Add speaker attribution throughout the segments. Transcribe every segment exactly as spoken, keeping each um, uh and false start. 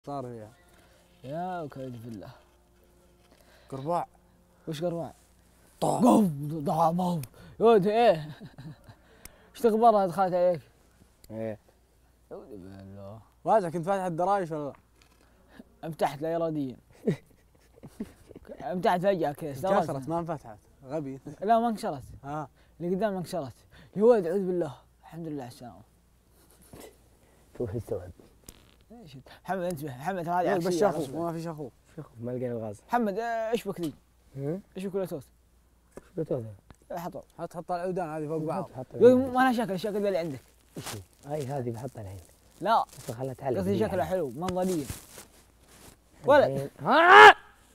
Speaker 1: صار هي
Speaker 2: يا وكيد بالله.
Speaker 1: قرباع.
Speaker 2: وش قرباع؟
Speaker 1: طاح
Speaker 2: قوف ضاع موف يا ولد ايه. ايش تخبرها دخلت عليك؟
Speaker 1: ايه
Speaker 2: اعوذ بالله.
Speaker 1: واجه كنت فاتح الدرايش ولا لا؟
Speaker 2: انفتحت لا اراديا. انفتحت فجأة كذا استغربت.
Speaker 1: انكسرت ما انفتحت غبي.
Speaker 2: لا ما انكسرت.
Speaker 1: ها
Speaker 2: اللي قدام ما انكسرت. يا ولد اعوذ بالله الحمد لله على السلامة.
Speaker 3: شوف استوعب.
Speaker 2: ايش محمد انتبه محمد هذه
Speaker 1: بس
Speaker 2: عكسية على
Speaker 1: شخوف
Speaker 2: أصبعك.
Speaker 1: ما في شخوف.
Speaker 3: شوف ما لقينا الغاز.
Speaker 2: محمد ايش بك ذي؟
Speaker 3: هم؟
Speaker 2: ايش بك ولا توست؟
Speaker 3: شو بتوزع؟
Speaker 2: حطوا.
Speaker 1: حط حط العودان هذه فوق بعض.
Speaker 3: حط
Speaker 2: يا ولد ما لها شكل الشكل اللي عندك.
Speaker 3: ايش هي؟ اي هذه بحطها الحين.
Speaker 2: لا
Speaker 3: بس خلها تعلق.
Speaker 2: قصدي شكلها حلو منظريا. ولد
Speaker 3: ها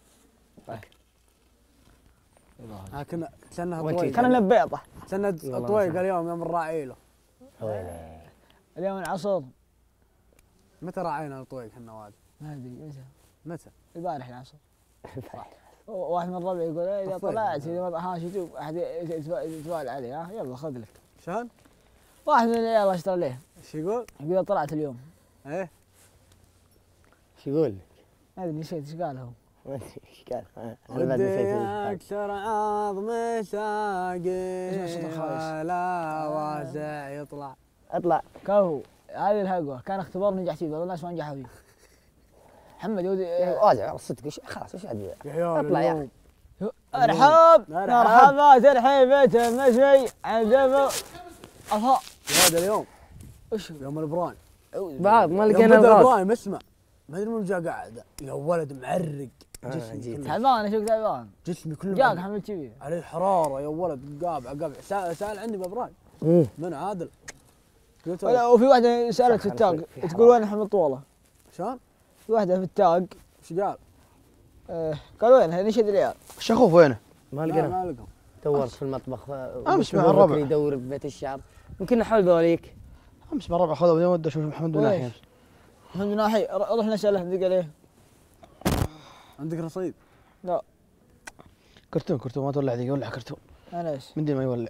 Speaker 1: ها كنا كنا
Speaker 3: وانت
Speaker 1: طويق
Speaker 2: كان لبيضة.
Speaker 1: كنا طويق اليوم يوم نراعي له.
Speaker 3: ويلي.
Speaker 2: اليوم العصر
Speaker 1: متى راعينا الطويق احنا واد؟
Speaker 2: ما ادري متى
Speaker 1: متى؟
Speaker 2: البارح العصر. واحد من الربع يقول إيه اذا
Speaker 1: طفيت.
Speaker 2: طلعت اذا ما ها شو تشوف احد يتفاعل علي ها يلا خذ لك.
Speaker 1: شلون؟
Speaker 2: واحد من العيال اشترى ليه
Speaker 1: ايش يقول؟
Speaker 2: يقول إذا طلعت اليوم
Speaker 1: ايه
Speaker 3: ايش يقول؟
Speaker 2: ما ادري نسيت ايش قال هو.
Speaker 3: ما ادري ايش قال. انا بعد
Speaker 1: ودي
Speaker 3: نسيت.
Speaker 1: اكثر عظم ساقي
Speaker 2: اسمع صوت الخايس.
Speaker 1: ولا واسع يطلع.
Speaker 3: اطلع.
Speaker 2: كفو هذه الهقوه كان اختبار نجحت فيه بعض الناس ما نجحوا فيه. محمد يودي
Speaker 3: راجع صدق ايش خلاص ايش عاد.
Speaker 1: يا عيال
Speaker 3: اطلع يا
Speaker 1: اليوم.
Speaker 3: اخي.
Speaker 2: ارحب
Speaker 1: مرحب.
Speaker 2: مرحبا ترحيبة مشي عند الله.
Speaker 1: يا ولد اليوم
Speaker 2: وش هو؟
Speaker 1: يوم البراين.
Speaker 3: بعض ما
Speaker 1: يوم
Speaker 3: لقينا
Speaker 1: بدا
Speaker 3: الغاز.
Speaker 1: البراين اسمع ما ادري من جا قاعد يا ولد معرق
Speaker 3: آه،
Speaker 1: جسمي
Speaker 3: جيت.
Speaker 1: كله
Speaker 2: تعبان اشوفك تعبان.
Speaker 1: جسمي كله
Speaker 2: جاك
Speaker 1: معرق.
Speaker 2: حمل كبير.
Speaker 1: عليه الحراره يا ولد قابع قابع سأل, سأل عني بابراين
Speaker 3: مم.
Speaker 1: من عادل قلت
Speaker 2: ولا
Speaker 1: له
Speaker 2: وفي واحدة سألت في
Speaker 3: سخن
Speaker 2: التاج
Speaker 3: في- في
Speaker 2: تقول وين محمد طولة؟
Speaker 1: شلون؟
Speaker 2: في واحدة في التاج
Speaker 1: ايش قال؟
Speaker 2: آه قال وين نشد العيال.
Speaker 4: الشخوف وينه؟
Speaker 3: ما
Speaker 1: لا
Speaker 3: لقينا.
Speaker 1: ما لقوا
Speaker 3: دورت في المطبخ.
Speaker 4: أمس مع الربع.
Speaker 3: يدور في بيت الشعر. يمكن نحول ذوليك.
Speaker 4: امس مع الربع خذوا بعدين ودوا اشوف محمد بن ناحيه.
Speaker 2: ويش؟ محمد بن ناحي روح نسأله ندق عليه.
Speaker 1: عندك رصيد؟
Speaker 2: لا
Speaker 4: كرتون كرتون ما تولع ذيك ولع كرتون
Speaker 2: انا ايش؟
Speaker 4: من دي ما يولع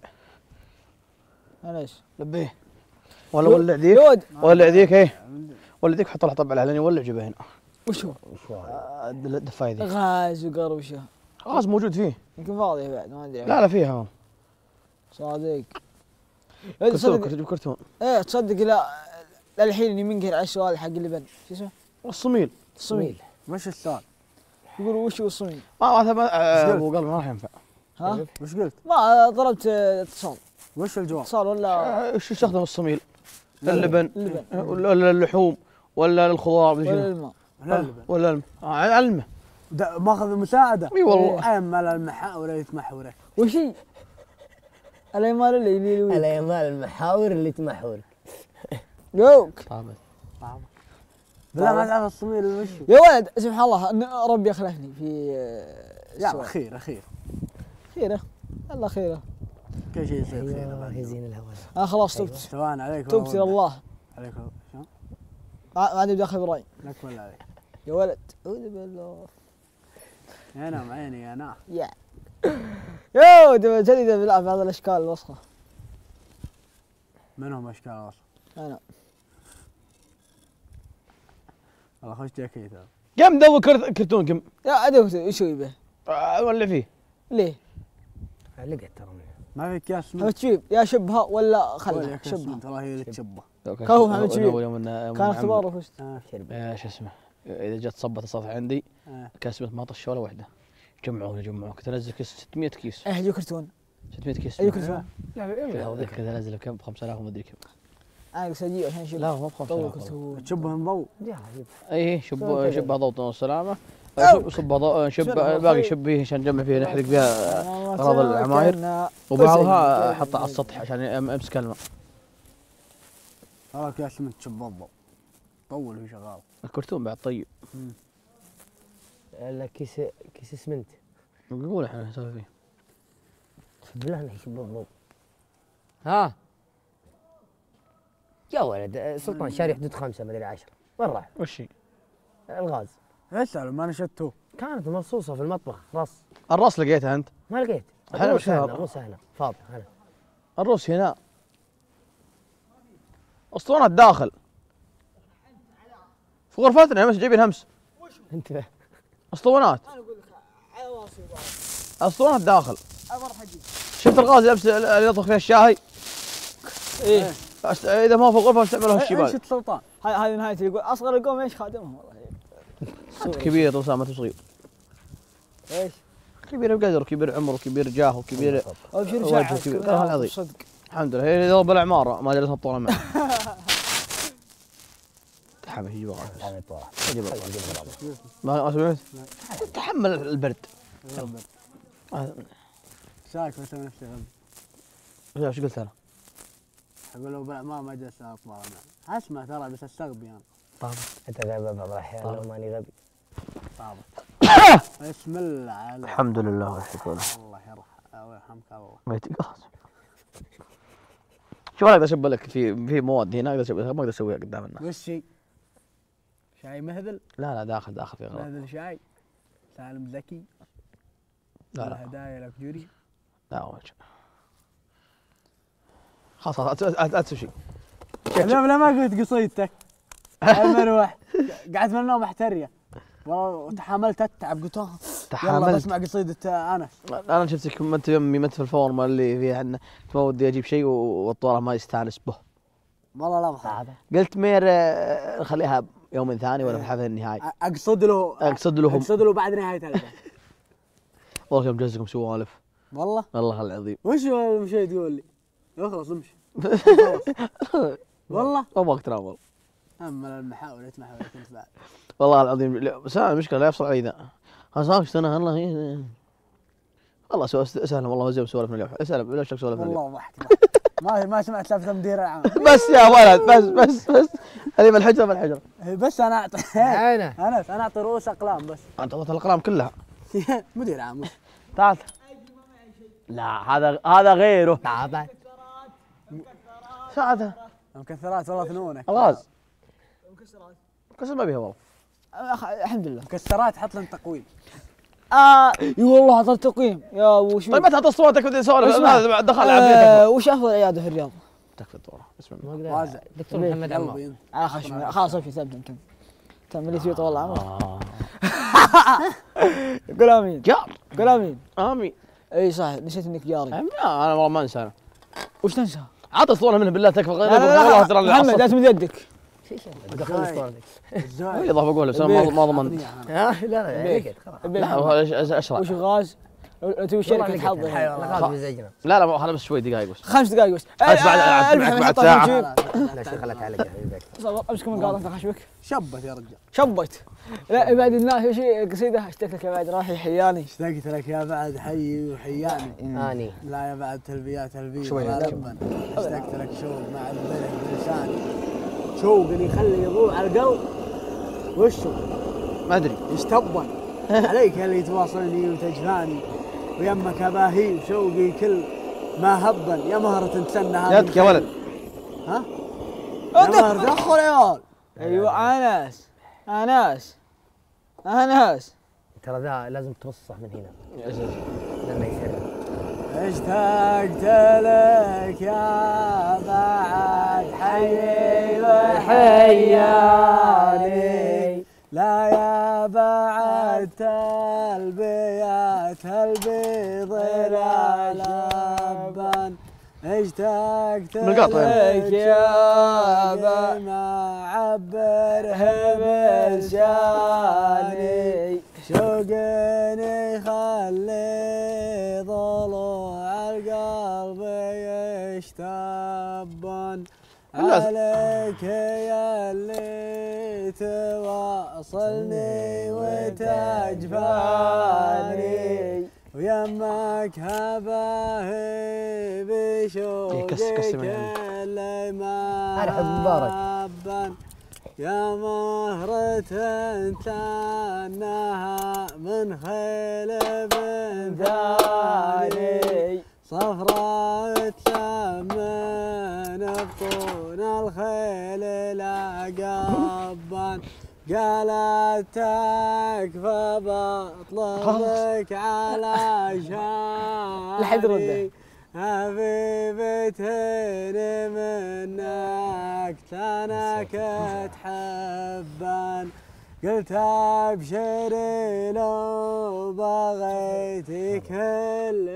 Speaker 2: انا ايش؟
Speaker 4: لبيه ولا ولع ذيك
Speaker 2: يود
Speaker 4: ولع ذيك ايه ولع ذيك حط لها طبع على يولع جبهه هنا
Speaker 2: وش هو؟
Speaker 3: وش هو؟
Speaker 4: آه، الدفايه ذي
Speaker 2: غاز وقروشه
Speaker 4: غاز موجود فيه.
Speaker 2: يمكن فاضي بعد ما ادري.
Speaker 4: لا لا فيها هون
Speaker 2: صادق.
Speaker 4: كرتون
Speaker 2: تصدق
Speaker 4: كرتون كرتون
Speaker 2: ايه تصدق لا للحين اني منقهر على السؤال حق اللبن شو اسمه؟
Speaker 4: الصميل
Speaker 2: الصميل.
Speaker 1: وش السؤال؟
Speaker 2: يقول وش هو الصميل؟
Speaker 4: ما ما ما- آه،
Speaker 1: قلت؟
Speaker 4: ابو قلب ما راح ينفع.
Speaker 2: ها؟
Speaker 1: وش قلت؟
Speaker 2: ما ضربت آه، اتصال
Speaker 1: وش الجواب؟
Speaker 2: اتصال ولا
Speaker 4: آه، وش يستخدم الصميل؟ اللبن
Speaker 2: اللبن
Speaker 4: آه، ولا اللحوم ولا الخضار
Speaker 2: ولا
Speaker 4: ولا
Speaker 2: الماء.
Speaker 1: لا اللبن.
Speaker 4: ولا الم- آه، علمه.
Speaker 1: دا- ماخذ مساعدة
Speaker 4: اي والله.
Speaker 1: عمل المحاور يتمحوره
Speaker 2: وش هي؟ الايمال اللي يلي يلوي.
Speaker 3: الايمال المحاور اللي تمحور.
Speaker 2: يوك
Speaker 4: طابت
Speaker 1: بالله ما تعرف الصميل وش هو؟
Speaker 2: يا ولد سبحان الله ان ربي اخلفني في آه،
Speaker 1: يا
Speaker 2: السؤال.
Speaker 1: اخير اخير
Speaker 2: خيره الله خيره.
Speaker 1: كل شيء يصير خير
Speaker 3: ايوه
Speaker 1: بعد.
Speaker 3: يزين الهواء.
Speaker 2: انا خلاص
Speaker 3: أيوة.
Speaker 2: تبت
Speaker 1: سواء عليك
Speaker 2: تبت الى الله
Speaker 1: عليك شلون؟
Speaker 2: ما ما عندي داخل براي.
Speaker 1: لك ولا عليك؟
Speaker 2: يا ولد اعوذ بالله.
Speaker 1: انا معيني انا
Speaker 2: يا يا ولد جديدة بيلعب بهذا الاشكال الوسخه.
Speaker 1: من هم اشكال اصلا؟
Speaker 2: انا
Speaker 1: والله خش جاكيت هذا
Speaker 4: قام دور كرت- كرتون قم
Speaker 2: يا ادوك ايش هو يبه؟
Speaker 4: آه، ولع فيه.
Speaker 2: ليه؟
Speaker 3: لقيت ترى منه.
Speaker 1: ما في اكياس
Speaker 2: محمد تشيب يا شبها ولا خلها شبها.
Speaker 1: شبه ترى هي اللي تشبه
Speaker 2: كهو محمد شبيب.
Speaker 4: أول يوم إن-
Speaker 2: كان
Speaker 4: من
Speaker 2: اختبار
Speaker 4: عم-
Speaker 2: وفزت.
Speaker 1: آه.
Speaker 3: شرب.
Speaker 4: آه، شو اسمه اذا جت صبت السطح عندي
Speaker 1: آه.
Speaker 4: كاسبت ما طش ولا وحده. جمعوا جمعوا كنت انزل كيس ستمية كيس
Speaker 2: ايه جو كرتون
Speaker 4: ستمية كيس
Speaker 2: اي كرتون.
Speaker 4: كنت انزل كم ب خمسة آلاف وما ادري كم.
Speaker 2: انا قصدي اجيب عشان اشوف
Speaker 4: لا هو ب
Speaker 2: طول
Speaker 4: خمسة آلاف.
Speaker 2: كرتون.
Speaker 1: تشبه ضوء
Speaker 3: يا عجيب.
Speaker 4: اي شب
Speaker 3: سوي كذا.
Speaker 4: شبها ضوء والسلامه
Speaker 2: أو.
Speaker 4: صب ضوء شب
Speaker 2: بسم الله
Speaker 4: باقي
Speaker 2: الرحمن
Speaker 4: شب فيه عشان نجمع فيه نحرق فيها
Speaker 2: ما
Speaker 4: أغراض العماير.
Speaker 2: تركنا
Speaker 4: وبعضها
Speaker 2: بس-
Speaker 4: احطها على السطح عشان امسك الماء.
Speaker 1: ترى اكياس من تشبه الضوء طول وهي شغال
Speaker 4: الكرتون بعد طيب
Speaker 3: لا كيس كيس اسمنت.
Speaker 4: نقول احنا نسوي فيه.
Speaker 3: بالله انه يشبه الضوء. ها يا ولد سلطان شاري حدود خمسة مدري عشرة. وين راح؟
Speaker 4: وش هي؟
Speaker 3: الغاز.
Speaker 1: اسال ما نشدته
Speaker 3: كانت مرصوصة في المطبخ رص.
Speaker 4: الراس لقيتها انت؟
Speaker 3: ما لقيت.
Speaker 4: أحيانا
Speaker 3: الروس
Speaker 4: مش هذا.
Speaker 3: هنا الروس هنا فاضي هنا.
Speaker 4: الروس هنا اسطوانة داخل في غرفتنا امس جايبين همس.
Speaker 3: انتبه.
Speaker 4: اسطوانات.
Speaker 2: انا اقول لك عواصي
Speaker 4: اسطوانات داخل.
Speaker 2: انا راح اجي.
Speaker 4: شفت الغاز امس اللي يطبخ فيها الشاي؟
Speaker 2: ايه
Speaker 4: أست- اذا ما هو في الغرفه استعملوها
Speaker 2: ايش
Speaker 4: الشباب.
Speaker 2: السلطان؟ هاي هذه نهاية يقول اصغر القوم ايش خادمهم والله.
Speaker 4: كبير اسامه صغير.
Speaker 2: ايش؟
Speaker 4: كبير بقدر، كبير عمره، كبير جاهه، كبير
Speaker 2: ابشر
Speaker 4: وجهه
Speaker 2: شعرك
Speaker 4: كبير.
Speaker 2: كبير.
Speaker 4: والله العظيم.
Speaker 2: صدق.
Speaker 4: الحمد لله هي اللي ضرب العماره ما جلست الطوله معه. تحمل يجيب غاز.
Speaker 3: تعال طوره.
Speaker 4: يجيب غاز. ما ما سمعت؟ تحمل البرد. آه،
Speaker 1: ساك متى نفسي غبي.
Speaker 4: ايش قلت انا؟
Speaker 1: اقول له بلا ما ما جلس اطلع انا اسمع ترى بس استغبي انا.
Speaker 3: طابت. انت ذا بعض الاحيان لو ماني غبي.
Speaker 1: طابت. بسم الله عليك.
Speaker 4: الحمد لله والشكر لله.
Speaker 1: الله يرحم الله يرحمك الله.
Speaker 4: ما يتقاس. شو اقدر اشب لك في في مواد هنا اقدر اشب ما اقدر اسويها قدام الناس.
Speaker 1: وش هي؟ شاي مهذل؟
Speaker 4: لا لا داخل داخل في غلط.
Speaker 1: مهذل شاي. سالم زكي.
Speaker 4: لا لا
Speaker 1: هدايا لك جوري.
Speaker 4: لا وجه. خلاص خلاص لا تسوي شيء.
Speaker 1: لا لا ما قلت قصيدتك. المروح قعدت من النوم احتريه. والله تحملت اتعب قلت اه يلا
Speaker 4: تحملت.
Speaker 1: بسمع قصيدة انس.
Speaker 4: انا شفتك ما انت يمي ما انت في الفورمه اللي فيها انه ما ودي اجيب شيء والطوره ما يستانس به.
Speaker 1: والله لا بخاف.
Speaker 4: قلت مير آه، نخليها يوم ثاني ولا في حفل النهائي.
Speaker 1: اقصد له
Speaker 4: اقصد لهم
Speaker 1: اقصد له بعد نهايه البث.
Speaker 4: والله يوم جزكم سوالف
Speaker 1: والله
Speaker 4: والله العظيم.
Speaker 1: وش المشي تقول لي؟ اخلص امشي. خلاص. والله
Speaker 4: ما ابغاك تناول
Speaker 1: اما المحاولة محاولة كنت بعد.
Speaker 4: والله العظيم. لا، بس أنا المشكله لا يفصل علي ذا. خلاص سنه والله هي- والله سو- اسهل والله زي سوالف من اليوم. اسهل بلا شك سوالف من اليوم.
Speaker 1: والله ضحك ما ما سمعت سالفة مدير العام.
Speaker 4: بس يا ولد بس بس بس هذه من الحجره من الحجره.
Speaker 1: بس انا اعطي
Speaker 3: انا
Speaker 1: انس انا اعطي رؤوس اقلام بس.
Speaker 4: انت اعطيت الاقلام كلها.
Speaker 1: مدير عام.
Speaker 4: تعال. لا هذا هذا غيره.
Speaker 3: طابت.
Speaker 4: ساعتها
Speaker 1: مكسرات والله فنونك.
Speaker 4: الغاز. كسر ما بيها والله.
Speaker 2: أخ- الحمد لله.
Speaker 1: مكسرات حط لنا تقويم.
Speaker 2: اه اي والله هذا التقويم يا وش
Speaker 4: طيب ما تحط صوتك بدي اسولف.
Speaker 2: اسمع.
Speaker 4: هذا دخل
Speaker 2: آه
Speaker 4: عافيتك.
Speaker 2: وش افضل عياده في الرياض؟
Speaker 4: تكفى الدوره اسمع.
Speaker 3: ما اقدر.
Speaker 1: وازع.
Speaker 3: دكتور محمد عمار.
Speaker 1: قلبي انت.
Speaker 2: على خشمي خلاص امشي ثبت انت. تم لي طول العمر.
Speaker 4: آه.
Speaker 2: قول امين.
Speaker 4: جار.
Speaker 2: قول امين.
Speaker 4: امين.
Speaker 2: اي صح نسيت انك جاري.
Speaker 4: لا انا والله ما انسى انا.
Speaker 2: وش تنسى؟
Speaker 4: عطى صوره منه بالله تكفى.
Speaker 2: لا لا
Speaker 4: والله
Speaker 2: لا
Speaker 4: ترى
Speaker 2: محمد لا تمد يدك.
Speaker 3: دخل اسطوانتك.
Speaker 4: اي ضاف اقول بس أنا ما ما ضمنت.
Speaker 3: لا لا عليك خلاص.
Speaker 4: لا هو ايش اشرح.
Speaker 2: وش غاز؟ لو تبي شركه تحضر.
Speaker 3: والله غاز مزعجنا.
Speaker 4: لا لا هذا بس شوي دقائق بس.
Speaker 2: خمس دقائق بس.
Speaker 4: بس بعد- بعد- بعد ساعة.
Speaker 3: لا اشتغلت عليك يا حبيبي.
Speaker 2: صبر امسك من قاطعة خشمك.
Speaker 1: شبت يا رجال.
Speaker 2: شبت. لا بعد الناس شيء قصيده اشتقت لك يا بعد راحي حياني.
Speaker 1: اشتقت لك يا بعد حي وحياني.
Speaker 3: اني
Speaker 1: لا يا بعد تلبيات تلبية
Speaker 4: شوي
Speaker 1: ولا
Speaker 4: شوي.
Speaker 1: لبن. اشتقت لك شوق مع البره بلساني. شوق اللي يخلي يضوء على القلب. وشو
Speaker 4: ما ادري.
Speaker 1: يستبن عليك اللي تواصلني وتجفاني ويمك اباهي وشوقي كل ما هبن يا مهرة تسنى هذه
Speaker 4: يدك يا ولد.
Speaker 1: ها؟ يا مهرة دخل يا ولد.
Speaker 2: ايوه انس انس انس.
Speaker 3: ترى ذا لازم ترصه من هنا لانه يسرع.
Speaker 1: اشتقت لك يا بعد حي وحياني لا يا بعد تلبيات البيض لا لبن اشتقت
Speaker 4: بالقطع
Speaker 1: لك يا بعد ما عبره بلساني شوقني يخلي ضلوع القلب يشتبن عليك يا اللي تواصلني وتجفاني ويمك هباهي بشوقك اللي ما
Speaker 3: هذا حب مبارك.
Speaker 1: هبن يا مهرة تنها من خيل بن ثاني صفراء تلمن بطون الخيل لا قبان قالت تكفى بطلبك على شاني حبيبتين منك تنك تحبان قلت ابشري لو بغيتي كل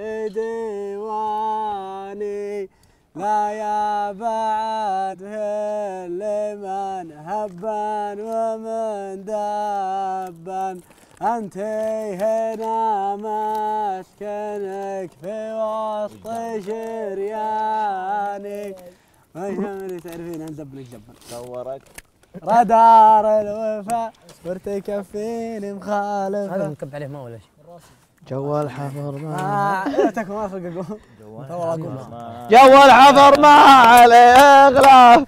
Speaker 1: ديواني لا يا بعد كل من هبان ومن دبان أنت هنا مسكنك في وسط شرياني ما يهمني تعرفين أنت ابنك جبل
Speaker 5: صورك
Speaker 1: رادار الوفا وارتكفيني مخالفة
Speaker 3: هذا مكب عليه ما ولا شيء.
Speaker 4: جوال حفر ما
Speaker 1: آه تكفى ما فرق أقول
Speaker 4: جوال حفر ما عليه اغلاف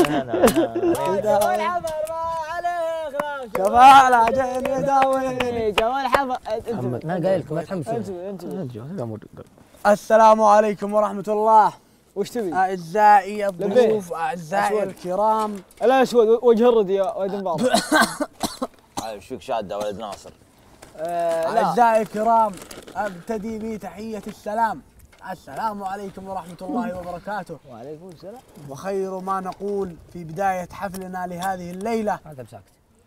Speaker 2: جوال حفر ما عليه غلاف
Speaker 1: كفالة جاي يداويني
Speaker 2: جوال حفر
Speaker 3: محمد ما قايل لكم ما تحمسوا.
Speaker 2: انتم
Speaker 1: السلام عليكم ورحمة الله.
Speaker 2: وش تبي؟
Speaker 1: أعزائي الضيوف أعزائي الكرام.
Speaker 2: الاسود وجه الرد يا ولد مبارك.
Speaker 5: ايش فيك شاده ولد ناصر؟
Speaker 1: أعزائي الكرام أبتدي بتحية السلام. السلام عليكم ورحمة الله وبركاته.
Speaker 2: وعليكم السلام.
Speaker 1: وخير ما نقول في بداية حفلنا لهذه الليلة
Speaker 3: هذا بساكت.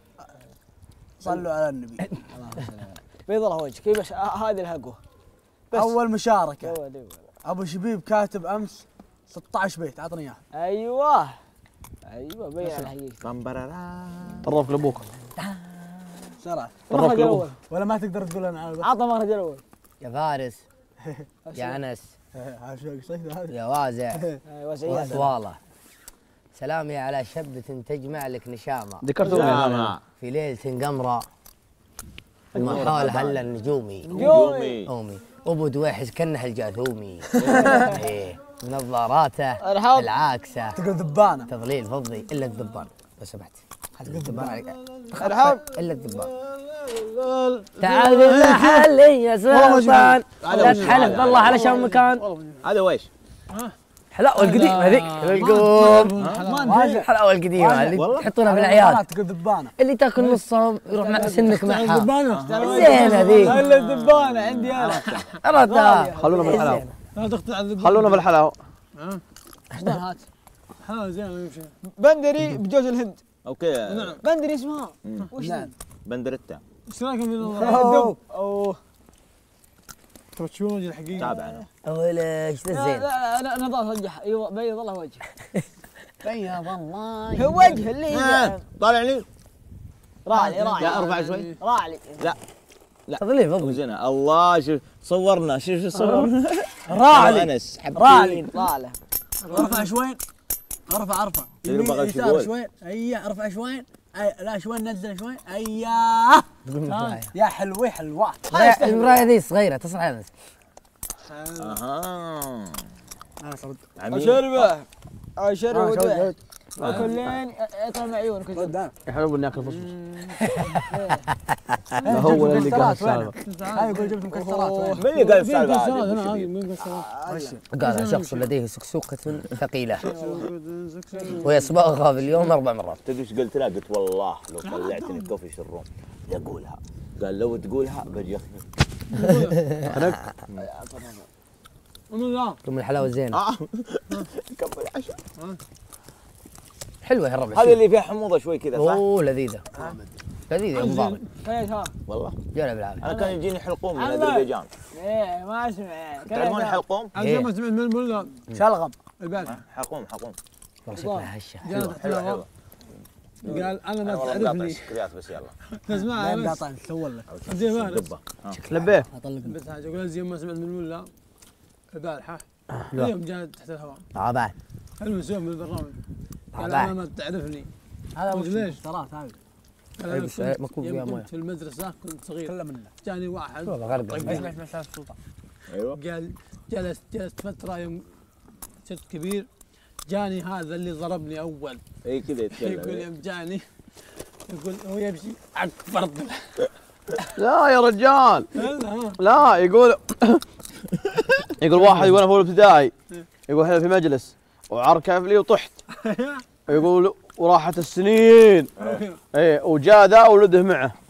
Speaker 1: صلوا على النبي.
Speaker 2: بيض الله وجهك بس هذه الهقوه.
Speaker 1: أول مشاركة
Speaker 2: ايوه
Speaker 1: أبو شبيب كاتب أمس ستة عشر بيت عطني إياه.
Speaker 2: ايوه ايوه بين على حقيقتك.
Speaker 4: طرفك لابوك
Speaker 1: سرعة
Speaker 4: طرفك لابوك
Speaker 1: ولا ما تقدر تقول أنا على
Speaker 2: عطى المخرج الاول.
Speaker 3: يا فارس يا انس
Speaker 1: عشان قصيدة هذه.
Speaker 3: يا وازع
Speaker 2: ايوه سيدي.
Speaker 3: وطواله. سلامي على شبة تجمع لك نشامة
Speaker 4: ذكرت أغنية.
Speaker 3: في ليلة قمرة ومحول هلا النجومي
Speaker 2: يومي
Speaker 3: أومي أبو دويحس كنه الجاثومي. إيه نظاراته
Speaker 2: الحب.
Speaker 3: العاكسة
Speaker 1: تقول ذبانة.
Speaker 3: تضليل فضي إلا الذبان لو سمحت. هذا الذبان عليك.
Speaker 2: الحب.
Speaker 3: إلا الذبان. تعال محلي يا سلطان لا تحلف بالله علشان مكان.
Speaker 5: هذا ويش؟
Speaker 3: حلاوة القديمة هذيك القوم. حلاوة القديمة اللي تحطونها في الأعياد
Speaker 1: تقول ذبانة.
Speaker 3: اللي تاكل نصهم يروح مع سنك معها. زينة ذيك.
Speaker 2: الا الذبانه عندي انا.
Speaker 3: أردها.
Speaker 4: خلونا بالحلاوة
Speaker 2: لا تقطع الذبانه.
Speaker 4: خلونا بالحلاوة
Speaker 2: هات.
Speaker 1: ها زين يمشي.
Speaker 2: بندري بجوز الهند.
Speaker 5: اوكي
Speaker 2: بندري اسمها. وش
Speaker 1: نعم.
Speaker 5: بندرتا
Speaker 1: ايش رايكم
Speaker 2: الدب؟ اوه
Speaker 1: تبغى تشوفون وجه الحقيقي؟
Speaker 5: تابعنا
Speaker 3: أول إيش ذا
Speaker 2: لا
Speaker 3: زين.
Speaker 2: لا انا نظام رجح ايوه بيض الله وجهه.
Speaker 1: بيض الله
Speaker 2: هو وجه اللي
Speaker 5: طالع لي
Speaker 2: راعي راعي
Speaker 5: لا ارفع شوي
Speaker 2: راعي.
Speaker 5: لا لا
Speaker 3: تضليل فضي.
Speaker 5: وزنا الله شوف صورنا شوف شوف صورنا
Speaker 1: راعي
Speaker 5: انس
Speaker 1: راعي
Speaker 2: راعي.
Speaker 1: ارفع شوين ارفع ارفع
Speaker 5: اللي بغى
Speaker 1: يمين يسار
Speaker 5: يقول.
Speaker 1: شوين ايوه ارفع شوين أي لا شوين نزل شوين اياه
Speaker 3: تقول مراية.
Speaker 1: يا حلوي حلوات.
Speaker 3: المراية ذي صغيرة تصلح على نفسك.
Speaker 5: اها
Speaker 1: انا صرت
Speaker 5: عميل
Speaker 2: اشربه اشربه
Speaker 1: آه، شوت،
Speaker 2: ودوح.
Speaker 1: شوت.
Speaker 2: وكلين يطلع من عيونك.
Speaker 1: صرت انا
Speaker 4: يا حلو اني اكل فصفص لا هو اللي قال السالفة
Speaker 1: هاي يقول جبت مكسرات وين؟
Speaker 5: من اللي قال السالفه هذه؟
Speaker 3: قال شخص لديه سكسوكة ثقيلة ويصبغها في اليوم أربع مرات.
Speaker 5: تدري ايش قلت له؟ قلت والله لو طلعتني كوفي شروم بقولها. قال لو تقولها بجي
Speaker 3: ثم الحلاوة زينة
Speaker 5: اه كمل عشاء.
Speaker 3: حلوة يا الربع.
Speaker 5: هذه اللي فيها حموضه شوي كذا صح؟
Speaker 3: اوه لذيذة لذيذة يا مبارك.
Speaker 2: كيف ها؟
Speaker 5: والله
Speaker 3: جانا بالعافية.
Speaker 5: انا كان يجيني حلقوم من
Speaker 2: عمك.
Speaker 5: اذربيجان.
Speaker 2: ايه ما اسمع.
Speaker 5: تعرفون الحلقوم؟
Speaker 3: إيه.
Speaker 1: ما سمعت من الملا شلغم البارح
Speaker 5: حلقوم حلقوم
Speaker 3: والله شكلها هشة.
Speaker 5: حلوه حلوه حلوه.
Speaker 1: قال انا
Speaker 5: انا
Speaker 1: ما
Speaker 5: والله مقاطع
Speaker 1: تعرفني
Speaker 5: السكريات بس يلا
Speaker 1: اسمع انا قاطع سوى لك زين ما
Speaker 5: دبه
Speaker 4: لبيه
Speaker 1: بس حاجه اقول زين ما سمعت من الملا البارحه
Speaker 3: لا.
Speaker 1: اليوم جاء تحت الهواء
Speaker 3: آه بعد
Speaker 1: المسؤول من البرنامج قال
Speaker 3: بعد.
Speaker 1: انا ما تعرفني
Speaker 2: هذا
Speaker 1: قلت
Speaker 2: وش
Speaker 1: ليش؟
Speaker 2: اشترات هذه.
Speaker 1: قال
Speaker 3: أي
Speaker 1: انا
Speaker 3: بس
Speaker 1: كنت
Speaker 3: مكوب
Speaker 1: يوم
Speaker 3: فيها
Speaker 1: كنت
Speaker 3: مويه.
Speaker 1: في المدرسه كنت صغير
Speaker 2: كله منه.
Speaker 1: جاني واحد
Speaker 3: والله غرق.
Speaker 1: طيب.
Speaker 2: اسمع اسمع اسمع السلطان.
Speaker 5: ايوه
Speaker 1: قال جلست جلست فتره يوم صرت كبير جاني هذا اللي ضربني اول
Speaker 5: اي كذا
Speaker 1: يقول
Speaker 5: يتكلم
Speaker 1: يوم جاني يقول هو يمشي اكبر
Speaker 4: لا يا رجال لا يقول يقول واحد يقول انا في الابتدائي يقول احنا في مجلس وعركف لي وطحت يقول وراحت السنين ايه وجاء ذا ولده معه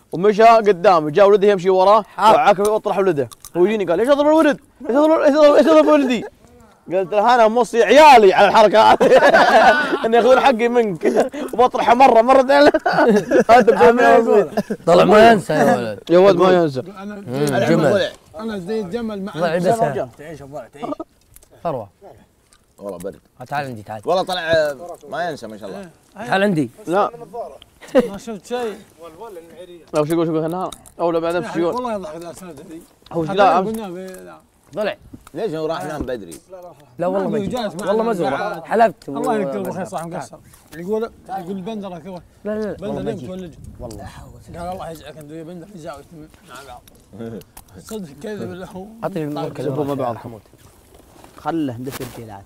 Speaker 4: ومشى قدام، جاء ولده يمشي وراه وعاكف واطرح ولده، هو يجيني قال ليش اضرب الولد؟ ليش اضرب ليش اضرب ليش اضرب ولدي؟ قلت له انا موصي عيالي على الحركه هذه ان ياخذون حقي منك وبطرحه مره مرتين. هذا
Speaker 3: طلع ما ينسى يا ولد.
Speaker 4: يا ولد ما ينسى.
Speaker 3: جمل.
Speaker 6: انا زي الجمل مع
Speaker 3: طلع لبسها.
Speaker 1: تعيش الضلع تعيش.
Speaker 3: ثروه.
Speaker 5: والله برد.
Speaker 3: تعال عندي تعال.
Speaker 5: والله طلع ما ينسى ما شاء الله.
Speaker 3: تعال عندي.
Speaker 4: لا
Speaker 6: ما شفت شيء.
Speaker 4: لا وش يقول شو يقول النهار او لا بعد امس يقول
Speaker 6: والله يضحك ذا السنه ذي.
Speaker 4: هو لا امس
Speaker 6: قلنا لا.
Speaker 3: طلع.
Speaker 5: ليش هو راح ينام بدري؟
Speaker 3: لا والله ما
Speaker 6: جالس
Speaker 3: جاء. والله ما زور. حلفت.
Speaker 6: الله يذكره بالخير صح مقصر. يقول يقول البندر كذا.
Speaker 3: لا لا
Speaker 6: بندر اليوم تولج.
Speaker 3: والله.
Speaker 6: قال الله يجعلك انت ويا بندر في زاويه مع بعض. صدق كذا بالله هو.
Speaker 3: اعطني المركز.
Speaker 4: سبوا مع بعض.
Speaker 3: حمود.
Speaker 1: خله ندفر كيلات.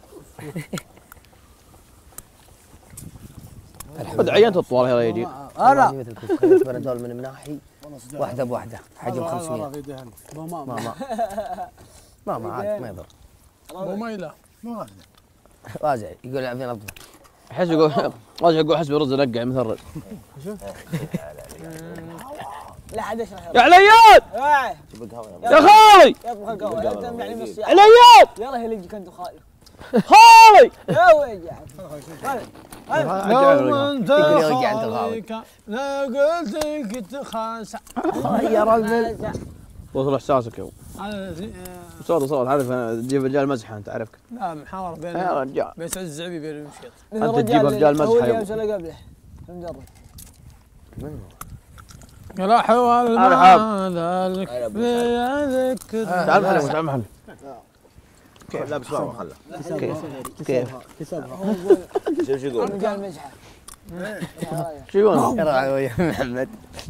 Speaker 4: قد عينت الطوال يا رجال.
Speaker 3: انا بنادول من مناحي واحده بواحده حجم خمسمية.
Speaker 1: ما
Speaker 3: ما ما ما ما عاد ما يضر.
Speaker 6: ابو ميله.
Speaker 3: وازع يقول عبدين افضل.
Speaker 4: احس يقول واجه يقول حسبي رز نقع مثل الرز.
Speaker 2: لا حد يشرح.
Speaker 4: يا عليان
Speaker 2: يا
Speaker 4: يا خالي
Speaker 2: يبغى قهوه لا تمنعني نص ساعه.
Speaker 4: عليان
Speaker 2: يلا هي اللي كنت خالي.
Speaker 4: خالي
Speaker 2: يا ويجع.
Speaker 6: يوم انت
Speaker 3: يقول يرجع انت الغاوي.
Speaker 6: لا قلت لك تخاس.
Speaker 3: يا رجل.
Speaker 4: وصل احساسك يا صوت صوت عارف تجيب رجال مزحه انت عارفك.
Speaker 6: لا محاورة بين
Speaker 4: يا رجال
Speaker 6: بين سعد الزعبي بين المشيط.
Speaker 4: انت تجيب رجال مزحه
Speaker 2: هو
Speaker 4: يا
Speaker 2: اللي
Speaker 4: ابو.
Speaker 2: امس ولا قبله. المدرب.
Speaker 6: يا حوال ما ذلك بيدك.
Speaker 4: تعال محلي تعال محلي.
Speaker 5: كيف لابس بابا خله.
Speaker 4: كيف كيف
Speaker 5: شوف شو يقول.
Speaker 2: رجال مزحه.
Speaker 4: شو يقول؟
Speaker 3: يا ويا محمد.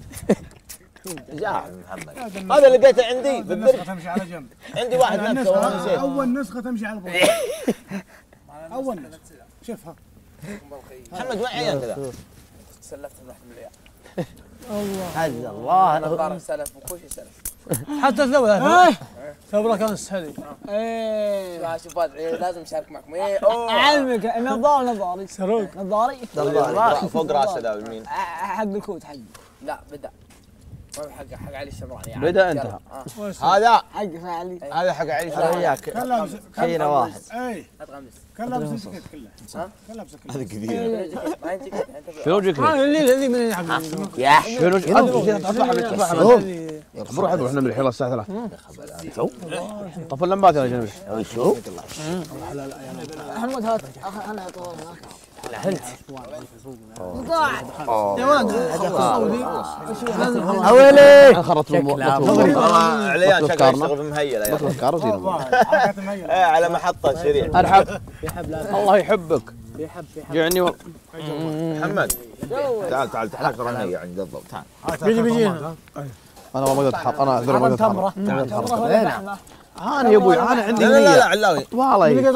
Speaker 5: جاء محمد. هذا لقيته عندي في الدرج.
Speaker 7: تمشي على جنب.
Speaker 5: عندي واحد نفسه والله نسيت.
Speaker 7: اول نسخه تمشي على البوق. اول نسخه شوفها.
Speaker 5: محمد وين عينت ذا؟
Speaker 3: عز الله.
Speaker 6: حتى الثوره ثوره كان سهل.
Speaker 2: ايه
Speaker 3: شوف لازم اشارك معكم.
Speaker 2: اعلمك نظار نظاري
Speaker 6: سروق.
Speaker 2: نظاري
Speaker 5: فوق راسه ذا باليمين.
Speaker 2: حق الكوت حق
Speaker 3: لا بدا. ما حق حق علي الشمراني.
Speaker 4: بدا انتهى.
Speaker 5: هذا
Speaker 2: حق علي.
Speaker 5: هذا حق علي
Speaker 3: انا وياك
Speaker 7: كان لابس
Speaker 3: خينا واحد.
Speaker 7: اي
Speaker 3: اتغمس.
Speaker 7: كان لابس الجاكيت كله. كان لابس الجاكيت.
Speaker 5: هذا كثير.
Speaker 3: ما يجيك انت.
Speaker 4: شنو وجهك؟
Speaker 6: هذا الليله ذي من حق.
Speaker 3: يا
Speaker 4: شنو وجهك؟ اطلع اطلع بروح بروح نملي الحين الساعه ثلاثة. طفل اللمبات يا جنبي.
Speaker 3: شوف.
Speaker 2: محمود هات انا اطول
Speaker 3: هلت.
Speaker 6: يا ولد
Speaker 3: اويلي.
Speaker 4: انا خرجت من
Speaker 5: عليان شكله يشتغل في مهيله يا
Speaker 4: بطل كار وزير.
Speaker 7: حركات المهيله.
Speaker 5: ايه على محطه سريع.
Speaker 4: ارحب الله يحبك. يعني والله
Speaker 5: محمد تعال تعال تحتاج ترى مهية عند الضوء تعال.
Speaker 6: بيجي بيجينا.
Speaker 4: انا والله ما قدرت اتحرك انا اقدر ما قدرت اتحرك.
Speaker 2: تمره.
Speaker 4: انا يا ابوي انا عندي
Speaker 5: لا لا لا
Speaker 4: نيه
Speaker 5: علاوي.
Speaker 4: والله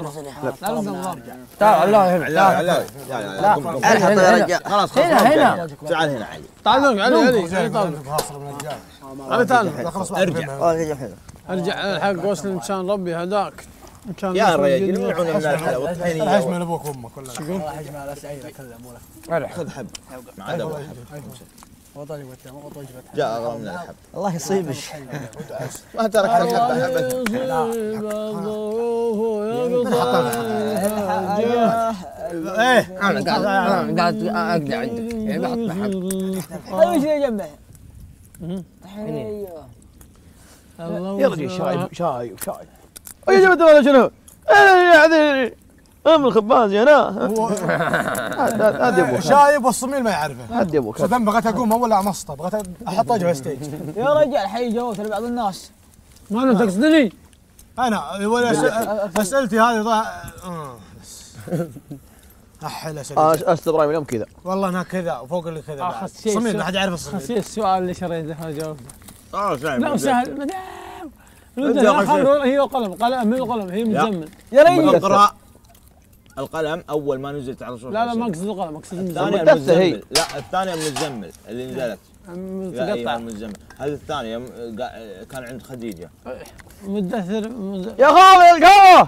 Speaker 3: تعال الله يهمك.
Speaker 5: لا علاوي. لا لا لا قم قم.
Speaker 3: هنا هنا.
Speaker 5: خلاص خلاص.
Speaker 3: هنا هنا.
Speaker 5: تعال هنا علي.
Speaker 6: تعال علي علي تعال. علي تعال.
Speaker 5: ارجع.
Speaker 6: ارجع الحق وصل ان شاء ربي هداك. ان كان
Speaker 5: يا رجال يمنعون من الحلاوه
Speaker 7: الحجم
Speaker 5: الطحينيه.
Speaker 7: من ابوك وامك كلها.
Speaker 1: حجم على سعيده كلها.
Speaker 5: خذ حب. ما عدا واحد.
Speaker 1: وطني وتم وطني
Speaker 5: جاء اغرى من الحب.
Speaker 3: الله يصيبك.
Speaker 5: ما ترك حبه حبه.
Speaker 7: ايه
Speaker 3: انا قاعد قاعد اقلع عندك يعني بحط محل.
Speaker 2: طيب ايش اللي جنبه؟
Speaker 4: يا رجل شاي شاي وشاي. يا جماعه ولا شنو؟ انا ام الخباز يا انا. هذا يبوك
Speaker 7: شايب والصميل ما يعرفه.
Speaker 4: هذا يبوك.
Speaker 7: صدام بغيت اقوم اول عمصته بغيت احط وجهه ستيج.
Speaker 2: يا رجال حي جوت لبعض الناس.
Speaker 6: ما انا تقصدني.
Speaker 7: انا ولا أسأل- اسئلتي هذه ضاع. احل اسئلتي.
Speaker 4: استاذ ابراهيم اليوم كذا.
Speaker 7: والله انها كذا وفوق اللي كذا. بعد.
Speaker 6: أخذ شيء
Speaker 7: صميل
Speaker 6: سؤال.
Speaker 7: ما حد يعرف الصميل.
Speaker 6: خسي السؤال اللي شريته هذا جاوبته.
Speaker 5: اه سهل.
Speaker 6: لا سهل مدام. هي قلم قلم من القلم هي متزمن.
Speaker 2: يا رجل
Speaker 5: اقرا القلم اول ما نزلت على رسول
Speaker 6: لا لا ما اقصد القلم اقصد
Speaker 5: الثانية
Speaker 6: المتزمن.
Speaker 4: مدثة هي.
Speaker 5: المزمل. لا الثانية المزمل اللي نزلت. لا ايوه
Speaker 6: متقطع
Speaker 5: المزمل. هذه الثانية م- قا- كان عند خديجة.
Speaker 6: مدثر مز-
Speaker 4: يا خالي القهوه.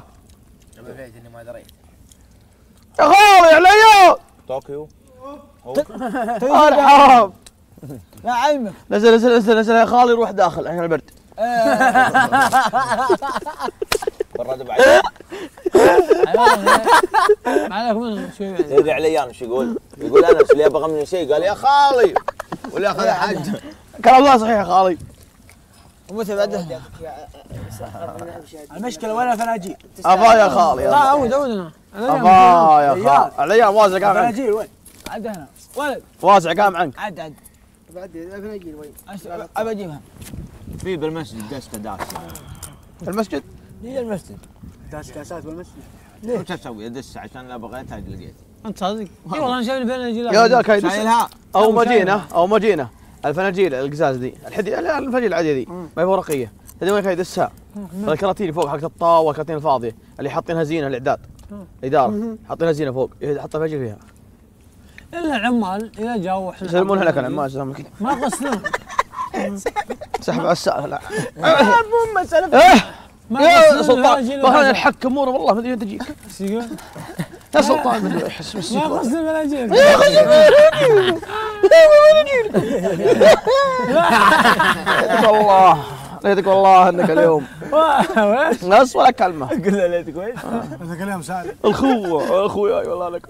Speaker 4: يا خالي عليا.
Speaker 5: طوكيو.
Speaker 4: ارحب.
Speaker 2: لا عيمك.
Speaker 4: نزل نزل نزل نزل يا خالي روح داخل عشان البرد.
Speaker 5: براد بعد.
Speaker 6: ما عليك منه شوي.
Speaker 5: يرجع عليان ايش يقول؟ يقول انس اللي ابغى منه شيء قال يا خالي ولا اخذ حج.
Speaker 4: كلام الله صحيح يا خالي.
Speaker 2: ومتى بعده؟
Speaker 1: المشكله وين الفناجيل؟
Speaker 4: افا يا خالي.
Speaker 6: لا عود عودنا.
Speaker 4: افا يا خالي. الايام واسع قام عنك.
Speaker 1: الفناجيل وين؟
Speaker 2: عد هنا ولد.
Speaker 4: واسع قام عنك.
Speaker 2: عد عد.
Speaker 1: بعد الفناجيل وين؟
Speaker 2: ابى اجيبها.
Speaker 5: في بالمسجد دست داس.
Speaker 4: المسجد؟
Speaker 2: هي المسجد.
Speaker 1: داس كاسات بالمسجد.
Speaker 5: وش اسوي؟ ادس عشان لا بغيتها لقيت.
Speaker 6: انت صادق؟ اي والله انا شايف الفناجيل.
Speaker 4: يا ذاك هيدي.
Speaker 5: شايلها.
Speaker 4: او مدينه او مدينه الفناجيل القزاز دي الحدي الفناجيل العاديه دي ما هي ورقيه. تدري وين يدسها؟ الكراتين فوق حقت الطاوه الكراتين الفاضيه اللي حاطينها زينه الاعداد. الاداره حاطينها زينه فوق يحط فناجيل فيها.
Speaker 6: الا العمال اذا جاوا احنا
Speaker 4: يسلمونها لك العمال يسلمون لك.
Speaker 6: ما قصدنا.
Speaker 4: سحب على السائل لا.
Speaker 2: المهم سلف.
Speaker 6: ما
Speaker 4: يا
Speaker 6: قصدنا
Speaker 4: سلطان
Speaker 6: الفناجيل
Speaker 4: بخلينا نحك اموره والله ما ادري وين تجيك.
Speaker 6: ايش يقول؟
Speaker 4: يا سلطان ما ادري احس بس
Speaker 6: ما قصدنا الفناجيل.
Speaker 4: ليتك والله ليتك والله انك اليوم نص ولا كلمه.
Speaker 5: قل له ليتك وين؟
Speaker 1: هذا كلام سالم.
Speaker 4: الخوه اخوياي والله لك.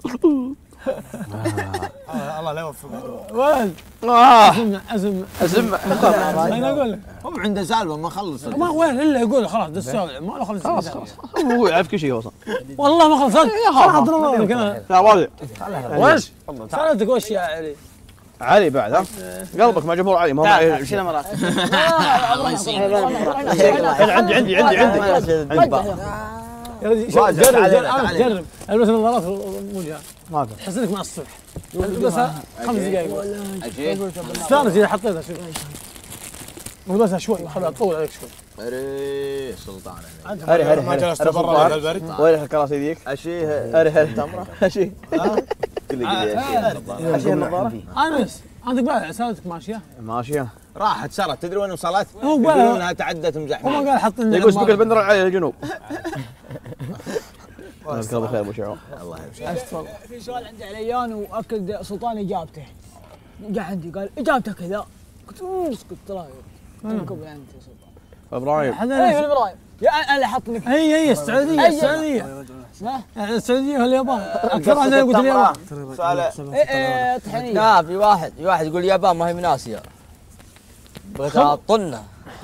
Speaker 1: الله لا يوفقك.
Speaker 6: ولد
Speaker 4: اه
Speaker 6: اسمع اسمع
Speaker 4: اسمع
Speaker 6: انا اقول لك
Speaker 5: هم عنده سالفه ما خلص.
Speaker 6: ما وين الا يقول خلاص دس ما له خلص.
Speaker 4: خلاص خلاص هو يعرف كل شيء هو اصلا.
Speaker 6: والله ما خلصت. صراحه ضرب لك انا.
Speaker 4: لا واضح.
Speaker 6: وش؟ سالتك وش يا علي؟
Speaker 4: علي بعد ها قلبك مع جمهور علي ما هو
Speaker 2: تعال شيل مرات.
Speaker 5: الله يسيك.
Speaker 4: عندي عندي عندي عندي
Speaker 6: يا رجل شوف، جرب جرب جرب البس النظارات مو جاي
Speaker 4: ما في
Speaker 6: تحس انك مع الصبح البسها خمس دقائق استانس اذا حطيتها شوف البسها شوي خليها تطول عليك شوي.
Speaker 5: اري سلطان
Speaker 4: هري هري
Speaker 1: ما جلست برا البرد.
Speaker 4: وين الكراسي ذيك؟
Speaker 5: اشيه
Speaker 4: هري هري اشي
Speaker 5: كل قليل
Speaker 4: اشي النظاره
Speaker 6: انس عندك بالك سالتك ماشيه؟
Speaker 4: ماشيه
Speaker 5: راحت سرت تدري وين وصلت؟
Speaker 6: هو قال-
Speaker 5: يقولون انها تعدت
Speaker 6: هو
Speaker 5: مزحمه.
Speaker 6: ما قال حط لنا
Speaker 4: يقول سبق البندر على الجنوب جزاك الله خير ابو شعور.
Speaker 5: الله يمسك.
Speaker 2: في سؤال عندي عليان واكد سلطان اجابته. جاء عندي قال اجابته كذا. قلت له اسكت ترى. انا قبل انت يا سلطان.
Speaker 4: ابراهيم
Speaker 2: اي
Speaker 6: هذا
Speaker 2: ابراهيم. يا انا اللي حط لك.
Speaker 6: هي هي السعوديه
Speaker 2: أي-
Speaker 6: السعوديه
Speaker 2: اسمه؟
Speaker 6: السعوديه واليابان اكثر واحد قلت اليابان.
Speaker 5: سؤال
Speaker 2: ايه ايه طحينيه.
Speaker 3: لا في واحد في واحد يقول اليابان ما هي من اسيا. بغيت اطنه.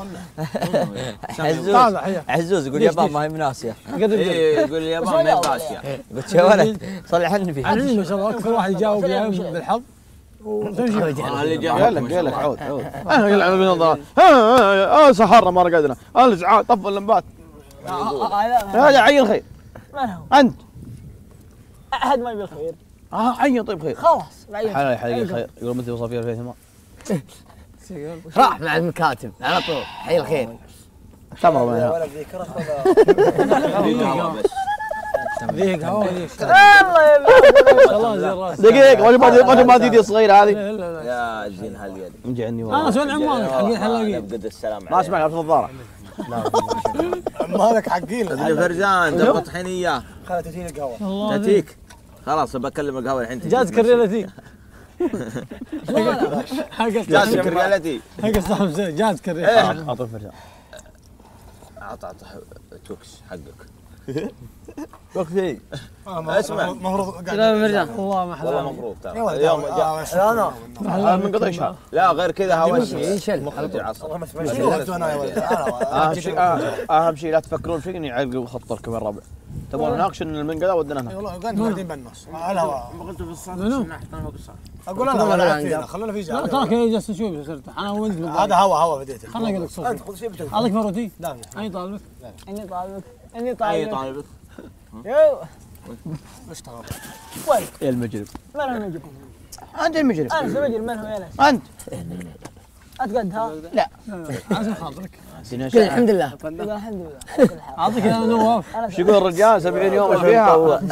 Speaker 3: عزوز
Speaker 6: هذا حيا
Speaker 3: عزوز يقول اليابان ما هي من اسيا.
Speaker 6: قدر قدر
Speaker 5: ايه يقول اليابان ما هي باسيا.
Speaker 3: قلت يا ولد صلح النبي.
Speaker 6: علمني ما شاء الله اكثر واحد يجاوب يعني بالحظ وتمشي.
Speaker 5: آه، اللي جاب
Speaker 4: قال لك قال لك عود عود انا قال عن النظارات اه سهرنا ما رقدنا الازعاج طفوا اللمبات هذا عين خير
Speaker 2: من هو؟
Speaker 4: انت
Speaker 2: احد ما يبي الخير.
Speaker 4: اه عين طيب خير
Speaker 2: خلاص بعدين.
Speaker 4: حلال حلال خير يقول مثل وصافير ألفين وثمانية
Speaker 3: راح مع المكاتب على طول حي الخير.
Speaker 4: تمر منها
Speaker 1: ولد ذكرك ولا
Speaker 6: ذيك هو ذيك
Speaker 2: الله يبارك.
Speaker 6: الله زي الراس.
Speaker 4: دقيقة ما ما ما دي صغيرة هذه
Speaker 6: لا لا لا
Speaker 5: يا زين هاليد.
Speaker 4: نجي عني
Speaker 6: انا
Speaker 4: والله
Speaker 6: سؤال عمالك حقين حلاقين.
Speaker 5: نبقد السلام
Speaker 4: ما اسمع في النظارة
Speaker 1: مالك حقين.
Speaker 5: تدري فرزان تبغى طحينيه
Speaker 1: خلها تجيني القهوه.
Speaker 6: الله
Speaker 5: تاتيك. خلاص بكلم القهوه الحين تجي.
Speaker 6: جاتك الريالتي حقت
Speaker 5: جاتك الريالتي.
Speaker 6: حقت صاحب زين جاتك الريالتي.
Speaker 4: اعطيه فرجان
Speaker 5: اعط اعط توكس حقك.
Speaker 4: وقت شيء
Speaker 5: اسمع.
Speaker 1: المفروض
Speaker 6: لا مرجان والله ما
Speaker 5: والله
Speaker 6: حلال
Speaker 5: مبروك ترى.
Speaker 1: يا ولد
Speaker 5: اليوم
Speaker 1: آه،
Speaker 5: جاء.
Speaker 1: انا
Speaker 4: من قضاء شهر
Speaker 5: لا غير كذا هواش
Speaker 3: ينشل.
Speaker 5: مخرج عصر.
Speaker 1: شنو قلت انا يا ولد انا
Speaker 4: اهم شيء اهم شيء لا تفكرون فيه اني يعلقوا خطركم من الربع تبغون ناقش ان المنقذة ودنا هناك
Speaker 1: والله قاعدين قاعدين بالنص على الهواء.
Speaker 6: منو؟
Speaker 1: اقول انا ولا فينا خلونا في
Speaker 6: لا
Speaker 1: جال.
Speaker 6: تراك جالس شوي بس ارتاح انا ودي
Speaker 1: هذا هوا هوا بديت.
Speaker 6: خلنا اقول لك صوت
Speaker 1: انت خذ شيء بتوقف.
Speaker 6: اعطيك مروتي
Speaker 1: لا
Speaker 6: اي طالبك
Speaker 2: اني طالبك اني
Speaker 5: اي
Speaker 2: طالبك.
Speaker 5: طالبك.
Speaker 2: يو
Speaker 1: اشتغل.
Speaker 2: وين؟
Speaker 4: يا المجرم
Speaker 2: من هو المجرم؟
Speaker 4: انت المجرم
Speaker 2: انا المجرم من هو يا ناس؟
Speaker 4: انت
Speaker 2: اتقدها؟
Speaker 6: عشان خاطرك
Speaker 3: قل الحمد لله.
Speaker 2: يقول الحمد لله على كل حال.
Speaker 6: اعطيك يا نواف
Speaker 2: انا
Speaker 4: ايش يقول الرجال سبعين يوم ايش فيها؟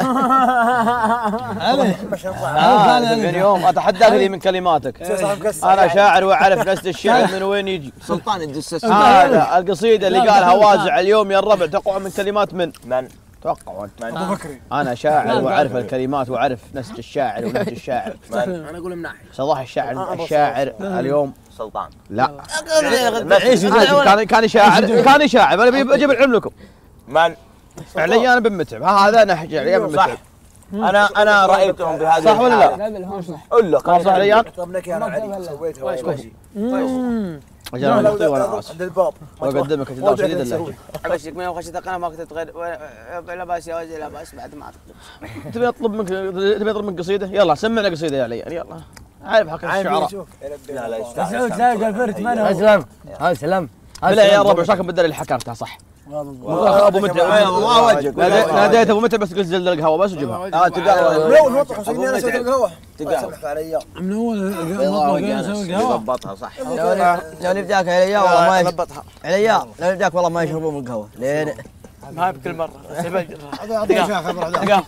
Speaker 6: علي
Speaker 4: آه، سبعين يوم اتحداك لي من كلماتك انا شاعر واعرف قصد الشعر من وين يجي
Speaker 5: سلطان الدسس.
Speaker 4: هذا القصيده اللي قالها وازع اليوم يا الربع تقع من كلمات من
Speaker 5: من؟
Speaker 4: توقعوا انت.
Speaker 7: ابو بكري
Speaker 4: انا شاعر واعرف الكلمات واعرف نسج الشاعر ونهج الشاعر.
Speaker 5: انا اقول مناحي
Speaker 4: صلاح الشاعر الشاعر اليوم
Speaker 5: سلطان.
Speaker 4: لا
Speaker 5: عيش
Speaker 4: كان كان شاعر كان شاعر انا بجيب العلم لكم.
Speaker 5: من
Speaker 4: عليان بن متعب هذا نهج عليان بن متعب.
Speaker 5: انا انا رايتهم بهذه
Speaker 4: صح ولا لا؟
Speaker 2: لا بالهون صح.
Speaker 5: قول له
Speaker 4: صح عليان؟
Speaker 7: طب لك انا علي سويتها وايد ماشي
Speaker 4: اجل اختي وانا راسي
Speaker 7: عند الباب
Speaker 4: واقدمك تدار شديد الله.
Speaker 3: ابشرك ما خشيت القناه ما كنت تغير لا باس يا وجه لا باس بعد ما
Speaker 4: تبي اطلب منك تبي اطلب منك قصيده؟ يلا سمعنا قصيده يا عليان يلا. عارف حق الشعراء.
Speaker 5: لا لا
Speaker 1: سعود تلاقي الفرت من هو؟
Speaker 3: اسلم اسلم
Speaker 4: بالله يا ربع ايش رايكم بالدليل اللي حكرتها صح؟ والله ابو متعب
Speaker 5: الله وجهك.
Speaker 4: ناديت ابو متعب بس قلت زلزل القهوه بس وجبها.
Speaker 5: اه تقهوى
Speaker 7: لو الوطن حسين انا سويت القهوه
Speaker 5: تقهوى
Speaker 7: علي
Speaker 6: من اول
Speaker 5: يضبطها صح.
Speaker 3: لو نبداك عليا والله ما يضبطها عليا لو نبداك والله ما يشربون من القهوه لين
Speaker 2: ما هي بكل مره.
Speaker 7: اعطيني فيها خبر هذا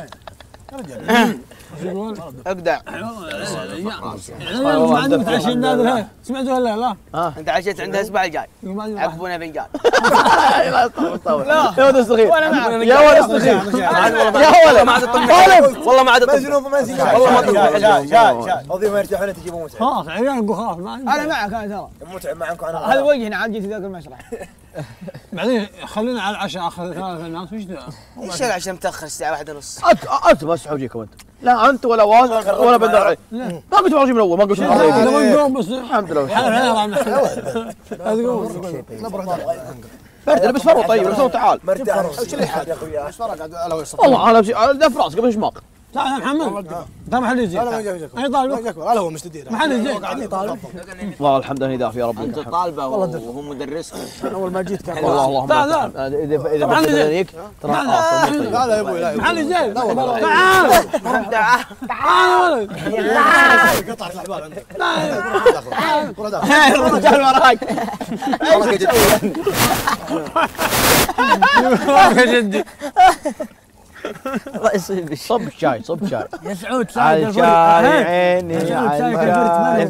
Speaker 3: اقدع.
Speaker 6: ما عندهم متعشين نادر سمعتوا ولا لا؟
Speaker 3: انت عشيت عندها الاسبوع الجاي عقبونا فنجان.
Speaker 4: يا ولد استخير يا ولد استخير يا ولد
Speaker 3: ما عاد اطمن والله ما عاد اطمن.
Speaker 7: مجنون بمنزل والله ما تطلع شاي شاي قضي ما يرتاحون تجيبون متعب
Speaker 6: خلاص عيال نقول خلاص ما
Speaker 2: انا معك انا ترى.
Speaker 7: متعب معكم انا
Speaker 2: هذا وجهنا عاد جيت ذاك المشرح.
Speaker 6: بعدين خلينا على العشاء اخر ثلاث ناس وش ذا؟
Speaker 3: ايش العشاء متاخر الساعه واحدة ونص؟
Speaker 4: انت انت بس حوجيكم انت لا انت ولا واز ولا بندر علي ما قلت واجي من اول ما قلت
Speaker 6: نبغى نقوم بس
Speaker 4: الحمد لله برد لبس فرو طيب لبس تعال
Speaker 7: مرتاح وش اللي حاد يا اخويا ايش فرق على وسط
Speaker 4: والله انا على دف راسك قبل شماق
Speaker 6: تعال يا محمد تعال محل يزيد
Speaker 7: لا ما جاك
Speaker 6: اي طالب
Speaker 7: هذا هو مستدير
Speaker 6: محل يزيد
Speaker 7: قاعدين طالب
Speaker 4: والله الحمد لله دافي يا رب
Speaker 5: انت طالبه وهو مدرسك.
Speaker 1: اول ما جيت كان
Speaker 4: والله اللهم
Speaker 6: تعال
Speaker 4: اذا اذا ما تدريك ترى
Speaker 7: لا لا يا ابوي لا
Speaker 6: محل يزيد
Speaker 7: لا والله
Speaker 6: تعال تعال تعال
Speaker 7: قطعت الاحباب عندك
Speaker 4: الرجال وراك
Speaker 6: يا جدي
Speaker 3: الله يصيب
Speaker 4: صب شاي صب شاي
Speaker 1: يا سعود
Speaker 4: على
Speaker 1: سعود
Speaker 4: شاي عيني على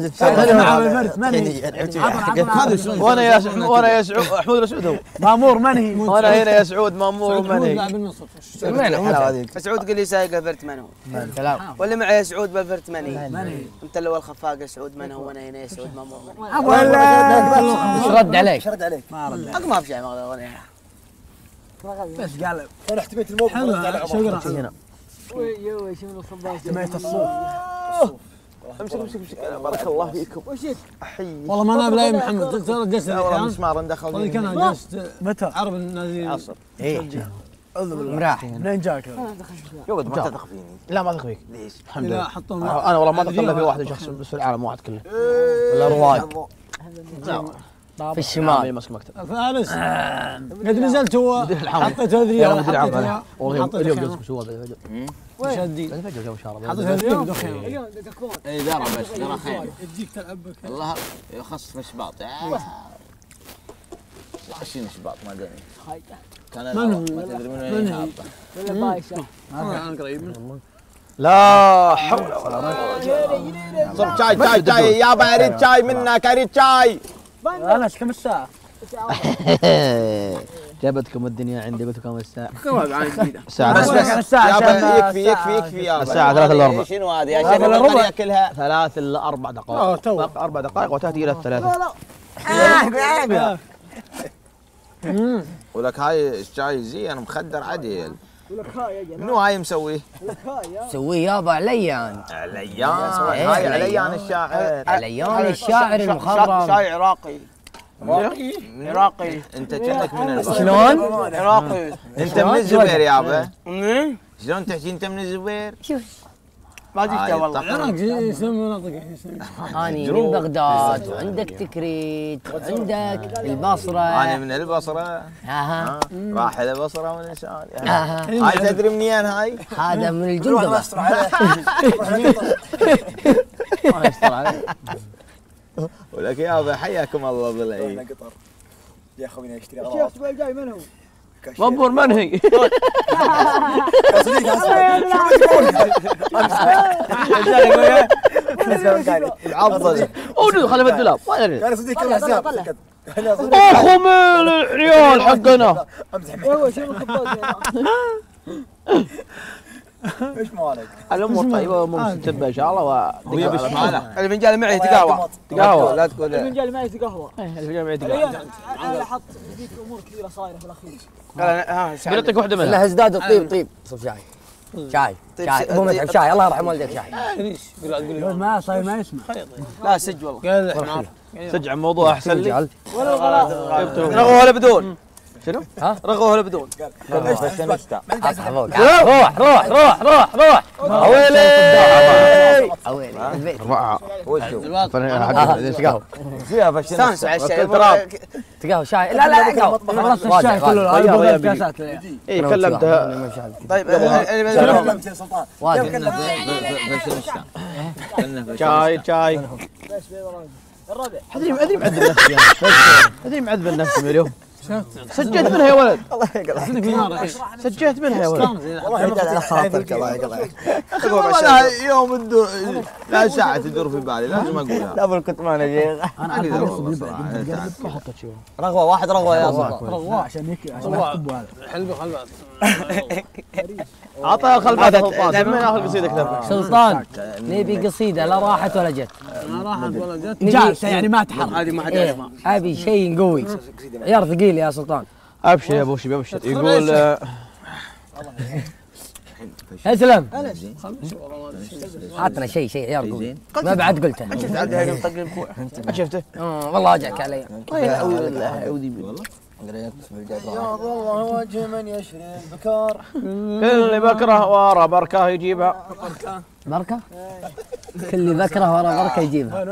Speaker 4: الشاي وانا يا سعود وانا يا سعود محمود الاسعود هو
Speaker 1: مامور منهي
Speaker 4: وانا هنا يا سعود مامور منهي
Speaker 3: وين الحلاوه هذيك؟ سعود قال لي سايق الفرت من هو؟
Speaker 4: كلام
Speaker 3: ولا معي يا سعود بالفرت منهي؟
Speaker 1: منهي
Speaker 3: انت اللي هو الخفاق يا سعود من هو وانا هنا يا سعود مامور منهي.
Speaker 1: ولا
Speaker 3: ايش رد عليك؟
Speaker 7: شرد عليك
Speaker 1: ما رد
Speaker 3: حق ما في شيء ما اغني.
Speaker 1: بس قال
Speaker 7: انا احتميت الموقف
Speaker 6: شقرة
Speaker 2: يوي شنو الصباح
Speaker 1: سمعت الصوت
Speaker 4: امسك امسك امسك بارك الله فيكم
Speaker 6: والله ما انا بلاقي محمد ترى جلست
Speaker 4: والله
Speaker 6: الحين
Speaker 4: مسمار ندخل
Speaker 6: طيب كان جلست
Speaker 1: متى؟
Speaker 6: عرب النازلين
Speaker 4: عصر
Speaker 3: مراح
Speaker 1: منين جاك؟
Speaker 5: يقعد ما تثق فيني.
Speaker 4: لا ما اثق فيك
Speaker 5: ليش؟
Speaker 4: الحمد
Speaker 6: لا
Speaker 4: لله
Speaker 6: حطهم
Speaker 4: انا والله ما اتوقع الا في واحد شخص بس في العالم واحد كله ولا رواق
Speaker 3: في الشمال
Speaker 4: ماسك مكتب
Speaker 6: فارس قد نزلت هو
Speaker 4: مدير العام
Speaker 6: حطيت هذه
Speaker 4: يا
Speaker 6: ريال
Speaker 4: مدير العام
Speaker 6: حطيت
Speaker 4: هذا والله اليوم جلسة سوا الفجر
Speaker 6: شديد
Speaker 4: الفجر جو شارب
Speaker 6: حطيت هذه ريال دخين
Speaker 2: اليوم تكون
Speaker 5: اي ذرة بس ذرة خير.
Speaker 6: تجيك تلعب
Speaker 5: والله يخص في شباط. عشرين شباط ما ادري. كان
Speaker 6: من هو؟
Speaker 5: ما تدري من وين حاطه.
Speaker 2: ولا بايشه.
Speaker 6: انا قريب منه
Speaker 4: لا حول ولا قوة صب شاي شاي شاي يابا اريد شاي منك اريد شاي
Speaker 1: انا كم الساعة؟
Speaker 4: جابتكم الدنيا عندي قلت لكم الساعة
Speaker 2: كواب عن جديده.
Speaker 4: الساعة
Speaker 1: بس بس الساعة
Speaker 4: يابا
Speaker 1: عشان
Speaker 4: يكفي يكفي يكفي يابا الساعة ثلاثة إلا ربع
Speaker 5: شنو هذه يا
Speaker 1: هذا
Speaker 5: شيخ؟
Speaker 1: إلا ربع.
Speaker 5: القرية كلها
Speaker 4: ثلاث إلا أربع
Speaker 6: آه،
Speaker 4: دقائق
Speaker 6: تو.
Speaker 4: باقي أربع دقائق وتأتي إلى الثلاثة
Speaker 5: ولك هاي الشاي زين مخدر عدل.
Speaker 2: ولك هاي يا جماعه
Speaker 5: منو هاي مسويه؟
Speaker 2: ولك هاي يا
Speaker 3: سويه يابا عليان
Speaker 5: عليان.
Speaker 3: إيه،
Speaker 5: هاي
Speaker 3: عليان.
Speaker 5: عليان الشاعر.
Speaker 3: عليان الشاعر المخضرم
Speaker 2: شاي عراقي عراقي
Speaker 5: انت كأنك من البصره.
Speaker 3: شلون؟
Speaker 2: عراقي
Speaker 5: انت من الزبير يابا.
Speaker 2: منين؟
Speaker 5: شلون تحكي انت من الزبير؟
Speaker 2: ما جبته والله
Speaker 6: العراق يسمى مناطق
Speaker 3: اني من بغداد وعندك تكريت وعندك البصره
Speaker 5: انا من البصره.
Speaker 3: اها
Speaker 5: راح البصره والانسان.
Speaker 3: اها
Speaker 5: هاي تدري منين هاي؟
Speaker 3: هذا من الجندبه
Speaker 4: ما يستر عليه
Speaker 5: ولك يابا حياكم الله بالعيد.
Speaker 7: قطر يا خوينا يشتري
Speaker 2: الشيخ
Speaker 7: اغراض
Speaker 2: الاسبوع الجاي من هو؟
Speaker 4: مبور منهي
Speaker 5: العضل
Speaker 4: اوه خلي في الدولاب ما ادري
Speaker 7: كان صديق كل حساب
Speaker 4: اخو من العيال حقنا.
Speaker 2: ايوه شوف الخباز.
Speaker 7: ايش مالك؟
Speaker 4: الامور طيبه امور مستتبه ان شاء الله.
Speaker 5: وهي بش معنا.
Speaker 4: الفنجان معي تقهوى تقهوى لا تقول
Speaker 2: الفنجان معي قهوه.
Speaker 4: الفنجان معي تقهوى.
Speaker 2: انا لاحظت فيك امور كثيره صايره في الاخير.
Speaker 4: ها بنعطيك واحده منها.
Speaker 3: لا ازداد الطيب طيب صب شاي شاي شاي ابو متعب شاي الله يرحم والديك شاي.
Speaker 1: ما صاير ما يسمع.
Speaker 5: لا سج والله.
Speaker 6: قال
Speaker 4: سجع الموضوع احسن لي.
Speaker 2: ولا غلط.
Speaker 4: رغوه ولا بدون؟ شنو؟
Speaker 3: ها؟
Speaker 4: رغوه ولا بدون؟
Speaker 3: روح روح روح روح روح روح
Speaker 4: اويلي
Speaker 3: اويلي البيت
Speaker 4: ارفعها
Speaker 3: تقهوى
Speaker 5: فيها فشلنا.
Speaker 4: استانس على الشاي.
Speaker 3: تقهوى شاي لا لا لا
Speaker 1: خلصت الشاي كله
Speaker 4: غير- غير
Speaker 1: هذا كاسات.
Speaker 4: اي كلمتها.
Speaker 5: طيب
Speaker 7: كلمت يا سلطان.
Speaker 3: واجد
Speaker 4: شاي شاي.
Speaker 2: الربع.
Speaker 4: ادري ادري معذب نفسي ادري معذب نفسي اليوم. سجيت منها يا ولد. سجيت منها يا ولد.
Speaker 7: والله ما خاطرك الله يقطعك.
Speaker 5: والله يوم الدور لا ساعة تدور في بالي لازم اقولها.
Speaker 3: لا بل كنت معنا شيخ
Speaker 1: انا
Speaker 5: أقدر
Speaker 1: انا
Speaker 5: والله
Speaker 1: ما حطيت شيء.
Speaker 3: رغوه واحد رغوه يا سلطان
Speaker 1: رغوه عشان هيك عشان ما يحبوا هذا.
Speaker 6: حلبه خلبات.
Speaker 4: عطى خلبات سلطان. سمينا اخر قصيدة كتبها.
Speaker 3: سلطان نبي قصيده لا راحت ولا جت
Speaker 6: ما راحت ولا جت.
Speaker 1: جالسه يعني ما تحرك.
Speaker 6: هذه ما حد
Speaker 3: إيه،
Speaker 6: يعرفها.
Speaker 3: ابي شيء قوي عيار ثقيل يا سلطان.
Speaker 4: ابشر يا ابو شباب ابشر. يقول آه،
Speaker 3: اسلم عطنا شيء شيء عيار قوي ما بعد قلته
Speaker 4: شفته؟
Speaker 3: آه، والله وجعك علي
Speaker 7: يا الله وجه من يشري البكار.
Speaker 4: اللي بكره ورا بركه يجيبها.
Speaker 3: بركه كل ذكره ورا بركه يجيبها.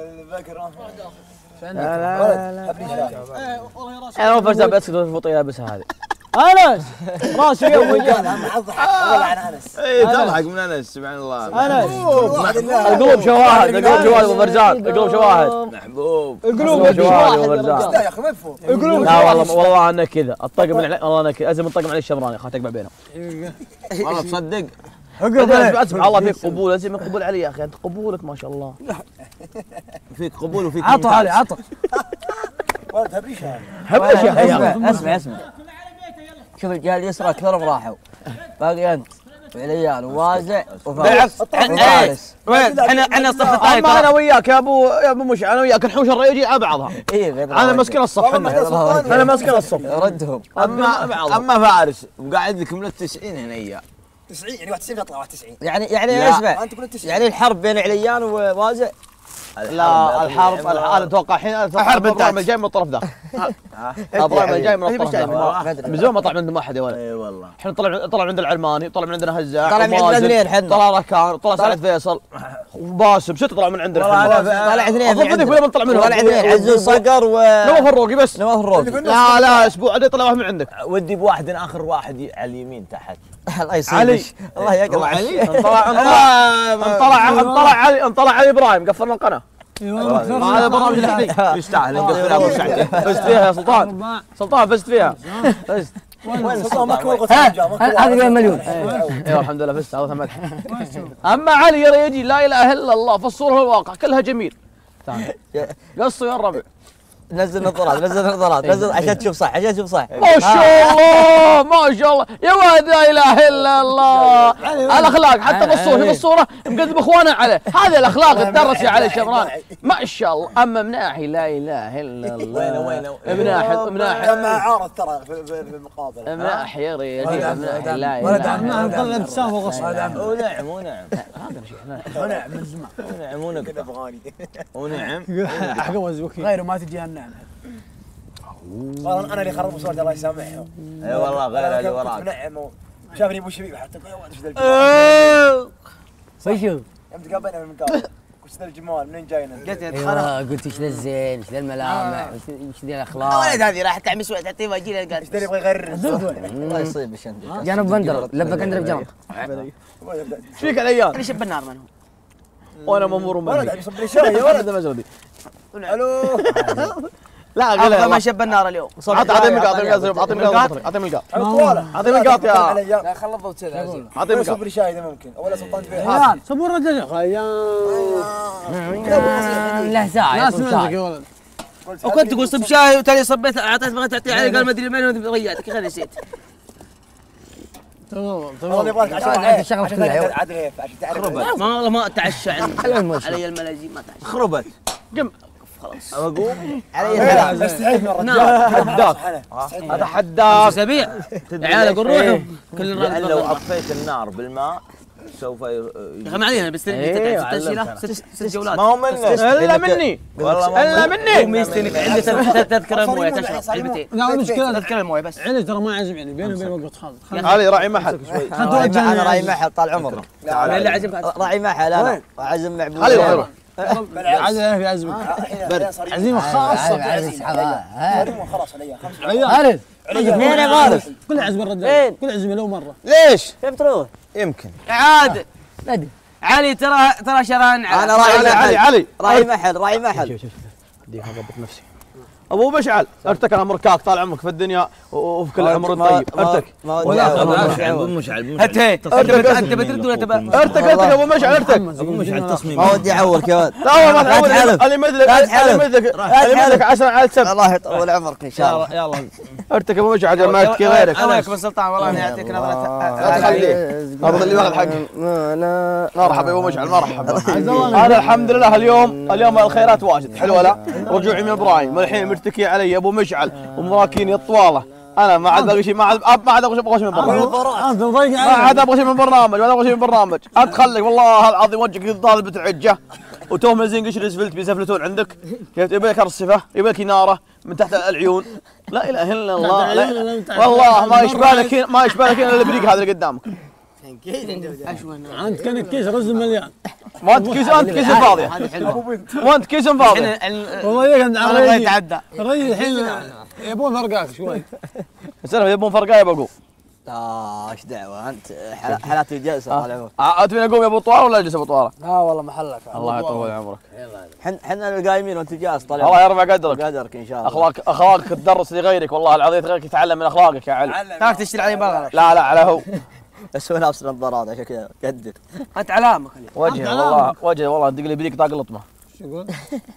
Speaker 4: لا لا لا انا ما فرزت بس الفوطه لابسها هذه.
Speaker 2: انس راسي يوم وجانا.
Speaker 7: عن انس.
Speaker 5: اي تضحك من انس سبحان الله.
Speaker 2: انس
Speaker 4: القلوب شواهد القلوب شواهد ابو فرزان القلوب شواهد.
Speaker 5: محبوب.
Speaker 2: القلوب
Speaker 4: شواهد ابو فرزان.
Speaker 7: لا يا اخي ما يفوت.
Speaker 4: لا والله والله انا كذا الطقم من والله انا كذا ازم الطقم علي الشمراني خاطر تقبع بينهم.
Speaker 5: والله تصدق.
Speaker 4: اسمع الله فيك قبول لازم قبول علي يا اخي انت قبولك ما شاء الله.
Speaker 5: فيك قبول وفيك
Speaker 1: عطوا علي عطوا.
Speaker 7: ولد هبريش هذا.
Speaker 4: هبش يا اخي.
Speaker 3: اسمع اسمع شوف الجهه اليسرى كلهم راحوا باقي انت وعليان ووازع
Speaker 4: بالعكس
Speaker 3: وفارس.
Speaker 4: وين احنا احنا الصف الثاني. اما انا وياك يا ابو يا ابو مش انا وياك الحوش الريجي على بعضها.
Speaker 3: ايه
Speaker 4: انا مسكين الصف احنا انا مسكين الصف.
Speaker 3: ردهم
Speaker 5: اما اما فارس وقاعد لك من التسعين هنا اياه.
Speaker 7: تسعين يعني واحد وتسعين يطلع واحد وتسعين.
Speaker 3: يعني يعني
Speaker 5: لا.
Speaker 3: اسمع
Speaker 7: انت قلت تسعين.
Speaker 3: يعني الحرب بين عليان ووازع.
Speaker 4: لا الحرب انا اتوقع الحين الحرب الرعب جاي من الطرف ذا. الرعب جاي من الطرف ذا. من زمان ما طلع من عندهم احد يا ولد.
Speaker 5: اي والله.
Speaker 4: احنا طلع طلع من عند العلماني طلع من عندنا هزاع
Speaker 3: طلع من عندنا اثنين حنا.
Speaker 4: طلع ركان طلع سعد فيصل وباسم ست طلعوا من عندنا.
Speaker 3: طلع اثنين
Speaker 4: المفروض ذيك ولا من طلع منهم.
Speaker 3: طلع اثنين عز الصقر و
Speaker 4: نواف الروقي بس.
Speaker 3: نواف الروقي.
Speaker 4: لا لا اسبوع عدي طلع واحد من عندك.
Speaker 5: ودي بواحد اخر واحد على اليمين تحت.
Speaker 3: الله يصير
Speaker 4: علي.
Speaker 3: الله يقطع
Speaker 5: علي.
Speaker 4: انطلع انطلع انطلع علي انطلع علي ابراهيم قفلنا القناه. هذا برنامج الحين
Speaker 5: يستاهل نقفلها ابو ساعتين.
Speaker 4: فزت فيها يا سلطان. سلطان فزت فيها. فزت.
Speaker 7: وين سلطان ماكو الغثيان جاء ماكو.
Speaker 3: هذا بين مليون.
Speaker 4: ايوه الحمد لله فزت هذا مدح. اما علي يا ريجي لا اله الا الله في الصوره والواقع كلها جميل. قصوا يا الربع.
Speaker 3: نزل نظارات نزل نظارات نزل عشان تشوف صح عشان تشوف صح.
Speaker 4: ما شاء الله ما شاء الله يا ولد لا اله الا الله. الاخلاق حتى بالصوره في الصوره مقدم اخوانه عليه هذه الاخلاق تدرس يا علي الشمراني ما شاء الله. اما من ناحيه لا اله الا الله
Speaker 5: وينه وينه
Speaker 4: من ناحيه من ناحيه
Speaker 7: كان معه عارض ترى في في- في المقابله.
Speaker 4: من ناحيه يا ريال من ناحيه لا اله الا
Speaker 6: ما
Speaker 4: الله.
Speaker 6: نطلع ابتسام وغصب.
Speaker 5: ونعم ونعم
Speaker 4: هذا شيء
Speaker 7: ونعم من زمان.
Speaker 5: ونعم ونقطع
Speaker 7: كذا ابغاني.
Speaker 5: ونعم.
Speaker 6: احقوز وكيل.
Speaker 1: غيره ما تجي النعمه.
Speaker 7: والله انا اللي خربوا صورتي الله يسامحهم.
Speaker 5: اي والله غير اللي وراك.
Speaker 7: منعم شافني ابو شبيب حتى يا ولد ايش ذا الجمال.
Speaker 3: وشو؟
Speaker 7: يوم تقابلنا من المقابله قلت ذا الجمال منين جاينا؟ قلت
Speaker 3: ايوه قلت ايش ذا الزين ايش ذا الملامح ايش ذا الاخلاق.
Speaker 5: ولد هذه راح تعمل سوء تعطيه واجي له قال
Speaker 7: ايش ذا اللي يبغى يغرر.
Speaker 3: الله يصيبك انت. جانب بندر لبك عندنا بجنب.
Speaker 4: ايش فيك الايام؟
Speaker 5: انا شب النار من هو؟
Speaker 4: وانا مامور
Speaker 7: ولد
Speaker 4: مني
Speaker 7: عم يصب لي شاي يا ولد.
Speaker 4: هذا مزودي.
Speaker 7: الو.
Speaker 4: لا
Speaker 5: افضل ما
Speaker 4: قول
Speaker 5: شب النار اليوم.
Speaker 4: اعطي اعطي ملقاط اعطي ملقاط اعطي ملقاط
Speaker 7: طواله.
Speaker 4: اعطي ملقاط يا
Speaker 7: لا
Speaker 5: خلصوا كذا.
Speaker 4: اعطي ملقاط.
Speaker 7: يصب لي شاي اذا ممكن ولا سلطان
Speaker 1: خيان صبور رجل خيان.
Speaker 3: له ساعه
Speaker 6: ناس
Speaker 3: يكون
Speaker 6: منك يا
Speaker 3: ساعه.
Speaker 6: ولد.
Speaker 3: وكنت تقول صب شاي وتالي صبيت اعطيت بغيت تعطيه علي قال ما ادري من رياتك خلي نسيت.
Speaker 6: تمام
Speaker 7: والله
Speaker 6: تمام.
Speaker 7: يبغاك عشان
Speaker 3: عاد
Speaker 7: عشان
Speaker 3: الشغلة كلها.
Speaker 7: عاد غيف عشان تعرف.
Speaker 3: خربت ما والله ما اتعشى عندي علي الملاجئ ما اتعشى.
Speaker 5: خربت
Speaker 4: قم
Speaker 3: خلاص
Speaker 5: اقوم
Speaker 7: علي استعيد من الرجال.
Speaker 4: حداك اتحداك
Speaker 3: اسابيع يا عيال اقول روحوا كل
Speaker 5: لان لو
Speaker 3: الرابط
Speaker 5: اطفيت النار بالماء سوف ي-
Speaker 3: يا اخي ما علينا بس
Speaker 4: إيه،
Speaker 3: ست اسئله ست ست جولات
Speaker 5: ما هو منك
Speaker 4: الا مني
Speaker 5: والله ما
Speaker 4: الا
Speaker 5: هو
Speaker 4: مني
Speaker 3: ميزتك عندي تذ- تذكره مويه تشرب علبتين
Speaker 6: لا المشكلة
Speaker 3: تذكره مويه بس
Speaker 6: علي ترى ما يعزم يعني بيني وبين وقت خالد.
Speaker 4: علي راعي محل
Speaker 8: انا راعي محل طال عمرك
Speaker 3: من اللي عزمك
Speaker 8: راعي محل انا اعزم معبود
Speaker 4: علي روح
Speaker 6: عاد في عزمك عزيمة خاصة.
Speaker 7: خلاص عليها خمس
Speaker 6: عيال
Speaker 8: فين يا غالب؟
Speaker 6: كل عزم الرجال كل عزمة له مرة.
Speaker 4: ليش؟
Speaker 8: كيف تروح؟
Speaker 5: يمكن
Speaker 3: عاد علي ترى ترى شران
Speaker 8: انا راعي
Speaker 4: علي علي
Speaker 8: محل
Speaker 4: علي
Speaker 8: راعي محل راعي محل
Speaker 4: دقيقة اضبط نفسي ابو مشعل ارتك انا مركاك طال عمرك في الدنيا وفي كل عمر طيب ارتك
Speaker 5: ابو مشعل
Speaker 3: انت انت انت بترد ولا تبى
Speaker 4: ارتك ارتك ابو مشعل ارتك
Speaker 5: ابو مشعل تصميم
Speaker 8: ما ودي اعورك يا ولد
Speaker 4: لا والله ما تحول
Speaker 8: تحلف.
Speaker 4: اللي مثلك
Speaker 8: لا
Speaker 4: اللي
Speaker 8: تحلف.
Speaker 4: مثلك اللي مثلك عسل على السب
Speaker 8: الله يطول عمرك ان شاء الله.
Speaker 3: يلا
Speaker 4: ارتك ابو مشعل ما يحكي غيرك
Speaker 3: الله يكبر سلطان والله اني يعطيك
Speaker 4: لا
Speaker 3: نظره
Speaker 4: تخليه هذا اللي واخذ حقه مرحبا يا ابو مشعل مرحبا انا الحمد لله اليوم اليوم الخيرات واجد حلوه لا رجوعي من ابراهيم والحين مرتكي علي ابو مشعل ومراكيني الطواله انا ما عاد باقي شيء ما عاد ما عاد ابغى شيء من برنامج
Speaker 6: انت مضيق
Speaker 4: ما عاد ابغى شيء من برنامج ما ابغى شيء من برنامج ادخل لك والله العظيم وجهك طالب العجه وتوه زين قشر اسفلت بيسفلتون عندك كيف يبي لك رصفه يبي لك ناره من تحت العيون لا اله الا الله لا والله ما يشبه لك ما يشبه لك الا البريق هذا اللي قدامك
Speaker 6: انت كان كيس رز مليان.
Speaker 4: ما انت كيس انت كيس فاضيه
Speaker 3: هذه حلوه
Speaker 4: وانت كيس فاضيه
Speaker 6: والله يقعد على
Speaker 3: انا
Speaker 6: الرجل
Speaker 3: يتعدى
Speaker 6: الرجل الحين يبون فرقاك شوي.
Speaker 4: السلام يبون فرقايه بقوم
Speaker 8: اه ايش دعوه انت حلا- حالات الجلسه طال عمرك.
Speaker 4: تبيني اقوم يا ابو طوال ولا اجلس ابو طوال؟
Speaker 1: لا والله محلك.
Speaker 4: الله يطول عمرك
Speaker 8: حن حنا القايمين وانت جالس طال
Speaker 4: الله
Speaker 8: عمرك.
Speaker 4: يرفع قدرك
Speaker 8: قدرك ان شاء الله.
Speaker 4: اخلاق اخلاقك تدرس لغيرك والله العظيم غيرك يتعلم من اخلاقك يا علي
Speaker 3: تراك تشتري علي بلغه
Speaker 4: لا لا على هو
Speaker 8: بس هو لابس نظارات عشان كذا قدر.
Speaker 3: انت علامه خلي
Speaker 4: وجهه والله وجهه والله دق لي بريق طاق لطمه
Speaker 6: شو يقول؟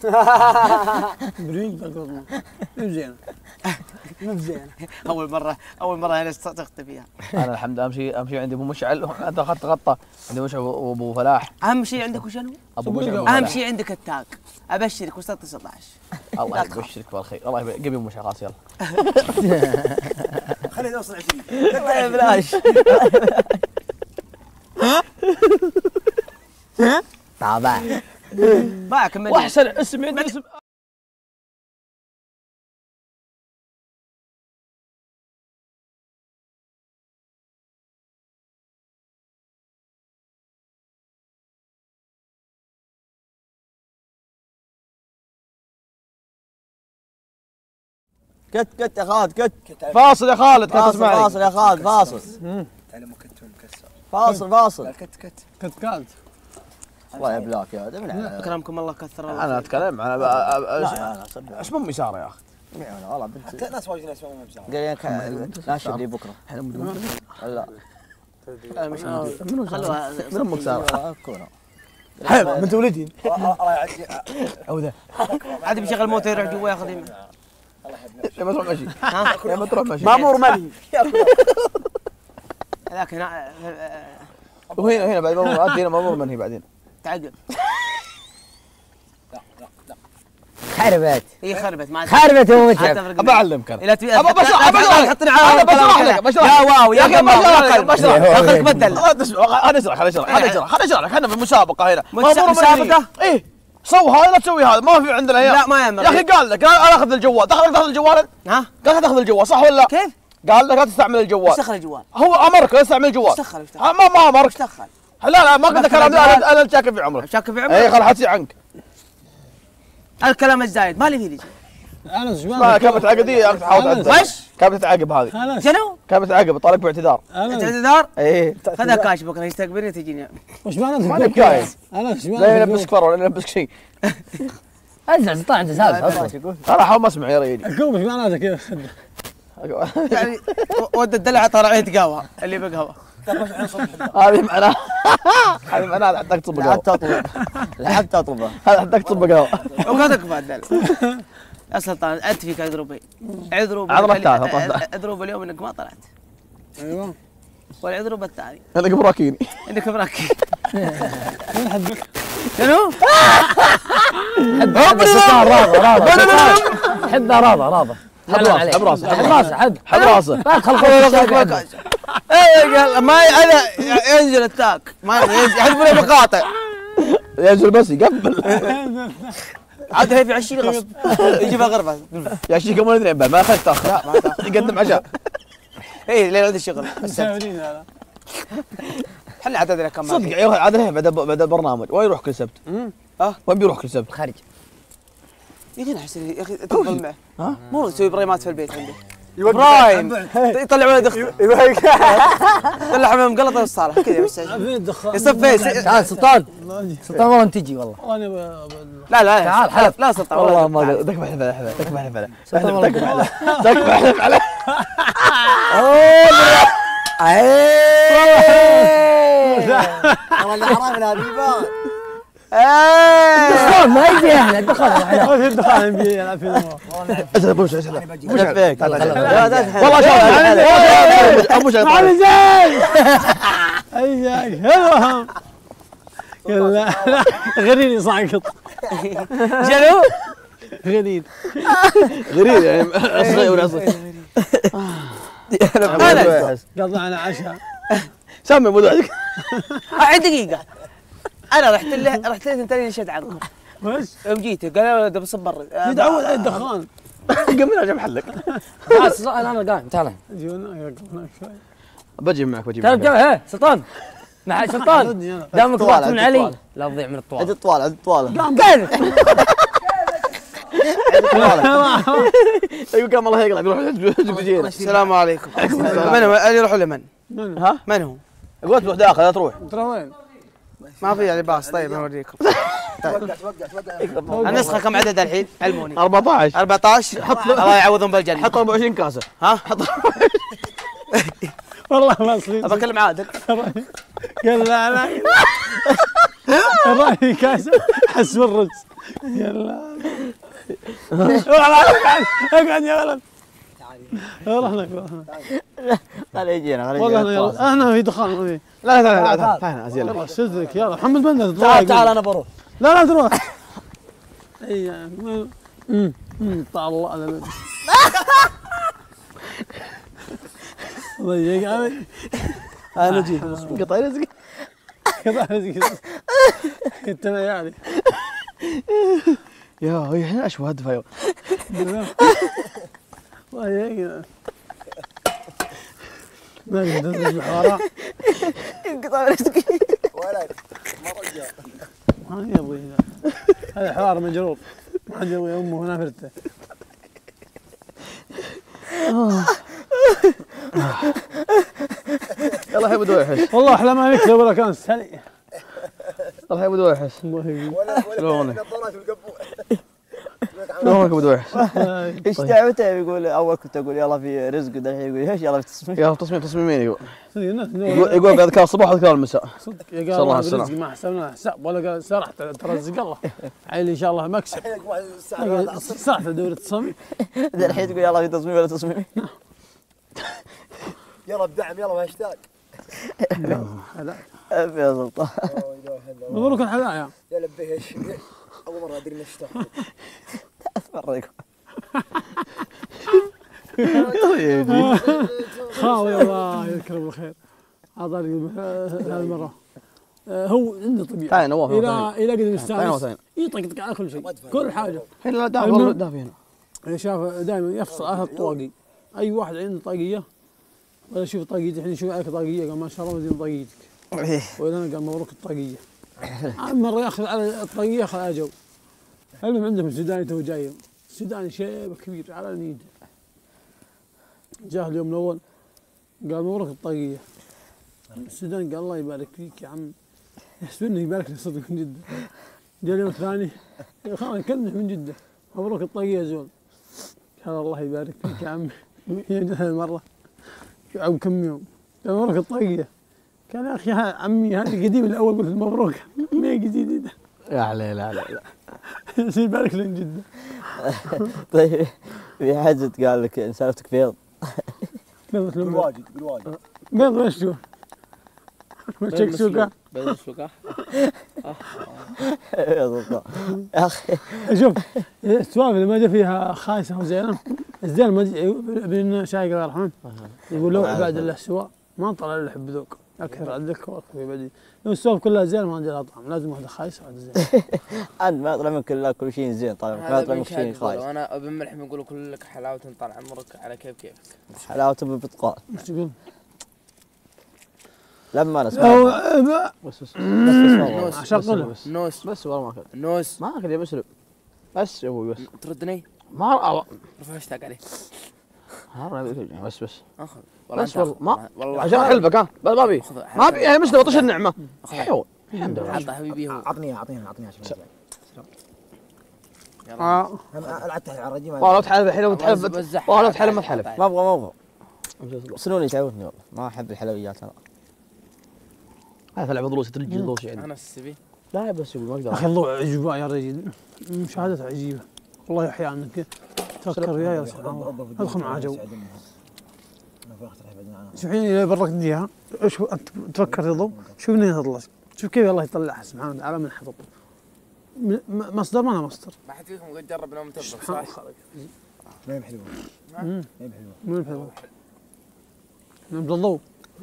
Speaker 6: بريق تقول زين
Speaker 1: مو زين.
Speaker 3: اول مره اول مره انا تخطي فيها
Speaker 4: انا الحمد امشي امشي عندي ابو مشعل انت اخذت غطى عندي مشعل وابو فلاح
Speaker 3: اهم شيء عندك وشنو؟
Speaker 4: ابو مشعل وأبو
Speaker 3: اهم
Speaker 4: فلاح.
Speaker 3: شيء عندك التاج ابشرك وصلت تسعة عشر
Speaker 4: الله يبشرك بالخير الله يبارك قبل ابو مشعل خلاص يلا
Speaker 7: خليني اوصل عشرين.
Speaker 8: بلاش. طبعا.
Speaker 3: ما كمل
Speaker 4: واحسن اسم عندي اسم
Speaker 8: كت كت يا خالد كت.
Speaker 4: فاصل يا خالد كنت
Speaker 8: فاصل
Speaker 4: تسمعني
Speaker 8: فاصل يا خالد فاصل.
Speaker 7: تعلم كت مكسر.
Speaker 8: فاصل فاصل.
Speaker 7: كت كت.
Speaker 6: كنت كالت.
Speaker 8: الله يبلاك يا ولد من على-
Speaker 3: اكرمكم الله كثر الله
Speaker 4: انا اتكلم انا
Speaker 8: لا لا صدق.
Speaker 4: ايش من يسار يا اخي
Speaker 8: والله بنت.
Speaker 7: حتى ناس واجد ناس ما بزعل.
Speaker 8: قال لي ناشر لي بكره. لا
Speaker 3: مش خلوها
Speaker 4: من امك ساره
Speaker 8: كوره.
Speaker 1: حلو من ولدين.
Speaker 7: الله يعدي.
Speaker 3: عاد بيشغل موتور يروح جوا ياخذ يمه
Speaker 4: يا ما تروح ماشي يا ما تروح ماشي
Speaker 1: مامور مني.
Speaker 3: هذاك هنا
Speaker 4: وهنا هنا بعد مامور هنا مامور من هي بعدين
Speaker 3: تعقب
Speaker 8: خربت
Speaker 3: هي خربت ما
Speaker 8: خربت يا متعب.
Speaker 4: ابى اعلمك انا
Speaker 3: لا تبي
Speaker 4: أبى بشرح- أبى بشرح.
Speaker 3: حطني على
Speaker 4: أنا بشرح لك، بشرح
Speaker 3: يا
Speaker 4: لك.
Speaker 3: واو يا
Speaker 4: يا أخي
Speaker 3: قمر
Speaker 4: بشرح
Speaker 3: يا
Speaker 4: لك،
Speaker 3: قلب
Speaker 4: بشرح لك.
Speaker 3: خليك بدل
Speaker 4: خلنا اشرح خلنا اشرح خلنا اشرح خلنا اشرح خلنا اشرح احنا في مسابقه هنا
Speaker 3: متس- مسابقة؟
Speaker 4: ايه سوي هذا لا تسوي هذا ما في عندنا يا
Speaker 3: لا ما يعمل
Speaker 4: يا اخي قال لك انا اخذ الجوال دخل تاخذ الجوال
Speaker 3: ها
Speaker 4: قال لك تاخذ الجوال صح ولا لا؟
Speaker 3: كيف؟
Speaker 4: قال لك لا تستعمل الجوال
Speaker 3: ايش دخل الجوال؟
Speaker 4: هو امرك لا تستعمل الجوال
Speaker 3: ايش دخل ايش دخل؟
Speaker 4: ها، ما ما امرك
Speaker 3: ايش دخل؟
Speaker 4: لا لا ما قلت كلام لا، انا انا شاكر في عمرك
Speaker 3: شاك في
Speaker 4: اي
Speaker 3: عمرك؟
Speaker 4: خل حتسي عنك
Speaker 3: الكلام الزايد ما لي فيه
Speaker 6: انا ايش
Speaker 4: ما كانت عقديه انت تحاول تعدل
Speaker 3: وش؟
Speaker 4: كانت تعاقب هذه
Speaker 6: خلاص
Speaker 3: شنو؟
Speaker 4: كانت تعاقب طالب باعتذار
Speaker 3: انت
Speaker 6: انا
Speaker 3: اعتذار؟
Speaker 4: ايه
Speaker 3: خذها كاش بكره يستقبلني تجيني
Speaker 6: وش معنى
Speaker 4: ما
Speaker 6: تقول
Speaker 4: نبكاي
Speaker 6: انا ايش
Speaker 4: لا
Speaker 6: معنى
Speaker 4: يلبسك فر ولا يلبسك شيء
Speaker 8: ازعل سلطان انت سالفه اصلا.
Speaker 4: انا حاول ما اسمع يا ريدي
Speaker 6: اقول ايش معنى كذا
Speaker 3: يعني ود الدلع طالع عليه تقهوى اللي بقهوى
Speaker 4: هذه معناها هذه معناها حتى تصب
Speaker 8: لعبت
Speaker 4: قهوه
Speaker 8: اطلب لعبت اطلبه.
Speaker 4: هذا حتى تصب قهوه
Speaker 3: وكذا بعد الدلع يا سلطان انت فيك عذروبين. عذروب
Speaker 4: عذرة الثالث.
Speaker 3: عذروب اليوم انك ما طلعت.
Speaker 6: ايوه.
Speaker 3: والعذروب الثاني
Speaker 4: انك براكيني.
Speaker 3: انك براكين.
Speaker 6: من حدك؟
Speaker 3: شنو؟ حب سلطان راضة راضة. حبها راضة راضة.
Speaker 4: حب راسه حب راسه
Speaker 3: حب راسه حب
Speaker 4: حب راسه.
Speaker 3: لا تدخل ايه ما هذا ينزل التاك ما ينزل يحذفوا له مقاطع.
Speaker 4: ينزل بس يقبل.
Speaker 3: عاد هي في عشرين غصب يجيبها غرفة.
Speaker 4: يا شيخ كمان اثنين بعد ما اخذت تاخر. لا ما تاخر يقدم عشاء.
Speaker 3: ايه لين عندي الشغل.
Speaker 6: مسافرين هذا.
Speaker 3: احنا عددنا كم
Speaker 4: صدق يروح عاد بعد بعد البرنامج وين يروح كل سبت؟
Speaker 3: اه
Speaker 4: وين بيروح كل سبت؟
Speaker 3: خارج. يا اخي احس يا اخي تفضل معه. ها؟ مو يسوي برايمات في البيت عنده. برايم يطلع ولد يطلع حمام مقلطه والصالح كذا بس
Speaker 6: فين الدخان؟
Speaker 3: يصفي
Speaker 2: تعال سلطان سلطان والله تجي والله.
Speaker 6: وانا
Speaker 3: لا لا
Speaker 2: تعال حلف.
Speaker 3: لا سلطان
Speaker 4: والله ما تكبح حلف عليه تكبح حلف عليه تكبح عليه تكبح حلف عليه.
Speaker 8: والله عرفنا هذه
Speaker 2: الدخان ما يجي احنا الدخان.
Speaker 6: ما في الدخان يبي يلعب فيه.
Speaker 4: اسال ابو شيخ مش فيك
Speaker 3: والله
Speaker 4: شوف ابو شيخ
Speaker 6: علي زين اي زين هلا يلا غريني ساقط.
Speaker 3: شنو؟
Speaker 6: غريب
Speaker 4: غريب يعني اصغر ولا اصغر.
Speaker 3: انا
Speaker 6: قضى عشاء.
Speaker 4: سمي ابو ذلك.
Speaker 3: دقيقة انا رحت له رحت له ثاني نشهد عنكم.
Speaker 6: وش؟
Speaker 3: يوم جيت قال انا بدي بصبر
Speaker 6: يتعود على الدخان.
Speaker 4: قمنا جنب محلك.
Speaker 2: تعال سلطان انا قايم تعال.
Speaker 6: جونا يقفنا شوي.
Speaker 4: بجي معك بجي
Speaker 2: تعال
Speaker 4: معك.
Speaker 2: تعال هي سلطان مع سلطان دامك طلعت من علي لا تضيع من
Speaker 8: عند
Speaker 2: الطوال.
Speaker 8: الطوال عند الطوال.
Speaker 2: كيف؟
Speaker 4: يقول كم الله يقلع يروح جبجينا.
Speaker 3: السلام عليكم. من هو؟ يروحوا لمن؟
Speaker 4: ها؟
Speaker 3: من هو؟
Speaker 4: قلت تروح داخل لا تروح.
Speaker 6: ترى وين؟
Speaker 3: ما في يعني باص. طيب اوريكم.
Speaker 8: وقع وقع وقع.
Speaker 3: النسخة كم عددها الحين؟ علموني.
Speaker 4: أربعة عشر.
Speaker 3: أربعة عشر. حط الله يعوضهم بالجنة.
Speaker 4: حط أربعة وعشرين كاسة.
Speaker 3: ها؟ حط
Speaker 6: والله ما صير.
Speaker 3: ابى اكلم عادل.
Speaker 6: قال لا لا الراي كاسه حس بالرز. قال لا اقعد اقعد يا ولد. والله هناك
Speaker 8: خليه يجينا خليه
Speaker 6: والله
Speaker 8: يجينا.
Speaker 6: احنا في دخان.
Speaker 4: لا لا لا لا تعال ازين
Speaker 6: يلا شدك يلا محمد بندر.
Speaker 2: تعال تعال انا بروح.
Speaker 6: لا لا تروح. اي امم امم طال الله انا ضيق علي. انا جيت
Speaker 4: قطع رزق.
Speaker 6: قطع رزق. كنت انا يعني
Speaker 4: يا هي احنا اشوى هدفه يا
Speaker 6: ضيق. ما قدرت الحوارات.
Speaker 3: قطع رزقي.
Speaker 8: ولد ما رجع.
Speaker 6: ما يبغي هذا حوار مجرور. ما حد يبغي امه ونافرته.
Speaker 4: يلا يا ابو دويحس.
Speaker 6: والله احلى ما نكتب ولا كان سلي.
Speaker 4: يلا يا ابو دويحس. شلونك؟ شلونك ابو دويحس؟
Speaker 8: ايش دعوته يقول اول كنت اقول يلا في رزق الحين يقول ايش يلا في تصميم.
Speaker 4: يلا تصميم تصميمين يقول.
Speaker 6: يقول
Speaker 4: يقول اذكار الصباح واذكار المساء.
Speaker 6: صدق يا قال الله رزق ما حسبنا حساب ولا قال سرحت ترى رزق الله. عيل ان شاء الله مكسب. سرحت دورة التصميم.
Speaker 8: الحين تقول يلا في تصميم ولا تصميم. يلا بدعم يلا هاشتاج.
Speaker 6: هلا
Speaker 8: يا سلطان.
Speaker 6: مبروك الحلايا.
Speaker 8: يا لبيه ايش اول مره ادري انه اشتاق. افرقكم.
Speaker 6: خاوي الله يذكره بالخير. هذا هذه المره هو عنده طبيعه.
Speaker 4: تعال نواف.
Speaker 6: الى الى قد يستانس يطقطق على كل شيء كل حاجه.
Speaker 4: هنا لا دافع والله دافع هنا.
Speaker 6: شاف دائما يفصل على الطواقي. اي واحد عنده طاقيه ولا شوف طاقيتي الحين شوف عليك طاقيه قال ما شاء الله مدين طاقيتك. وإذا أنا قال مبروك الطاقيه. مرة ياخذ على الطاقيه ياخذ على جو. المهم عندهم سوداني تو جاي. السوداني شيب كبير على نيده. جاه اليوم الاول قال مبروك الطاقيه. السوداني قال الله يبارك فيك يا عم. يحسب انه يبارك لي صدق من جده. جاء اليوم الثاني خلاص يكلمه من جده. مبروك الطاقيه زول. قال الله يبارك فيك يا عم. يجي هالمره عقب كم يوم قال مبروك الطاقيه. قال يا اخي عمي هذه قديم الاول قلت مبروك ما هي جديده.
Speaker 4: لا لا لا لا
Speaker 6: يبارك لي من جده.
Speaker 8: طيب في حد قال لك سالفتك بيض.
Speaker 6: بيض
Speaker 7: قول واجد قول واجد.
Speaker 6: بيض مشوي شكشوكة.
Speaker 3: بيض الشوكة.
Speaker 8: يا اخي
Speaker 6: شوف السوالف اللي ما جا فيها خايسة وزينة، الزين ما جا ابن شايق الله يرحمه يقول لو عباد الله سواء ما طلع الا حب ذوق اكثر عندك واكثر بدي. لو السوالف كلها زين ما جا لها طعم، لازم واحدة خايسة وواحدة زينة.
Speaker 8: انت ما يطلع منك الا كل شيء زين طبعا، ما يطلع منك شيء خايس.
Speaker 3: وانا ابن ملحم يقول كلك حلاوة طال عمرك على كيف كيفك.
Speaker 8: حلاوته بالبطقاء.
Speaker 6: ايش تقول؟
Speaker 8: لما انا اسمع
Speaker 4: بس بس
Speaker 3: نوس
Speaker 6: اشغله
Speaker 3: نوس
Speaker 4: بس والله ما اكل
Speaker 3: نوس
Speaker 4: ما اكل يا مسلم بس يا ابوي بس
Speaker 3: تردني
Speaker 4: ما
Speaker 3: رفع اشتاق عليه.
Speaker 4: بس بس
Speaker 3: اخذ
Speaker 4: بس
Speaker 3: أنت
Speaker 4: والله
Speaker 3: أخذ.
Speaker 4: ما
Speaker 3: والله
Speaker 4: عشان حلبك ها بس ما بي
Speaker 3: خذ-
Speaker 4: ما في يا مسلم طش النعمه حيوان الحمد لله
Speaker 3: عطى حبيبي هو.
Speaker 7: اعطني اياه اعطني اياه اعطني اياه.
Speaker 6: اه
Speaker 7: انا العبت على الرجيم.
Speaker 4: والله لو تحلب الحين لو تحلب
Speaker 3: وزح-
Speaker 4: والله لو تحلب ما تحلب
Speaker 8: ما ابغى ما ابغى صنوني تعودني والله ما احب الحلويات انا.
Speaker 4: هذا لعبه ضروسي تلجي ضروسي عندي
Speaker 3: انا السبي
Speaker 4: لا بس يقول ما اقدر
Speaker 6: اخي الضوء عجبة يا رجل، مشاهدته عجيبة والله يحيى عنك. تفكر يا يا سبحان الله ادخل مع جو. شوف الحين اذا بركت اياها شوف انت تفكر يا ضو شوف منين تطلع، شوف كيف الله يطلعها سبحانه وتعالى من حضر م- مصدر ما أنا مصدر.
Speaker 3: ما حد فيكم قد جرب نوم تبرك
Speaker 6: سبحان
Speaker 3: صح؟
Speaker 6: الله.
Speaker 7: ما هي بحلوه
Speaker 6: مم.
Speaker 7: ما هي بحلوه.
Speaker 6: من الحضور نبض الضوء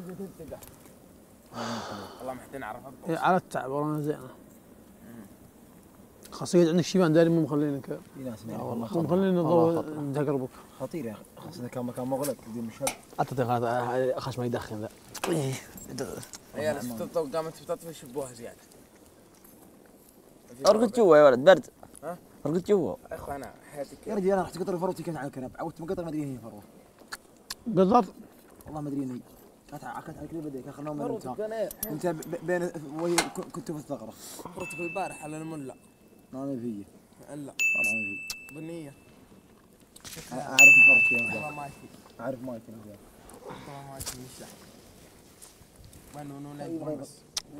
Speaker 3: والله محتاج نعرف
Speaker 6: إيه، على التعب والله زينه. خاصة عندك شيبان دايرين مو مخلينك
Speaker 7: في ناس ما
Speaker 6: والله مو مخلين الضوء تقربك.
Speaker 7: خطير يا اخي، خاصه اذا كان مكان مغلق بدي مشهد.
Speaker 4: حتى هذا خش ما يدخن ذا
Speaker 3: عيال شفت قامت تطفي شبوها زياده.
Speaker 8: ارقد جوا يا ولد برد.
Speaker 3: ها؟
Speaker 8: ارقد جوا.
Speaker 3: اخو انا حياتي
Speaker 7: يا رجال انا رحت قطر فروتي كانت على الكنب، عودت مقطر ما ادري هي فروه.
Speaker 6: بالضبط
Speaker 7: والله ما ادري اني كانت ع- كانت على كل بديك اخر نوم انت
Speaker 3: فروتك
Speaker 7: انت ب- بين وهي ك- كنت في الثغره.
Speaker 3: فروتك البارح على الملا
Speaker 7: ما ما في
Speaker 3: لا
Speaker 7: والله ما في.
Speaker 3: بنيه
Speaker 7: اعرف فرق
Speaker 3: والله
Speaker 7: فيها،
Speaker 3: ما في
Speaker 7: اعرف ما يكون فيها.
Speaker 3: والله ما في مش ما انه لا بس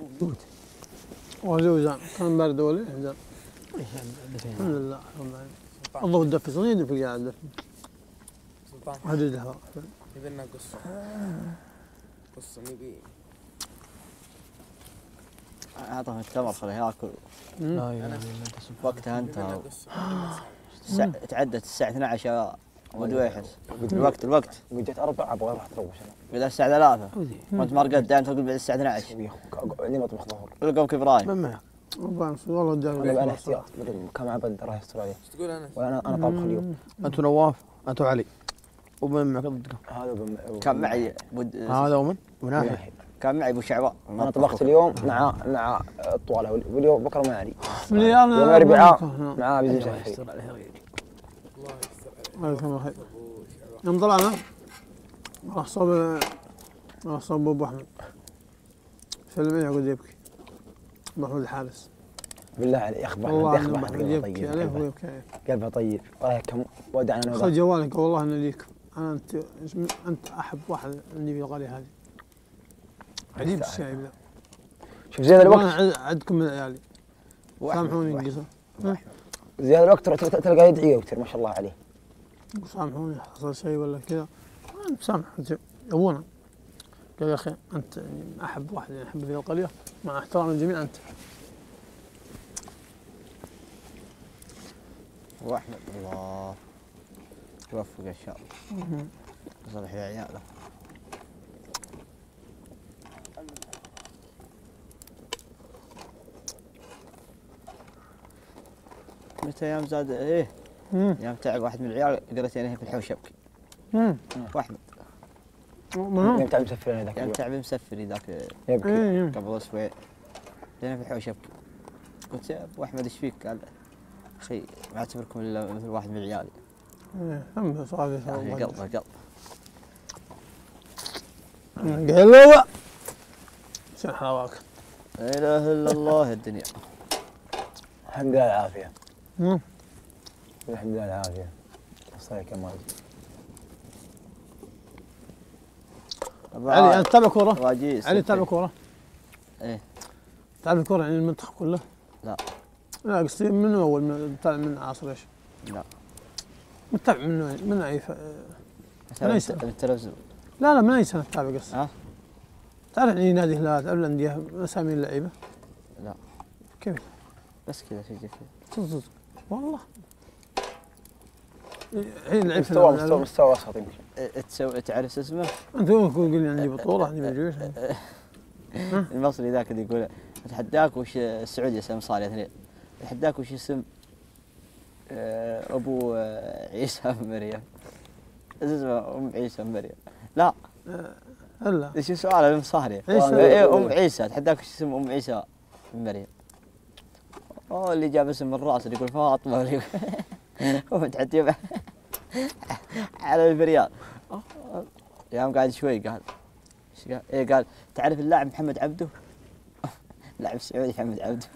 Speaker 6: وزوجان كان بارد ولا زين الحمد لله رب العالمين. الضوء الدفي صدق يدفي قاعد الدفي
Speaker 3: سلطان
Speaker 6: هدد الهواء.
Speaker 3: يبي لنا قصه قصه نبي
Speaker 8: اعطه التمر خليه ياكل.
Speaker 4: لا اله الا انت
Speaker 8: وقتها
Speaker 3: يبي لنا
Speaker 8: انت
Speaker 3: قصه
Speaker 8: الساعة- تعدت الساعة اثنا عشر يا ولد ويحس. الوقت الوقت
Speaker 9: جيت اربع ابغى اروح اتروش انا.
Speaker 8: بدأ الساعة ثلاثة وانت ما رقدت دائما تقول بعد الساعة اثنا عشر.
Speaker 9: ابي لين اطبخ ظهر.
Speaker 8: القوك ابراهيم.
Speaker 4: من معك
Speaker 6: ربنا والله
Speaker 9: انا
Speaker 6: الدار
Speaker 9: انا احتياط مدري كم عبد راح استراليا.
Speaker 3: ايش تقول انس؟
Speaker 9: وانا انا طابخ اليوم.
Speaker 4: انتوا نواف انتوا علي ومن معك ضدكم
Speaker 9: هذا بم-
Speaker 8: كان معي بود...
Speaker 4: هذا ومن وناحي
Speaker 8: كان معي ابو شعبان.
Speaker 9: انا طبخت اليوم مع مع الطواله واليوم بكره مع علي.
Speaker 6: من
Speaker 9: يوم
Speaker 6: انا
Speaker 9: الاربعاء مع ابي زيد
Speaker 4: الله
Speaker 9: الشافعي.
Speaker 4: يستر عليه غيري
Speaker 3: الله يستر عليك
Speaker 6: الله يسلمك خير. يوم طلعنا راح صوب راح صوب ابو احمد فيلم يقعد يبكي ابو احمد الحارس
Speaker 9: بالله عليك يا اخي
Speaker 6: والله
Speaker 9: يا اخي
Speaker 6: انه
Speaker 9: أحمد
Speaker 6: احمد
Speaker 9: قلبه
Speaker 6: يبكي
Speaker 9: طيب
Speaker 6: عليه
Speaker 9: قلبه-
Speaker 6: ويبكي عليه.
Speaker 9: قلبه طيب والله كم ودعنا انا
Speaker 6: خذ
Speaker 9: وذاك.
Speaker 6: جوالك والله انه ليك انا انت انت احب واحد عندي في القريه هذه عجيب الشايب ذا.
Speaker 9: شوف زيادة الوقت
Speaker 6: انا عندكم من عيالي سامحوني انقصر
Speaker 9: زيادة الوقت ترى تلقى تلقى يدعي اكثر ما شاء الله عليه.
Speaker 6: سامحوني حصل شيء ولا كذا أنا مسامح انت ابونا قال يا اخي انت يعني احب واحد يعني احب في القريه مع احترام الجميع انت.
Speaker 8: واحمد الله يوفق ان شاء الله يصلح لي عياله. متى يوم زاد ايه
Speaker 6: امم
Speaker 8: يوم تعب واحد من العيال قريت عينيه في الحوش يبكي.
Speaker 6: امم
Speaker 8: واحمد
Speaker 6: منو؟
Speaker 9: يوم تعب مسفر ذاك
Speaker 8: يوم
Speaker 9: اليوم
Speaker 8: تعب مسفر ذاك
Speaker 9: يبكي.
Speaker 6: ايه
Speaker 8: قبل اسبوعين عينيه في الحوش يبكي. قلت يا ابو احمد ايش فيك؟ قال اخي ما اعتبركم الا مثل واحد من عيالي.
Speaker 6: ايه هم صافي
Speaker 8: يا اخي قلبه قلب.
Speaker 6: قلبه شنو حلاوك؟
Speaker 8: لا اله الا الله الدنيا.
Speaker 9: الحمد لله العافية.
Speaker 6: امم
Speaker 9: الحمد لله العافية. وصلي كمال.
Speaker 6: علي انت تتابع كوره؟
Speaker 8: واجيس
Speaker 6: علي تتابع كوره؟
Speaker 8: ايه
Speaker 6: تتابع كوره يعني المنتخب كله؟
Speaker 8: لا
Speaker 6: لا قصدي من اول من تتابع من عصر ايش؟
Speaker 8: لا
Speaker 6: متابع من من اي ف... من اي سنه؟
Speaker 8: التلفزيون.
Speaker 6: لا لا من اي سنه تتابع قصدي؟
Speaker 8: ها؟
Speaker 6: تعرف يعني نادي الهلال، تعرف الانديه اسامي اللعيبه؟
Speaker 8: لا.
Speaker 6: كيف؟
Speaker 8: بس كذا شيء زي كذا.
Speaker 6: صدق صدق والله. الحين لعبت
Speaker 9: مستوى مستوى مستوى وسط يمكن.
Speaker 8: تسوي تعرف اسمه؟
Speaker 6: انت وين تقول لي عندي بطوله عندي مدري ايش.
Speaker 8: المصري ذاك اللي يقول اتحداك وش السعودي اسم صالح اثنين. اتحداك وش اسم ابو عيسى بن مريم. ايش اسمه ام عيسى بن مريم؟ لا.
Speaker 6: هلا.
Speaker 8: ايش سؤال المصاري؟
Speaker 6: عيسى.
Speaker 8: ام عيسى اتحداك وش اسم ام عيسى بن مريم؟ اوه اللي جاب اسم من راس اللي يقول فاطمه اللي هو متحدي على البريال. يوم قاعد شوي قال ايش قال؟ ايه قال تعرف اللاعب محمد عبده؟ اللاعب السعودي محمد عبده.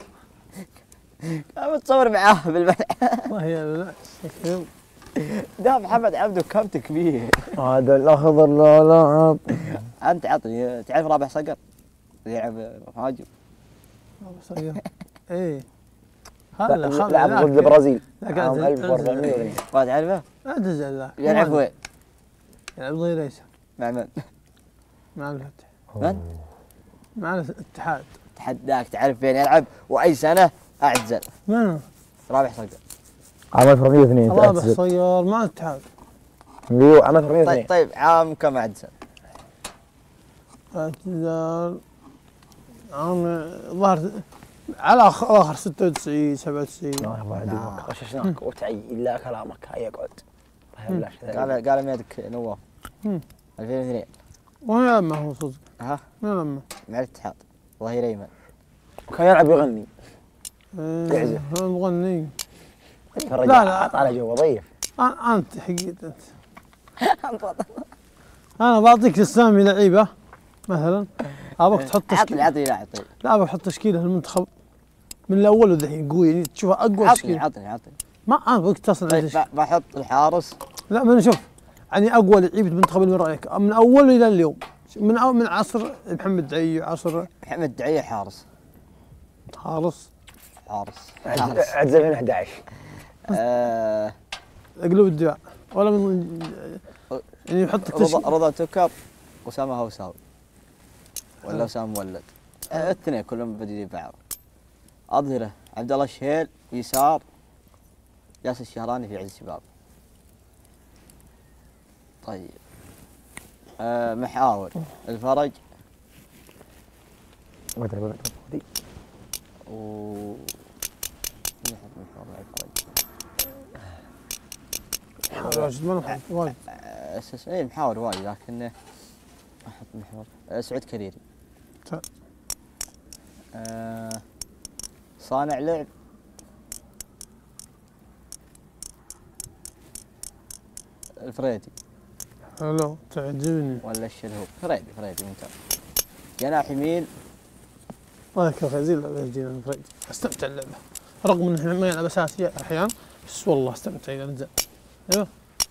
Speaker 8: قام متصور معاه بالملعب.
Speaker 6: والله يا لا.
Speaker 8: ده محمد عبده كابتن كبير.
Speaker 9: هذا الاخضر لا لاعب.
Speaker 8: انت عطني تعرف رابح صقر؟ يلعب مهاجم.
Speaker 6: رابح صقر. ايه. هذا
Speaker 9: لعب ضد البرازيل عام ألف وأربعمية.
Speaker 8: ما تعرفه؟
Speaker 6: لا تزعل لا.
Speaker 8: يلعب وين؟
Speaker 6: يلعب ضد ايش؟
Speaker 8: مع من؟
Speaker 6: مع الفتح.
Speaker 8: من؟
Speaker 6: مع الاتحاد.
Speaker 8: اتحداك تعرف فين يلعب واي سنه اعتزل.
Speaker 6: من؟
Speaker 8: رابح صقر.
Speaker 9: عام ألف وأربعمية واثنين.
Speaker 6: رابح صقر مع الاتحاد.
Speaker 9: ايوه عام ألف وأربعمية واثنين.
Speaker 8: طيب طيب عام كم اعتزل؟
Speaker 6: اعتزال عام ظهر على اخر ستة وتسعين سبعة وتسعين.
Speaker 9: لا بعد غششناك وتعي الا كلامك هيا اقعد.
Speaker 8: قال قال ميدك نواف. ألفين واثنين.
Speaker 6: وين لما هو صدق؟
Speaker 8: ها؟
Speaker 6: وين لما؟
Speaker 8: مع الاتحاد ظهير ايمن.
Speaker 9: وكان يلعب يغني.
Speaker 6: يعزف. مغني.
Speaker 9: لا لا على جو ضيف.
Speaker 6: انا انت حقيقة انت. انا بعطيك اسامي لعيبه مثلا ابغاك تحط تشكيله.
Speaker 8: عطني عطني لا
Speaker 6: لا ابغاك تحط تشكيله المنتخب من الاول للحين قوي يعني تشوفها اقوى تشكيله.
Speaker 8: عطني عطني
Speaker 6: ما انا ابغاك تصل.
Speaker 8: طيب بحط الحارس.
Speaker 6: لا ما شوف يعني اقوى لعيبه منتخب من رايك من اول الى اليوم من أول من عصر محمد دعي عصر
Speaker 8: محمد دعي حارس.
Speaker 6: حارس.
Speaker 8: حارس.
Speaker 9: اعتزل من أحد عشر.
Speaker 8: آه
Speaker 6: قلوب الدفاع ولا من يعني يحط
Speaker 8: رضا رضا تكر واسامه هوساوي ولا اسامه مولد. الاثنين كلهم بديدين بعض. اظهره عبد الله الشهيل يسار ياسر الشهراني في عز الشباب. طيب آه محاور الفرج
Speaker 9: ما ادري
Speaker 8: و
Speaker 6: واجد ما نحط واجد.
Speaker 8: اساس اي محاور واجد لكن احط محور أه سعود كريري. أه صانع لعب الفريدي.
Speaker 6: حلو تعجبني.
Speaker 8: ولا الشلهوب. فريدي فريدي ممتاز. جناح يمين.
Speaker 6: والله كيف خزين الجناح فريدي استمتع اللعبه رغم انه ما يلعب اساسي احيانا بس والله استمتع اذا نزل. ايوه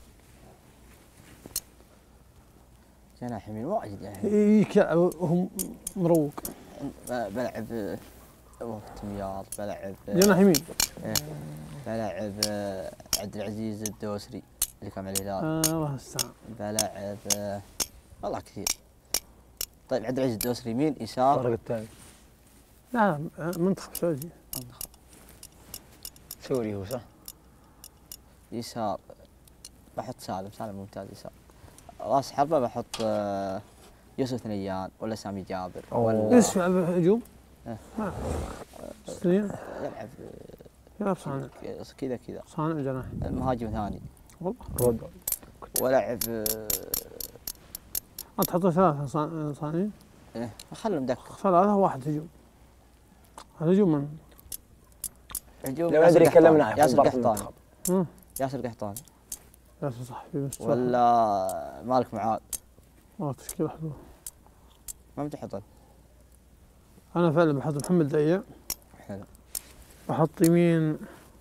Speaker 8: جناح يمين واجد يعني.
Speaker 6: يجيك يلعب وهو مروق.
Speaker 8: بلعب وقت ميار بلعب
Speaker 6: جناح يمين.
Speaker 8: إيه. بلعب عبد العزيز الدوسري اللي كان مع الهلال.
Speaker 6: اه الله المستعان.
Speaker 8: بلعب والله كثير. طيب عبد العزيز الدوسري يمين يسار.
Speaker 9: الفرق الثاني.
Speaker 6: لا منتخب سعودي.
Speaker 8: منتخب
Speaker 9: سوري هو صح؟
Speaker 8: يسار بحط سالم سالم ممتاز يسار. راس حربة بحط يوسف ثنيان ولا سامي جابر ولا
Speaker 6: ايش يلعب هجوم؟
Speaker 8: اه
Speaker 6: ثنيان
Speaker 8: يلعب
Speaker 6: يلعب صانع
Speaker 8: كذا كذا
Speaker 6: صانع جناح
Speaker 8: مهاجم ثاني
Speaker 6: والله.
Speaker 8: ولعب
Speaker 6: انت تحط ثلاثة صانعين؟
Speaker 8: ايه خلهم دكة.
Speaker 6: ثلاثة واحد هجوم. الهجوم من؟
Speaker 8: هجوم
Speaker 9: لو ادري كلمنا
Speaker 8: ياسر قحطاني. ياسر قحطاني.
Speaker 6: ياسر صح في مستوى.
Speaker 8: ولا مالك معاذ.
Speaker 6: والله تشكيلة حلوة.
Speaker 8: ما بتحطه؟
Speaker 6: أنا فعلا بحط محمد دعيع.
Speaker 8: حلو.
Speaker 6: بحط يمين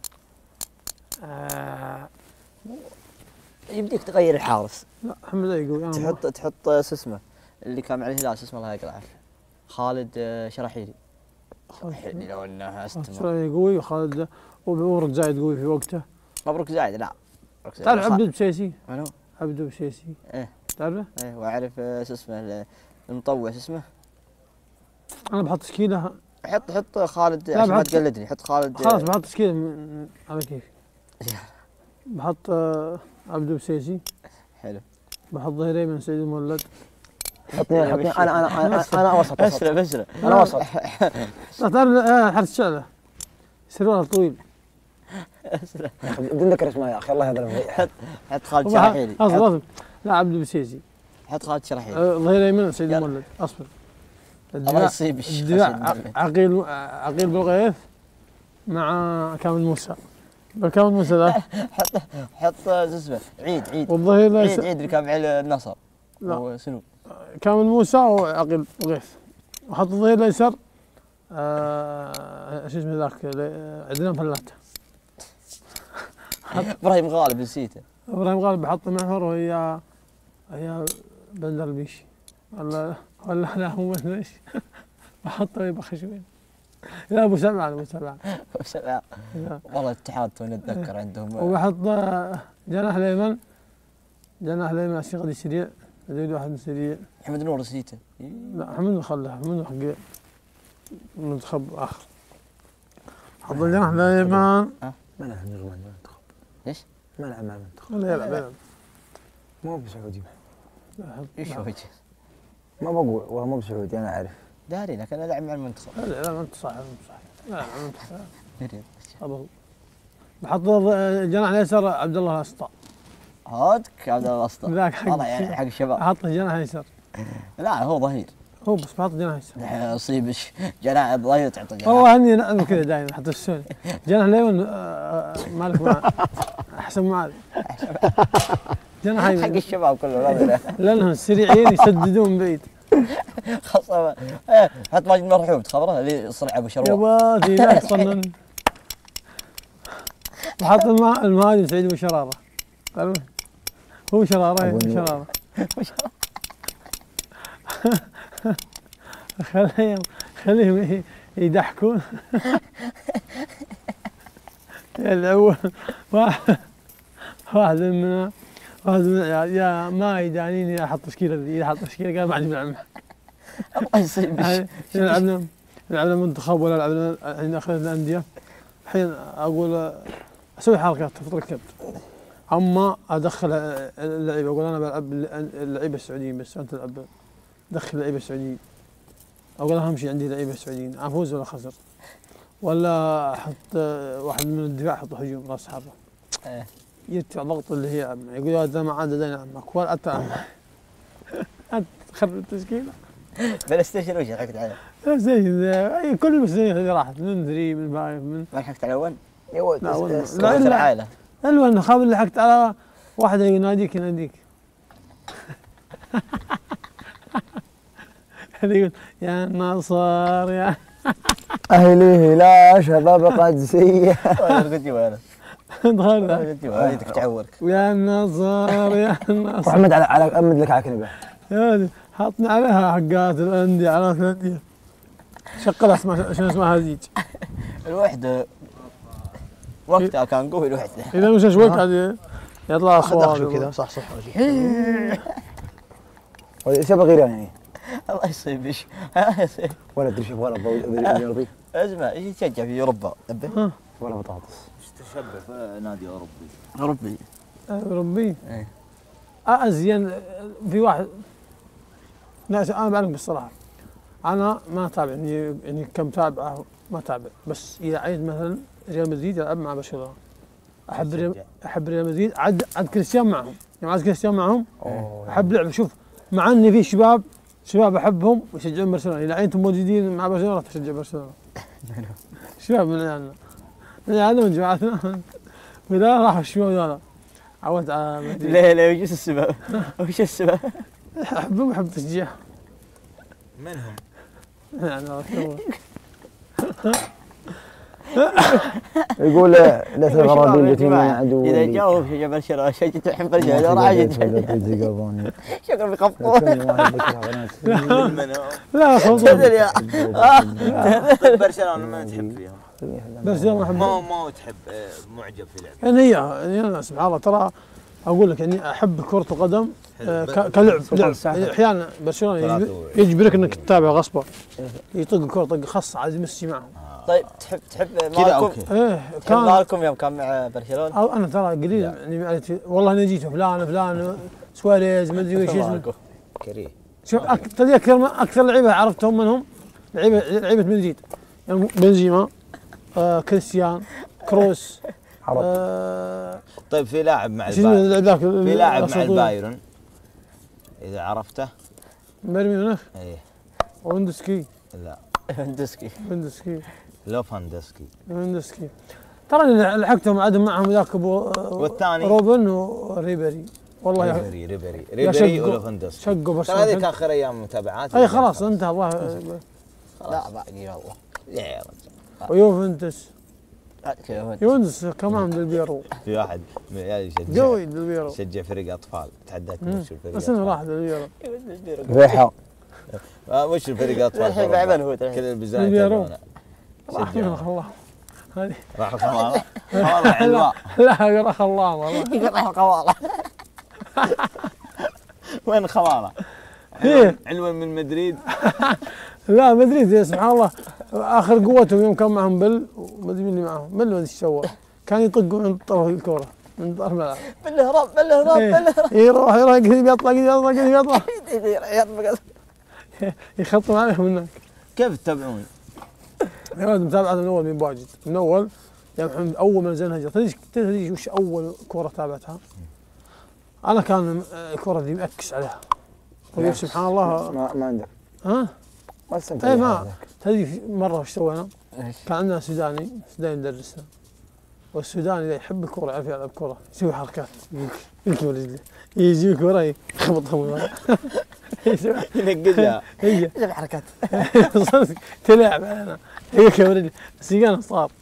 Speaker 6: آه
Speaker 8: يبديك تغير الحارس.
Speaker 6: لا محمد دعيع قوي. أنا
Speaker 8: تحط تحط شو اسمه اللي كان مع الهلال شو اسمه الله يقطع عافية. خالد شراحيلي. شراحيلي لو انه استمر.
Speaker 6: شراحيلي قوي وخالد ومبروك زايد قوي في وقته.
Speaker 8: مبروك زايد لا
Speaker 6: تعرف عبد البسيسي؟
Speaker 8: منو؟
Speaker 6: عبد البسيسي.
Speaker 8: ايه
Speaker 6: تعرفه؟
Speaker 8: ايه واعرف آه، شو اسمه المطوع شو اسمه؟
Speaker 6: انا بحط تشكيله.
Speaker 8: حط حط خالد
Speaker 6: لا
Speaker 8: عشان ما
Speaker 6: بحط-
Speaker 8: تقلدني، حط خالد.
Speaker 6: خلاص بحط تشكيله من- على كيفي. بحط آه، عبد البسيسي.
Speaker 8: حلو.
Speaker 6: بحط ظهير ايمن سعيد المولد.
Speaker 9: حطني حطني انا انا انا انا وسط وسط.
Speaker 8: بسرة بسرة.
Speaker 9: انا وسط.
Speaker 6: لا تعرف آه، حارس شعله سروال طويل.
Speaker 8: بسرة.
Speaker 9: يا اخي بدون ذكر اسمه يا اخي الله يظلمه.
Speaker 8: حط حط خالد
Speaker 6: وبح-
Speaker 8: شرحيلي.
Speaker 6: اصبر
Speaker 8: حط-
Speaker 6: اصبر. لا عبد البسيسي.
Speaker 8: حط خالد شرحيلي.
Speaker 6: آه، ظهير ايمن سعيد
Speaker 8: يلا.
Speaker 6: المولد. اصبر.
Speaker 8: الله يصيبش.
Speaker 6: الدفاع
Speaker 8: خشن
Speaker 6: ع-
Speaker 8: دمك.
Speaker 6: عقيل عقيل بالغيث مع كامل موسى. بالكامل موسى ذاك.
Speaker 8: حط حط شو اسمه عيد عيد
Speaker 6: والظهير
Speaker 8: عيد
Speaker 6: الايسر
Speaker 8: عيد اللي كان مع النصر.
Speaker 6: لا.
Speaker 8: هو شنو؟
Speaker 6: كامل موسى وعقيل بالغيث. وحط الظهير الايسر آه، شو اسمه ذاك ل- عدنان فلاته.
Speaker 8: ابراهيم غالب نسيته.
Speaker 6: ابراهيم غالب بحط محور وهي هي بندر البيشي ولا ولا لا هو ليش بحطه يبقى خشوين. لا ابو سبعه ابو سبعه.
Speaker 8: سبعة.
Speaker 6: لا.
Speaker 8: والله الاتحاد تو نتذكر عندهم.
Speaker 6: وبحط آه، جناح الايمن جناح الايمن عشان قد سريع زيد واحد سريع.
Speaker 8: محمد نور نسيته.
Speaker 6: لا حمد خله حمد حق منتخب اخر. حط الجناح الايمن
Speaker 9: ما لعب نجم مع المنتخب.
Speaker 8: ليش؟
Speaker 9: ما لعب مع المنتخب.
Speaker 6: ولا يلعب يلعب.
Speaker 9: مو بسعودي.
Speaker 8: ايش هو وجه؟
Speaker 9: ما بقول والله مو بسعودي انا اعرف.
Speaker 8: داري لكن انا لعب مع المنتخب.
Speaker 6: لا لا انت صح انت صح. لا لا انت صح.
Speaker 8: مريض.
Speaker 6: أبو. بحط الجناح الايسر عبد الله الاسطى.
Speaker 8: هادك عبد الله الاسطى.
Speaker 6: ذاك حق
Speaker 8: والله يعني حق الشباب.
Speaker 6: احط الجناح الايسر.
Speaker 8: لا هو ظهير.
Speaker 6: هو بس بحط جناح ايسر.
Speaker 8: يصيبش جناح ظهير تعطي جناح.
Speaker 6: هو هني نعم كذا دائما حتى السوني. جناح الايمن آه، مالك مع احسن معاذ. جناح
Speaker 8: حق
Speaker 6: ايمن
Speaker 8: الشباب كله لا
Speaker 6: لانهم سريعين يسددون من بعيد.
Speaker 8: خاصة ايه حط ماجد مرحوم تخبره اللي صنع ابو
Speaker 6: يا
Speaker 8: شروق.
Speaker 6: باتي لا تصنن. وحط المه- المهاجم سعيد ابو شراره. قالوا هو شراره
Speaker 9: أبو
Speaker 6: هو
Speaker 9: نور.
Speaker 6: شراره. خليهم خليهم يضحكون. يلعبون واحد واحد من واحد من العيال يا ما يدانيني احط تشكيله ذي احط تشكيله قال ما عندي بلعب معه.
Speaker 8: الله يصيبش.
Speaker 6: لعبنا لعبنا منتخب ولا لعبنا الحين اخذنا الانديه. الحين اقول اسوي حركات تفطر الكبد. اما ادخل اللعيبه اقول انا بلعب اللعيبه السعوديين بس انت تلعب دخل اللعيبه السعوديين. اقول اهم شيء عندي لعيبه سعوديين افوز ولا خسر. ولا احط واحد من الدفاع احط هجوم راس حربه.
Speaker 8: إيه.
Speaker 6: يرتفع ضغط اللي هي يقول هذا ما عاد لنا عمك ولا انت انت تخرب التشكيله.
Speaker 8: بلاي ستيشن وش حكت عليه؟
Speaker 6: لا زي اي كل المسؤوليه اللي راحت من ذري من بايف من
Speaker 8: ما حكت على وين؟
Speaker 9: يا ولد
Speaker 6: لا والله.
Speaker 9: اس-
Speaker 6: لا
Speaker 8: لا
Speaker 6: إلا-
Speaker 8: العائلة.
Speaker 6: الا انه خاب اللي حكت على واحد يناديك يناديك. هذا يقول يا نصر يا
Speaker 9: اهلي لا شباب قدسيه.
Speaker 8: وين قلت وين؟
Speaker 6: دخل ذا.
Speaker 8: قلت وين تعورك.
Speaker 6: ويا نصر يا نصر.
Speaker 9: محمد على على امد لك على كنبه.
Speaker 6: يا ولد حطني عليها حقات الانديه على الانديه. شغلها اسمها شنو اسمها هزيج.
Speaker 8: الوحدة وقتها كان قوي الوحدة.
Speaker 6: اذا مش شويك هذه يطلع اصوات
Speaker 4: كذا صح صح.
Speaker 9: شباب غير يعني
Speaker 8: الله يصيبش.
Speaker 9: ولا ادري شوف ولا ضوء يرضي
Speaker 8: اسمع ايش تشجع في اوروبا؟ نبه.
Speaker 9: ولا بطاطس.
Speaker 5: تشبه في نادي اوروبي.
Speaker 8: اوروبي.
Speaker 6: ربي
Speaker 8: إيه.
Speaker 6: ازين في واحد لا انا بعرف بالصراحه انا ما اتابع يعني يعني كمتابعه ما اتابع بس اذا عيد مثلا ريال مدريد يلعب مع برشلونه احب ريال احب ريال مدريد عد عد كريستيانو معهم يعني عد كريستيانو معهم احب لعبه شوف مع ان في شباب شباب احبهم ويشجعون برشلونه اذا انتم موجودين مع برشلونه راح تشجع برشلونه شباب من عيالنا من عيالنا من جماعتنا وذا راحوا الشباب هذول عودت على مدريد.
Speaker 8: ليه ليه وش السبب؟ وش السبب؟
Speaker 6: احبهم احب تشجيع
Speaker 5: منهم؟
Speaker 6: يعني رسول.
Speaker 9: يقول ليس الغرابين التي من عدو
Speaker 8: اذا جاوب شجع برشلونه شجعت الحين برشلونه راح
Speaker 9: يتقربون
Speaker 8: شكله بيخبطون.
Speaker 5: منهم؟
Speaker 6: لا خلصوا
Speaker 5: برشلونه ما تحب فيهم.
Speaker 6: بس يلا احب
Speaker 5: ما ما تحب آه، معجب في لعبه.
Speaker 6: يعني هي يعني انا سبحان الله ترى اقول لك اني احب كرة القدم آه، ك- كلعب لعب احيانا برشلونه يجب- يجبرك انك تتابع غصبا يطق الكرة طق خاص عاد ميسي معهم.
Speaker 8: طيب تحب تحب
Speaker 5: كذا
Speaker 8: مالكم
Speaker 5: اوكي.
Speaker 6: ايه
Speaker 8: تحب
Speaker 6: كان
Speaker 8: مالكم يوم كان مع برشلونه؟
Speaker 6: أو انا ترى قليل يعني عرفت- والله اني جيت فلان فلان سواريز ما ادري وش اسمه.
Speaker 8: مالكم؟
Speaker 5: كريه.
Speaker 6: شوف أك- تدري اكثر ما اكثر لعيبه عرفتهم منهم لعيبه لعيبه مدريد يعني بنزيما آه كريستيان كروس آه
Speaker 5: طيب في لاعب مع
Speaker 6: شنو
Speaker 5: البايرن،
Speaker 6: ذاك
Speaker 5: في لاعب مع
Speaker 6: الأساطير.
Speaker 5: البايرن اذا عرفته.
Speaker 6: بايرن ميونخ
Speaker 5: ايه
Speaker 6: ويندسكي
Speaker 5: لا
Speaker 8: هندسكي
Speaker 6: ويندسكي
Speaker 5: لوفاندسكي.
Speaker 6: ويندسكي ترى اللي لحقتهم عدم معهم ذاك ابو
Speaker 5: والثاني؟
Speaker 6: روبن وريبري والله يا
Speaker 5: ريبيري ريبيري
Speaker 6: يا
Speaker 5: ريبيري
Speaker 6: شقوا-
Speaker 5: ولوفاندسكي.
Speaker 6: شقوا
Speaker 5: ترى
Speaker 6: برشلونه
Speaker 5: هذيك اخر ايام متابعات.
Speaker 6: اي خلاص انتهى الله
Speaker 8: لا باقي والله
Speaker 5: لا يا رجل.
Speaker 6: ويوفنتوس
Speaker 8: لا كذا هو.
Speaker 6: يوفنتوس كمان ديل بيرو
Speaker 5: في واحد من العيال يشجع
Speaker 6: قوي ديل بيرو
Speaker 5: يشجع فريق اطفال تحداك
Speaker 6: مم.
Speaker 5: وش الفريق
Speaker 6: بس انه
Speaker 5: أطفال.
Speaker 6: راح ديل بيرو
Speaker 9: ريحه
Speaker 5: آه، وش الفريق اطفال؟
Speaker 8: الحين بعبن هو الحين.
Speaker 5: كل البزاين
Speaker 6: ديل بيرو.
Speaker 5: يتابعونه.
Speaker 6: راح
Speaker 5: شجعوا.
Speaker 6: يرخ الله هذه
Speaker 5: راح الخمارة والله علواء.
Speaker 6: لا رخ الله والله
Speaker 8: يقطع القواله.
Speaker 5: وين الخمارة؟
Speaker 6: إيه.
Speaker 5: علوة من مدريد.
Speaker 6: لا مدريد سبحان الله اخر قوتهم يوم كان معهم بل وما ادري مين اللي معهم بل ما ادري ايش سوى كان يطق من طرف الكوره من طرف الملعب
Speaker 8: بالهرب بالهرب
Speaker 6: إيه.
Speaker 8: بالهرب.
Speaker 6: يروح يروح قريب يطلع قريب يطلع قريب يطلع
Speaker 8: يطلع.
Speaker 6: يخطم عليهم هناك
Speaker 5: كيف تتابعون؟
Speaker 6: يا ولد متابعة من اول من باجد من اول يا محمد اول ما نزلنا هجرة تدري تدري وش اول كوره تابعتها؟ انا كان الكوره دي مأكس عليها طيب سبحان الله
Speaker 9: ما, ما عندك
Speaker 6: ها
Speaker 9: ما استمتع
Speaker 6: اي
Speaker 9: بها
Speaker 6: ما
Speaker 9: هذاك.
Speaker 6: تدري في مره وش سوينا؟
Speaker 8: إيش؟
Speaker 6: كان عندنا سوداني سوداني يدرسنا والسوداني ذا يحب الكوره يعرف يلعب كوره يسوي حركات يلكم رجله يجي كوره يخبطها
Speaker 5: ينقزها.
Speaker 6: هي
Speaker 8: ايش الحركات؟
Speaker 6: صدق تلعب علينا هي كم رجله سيقان صار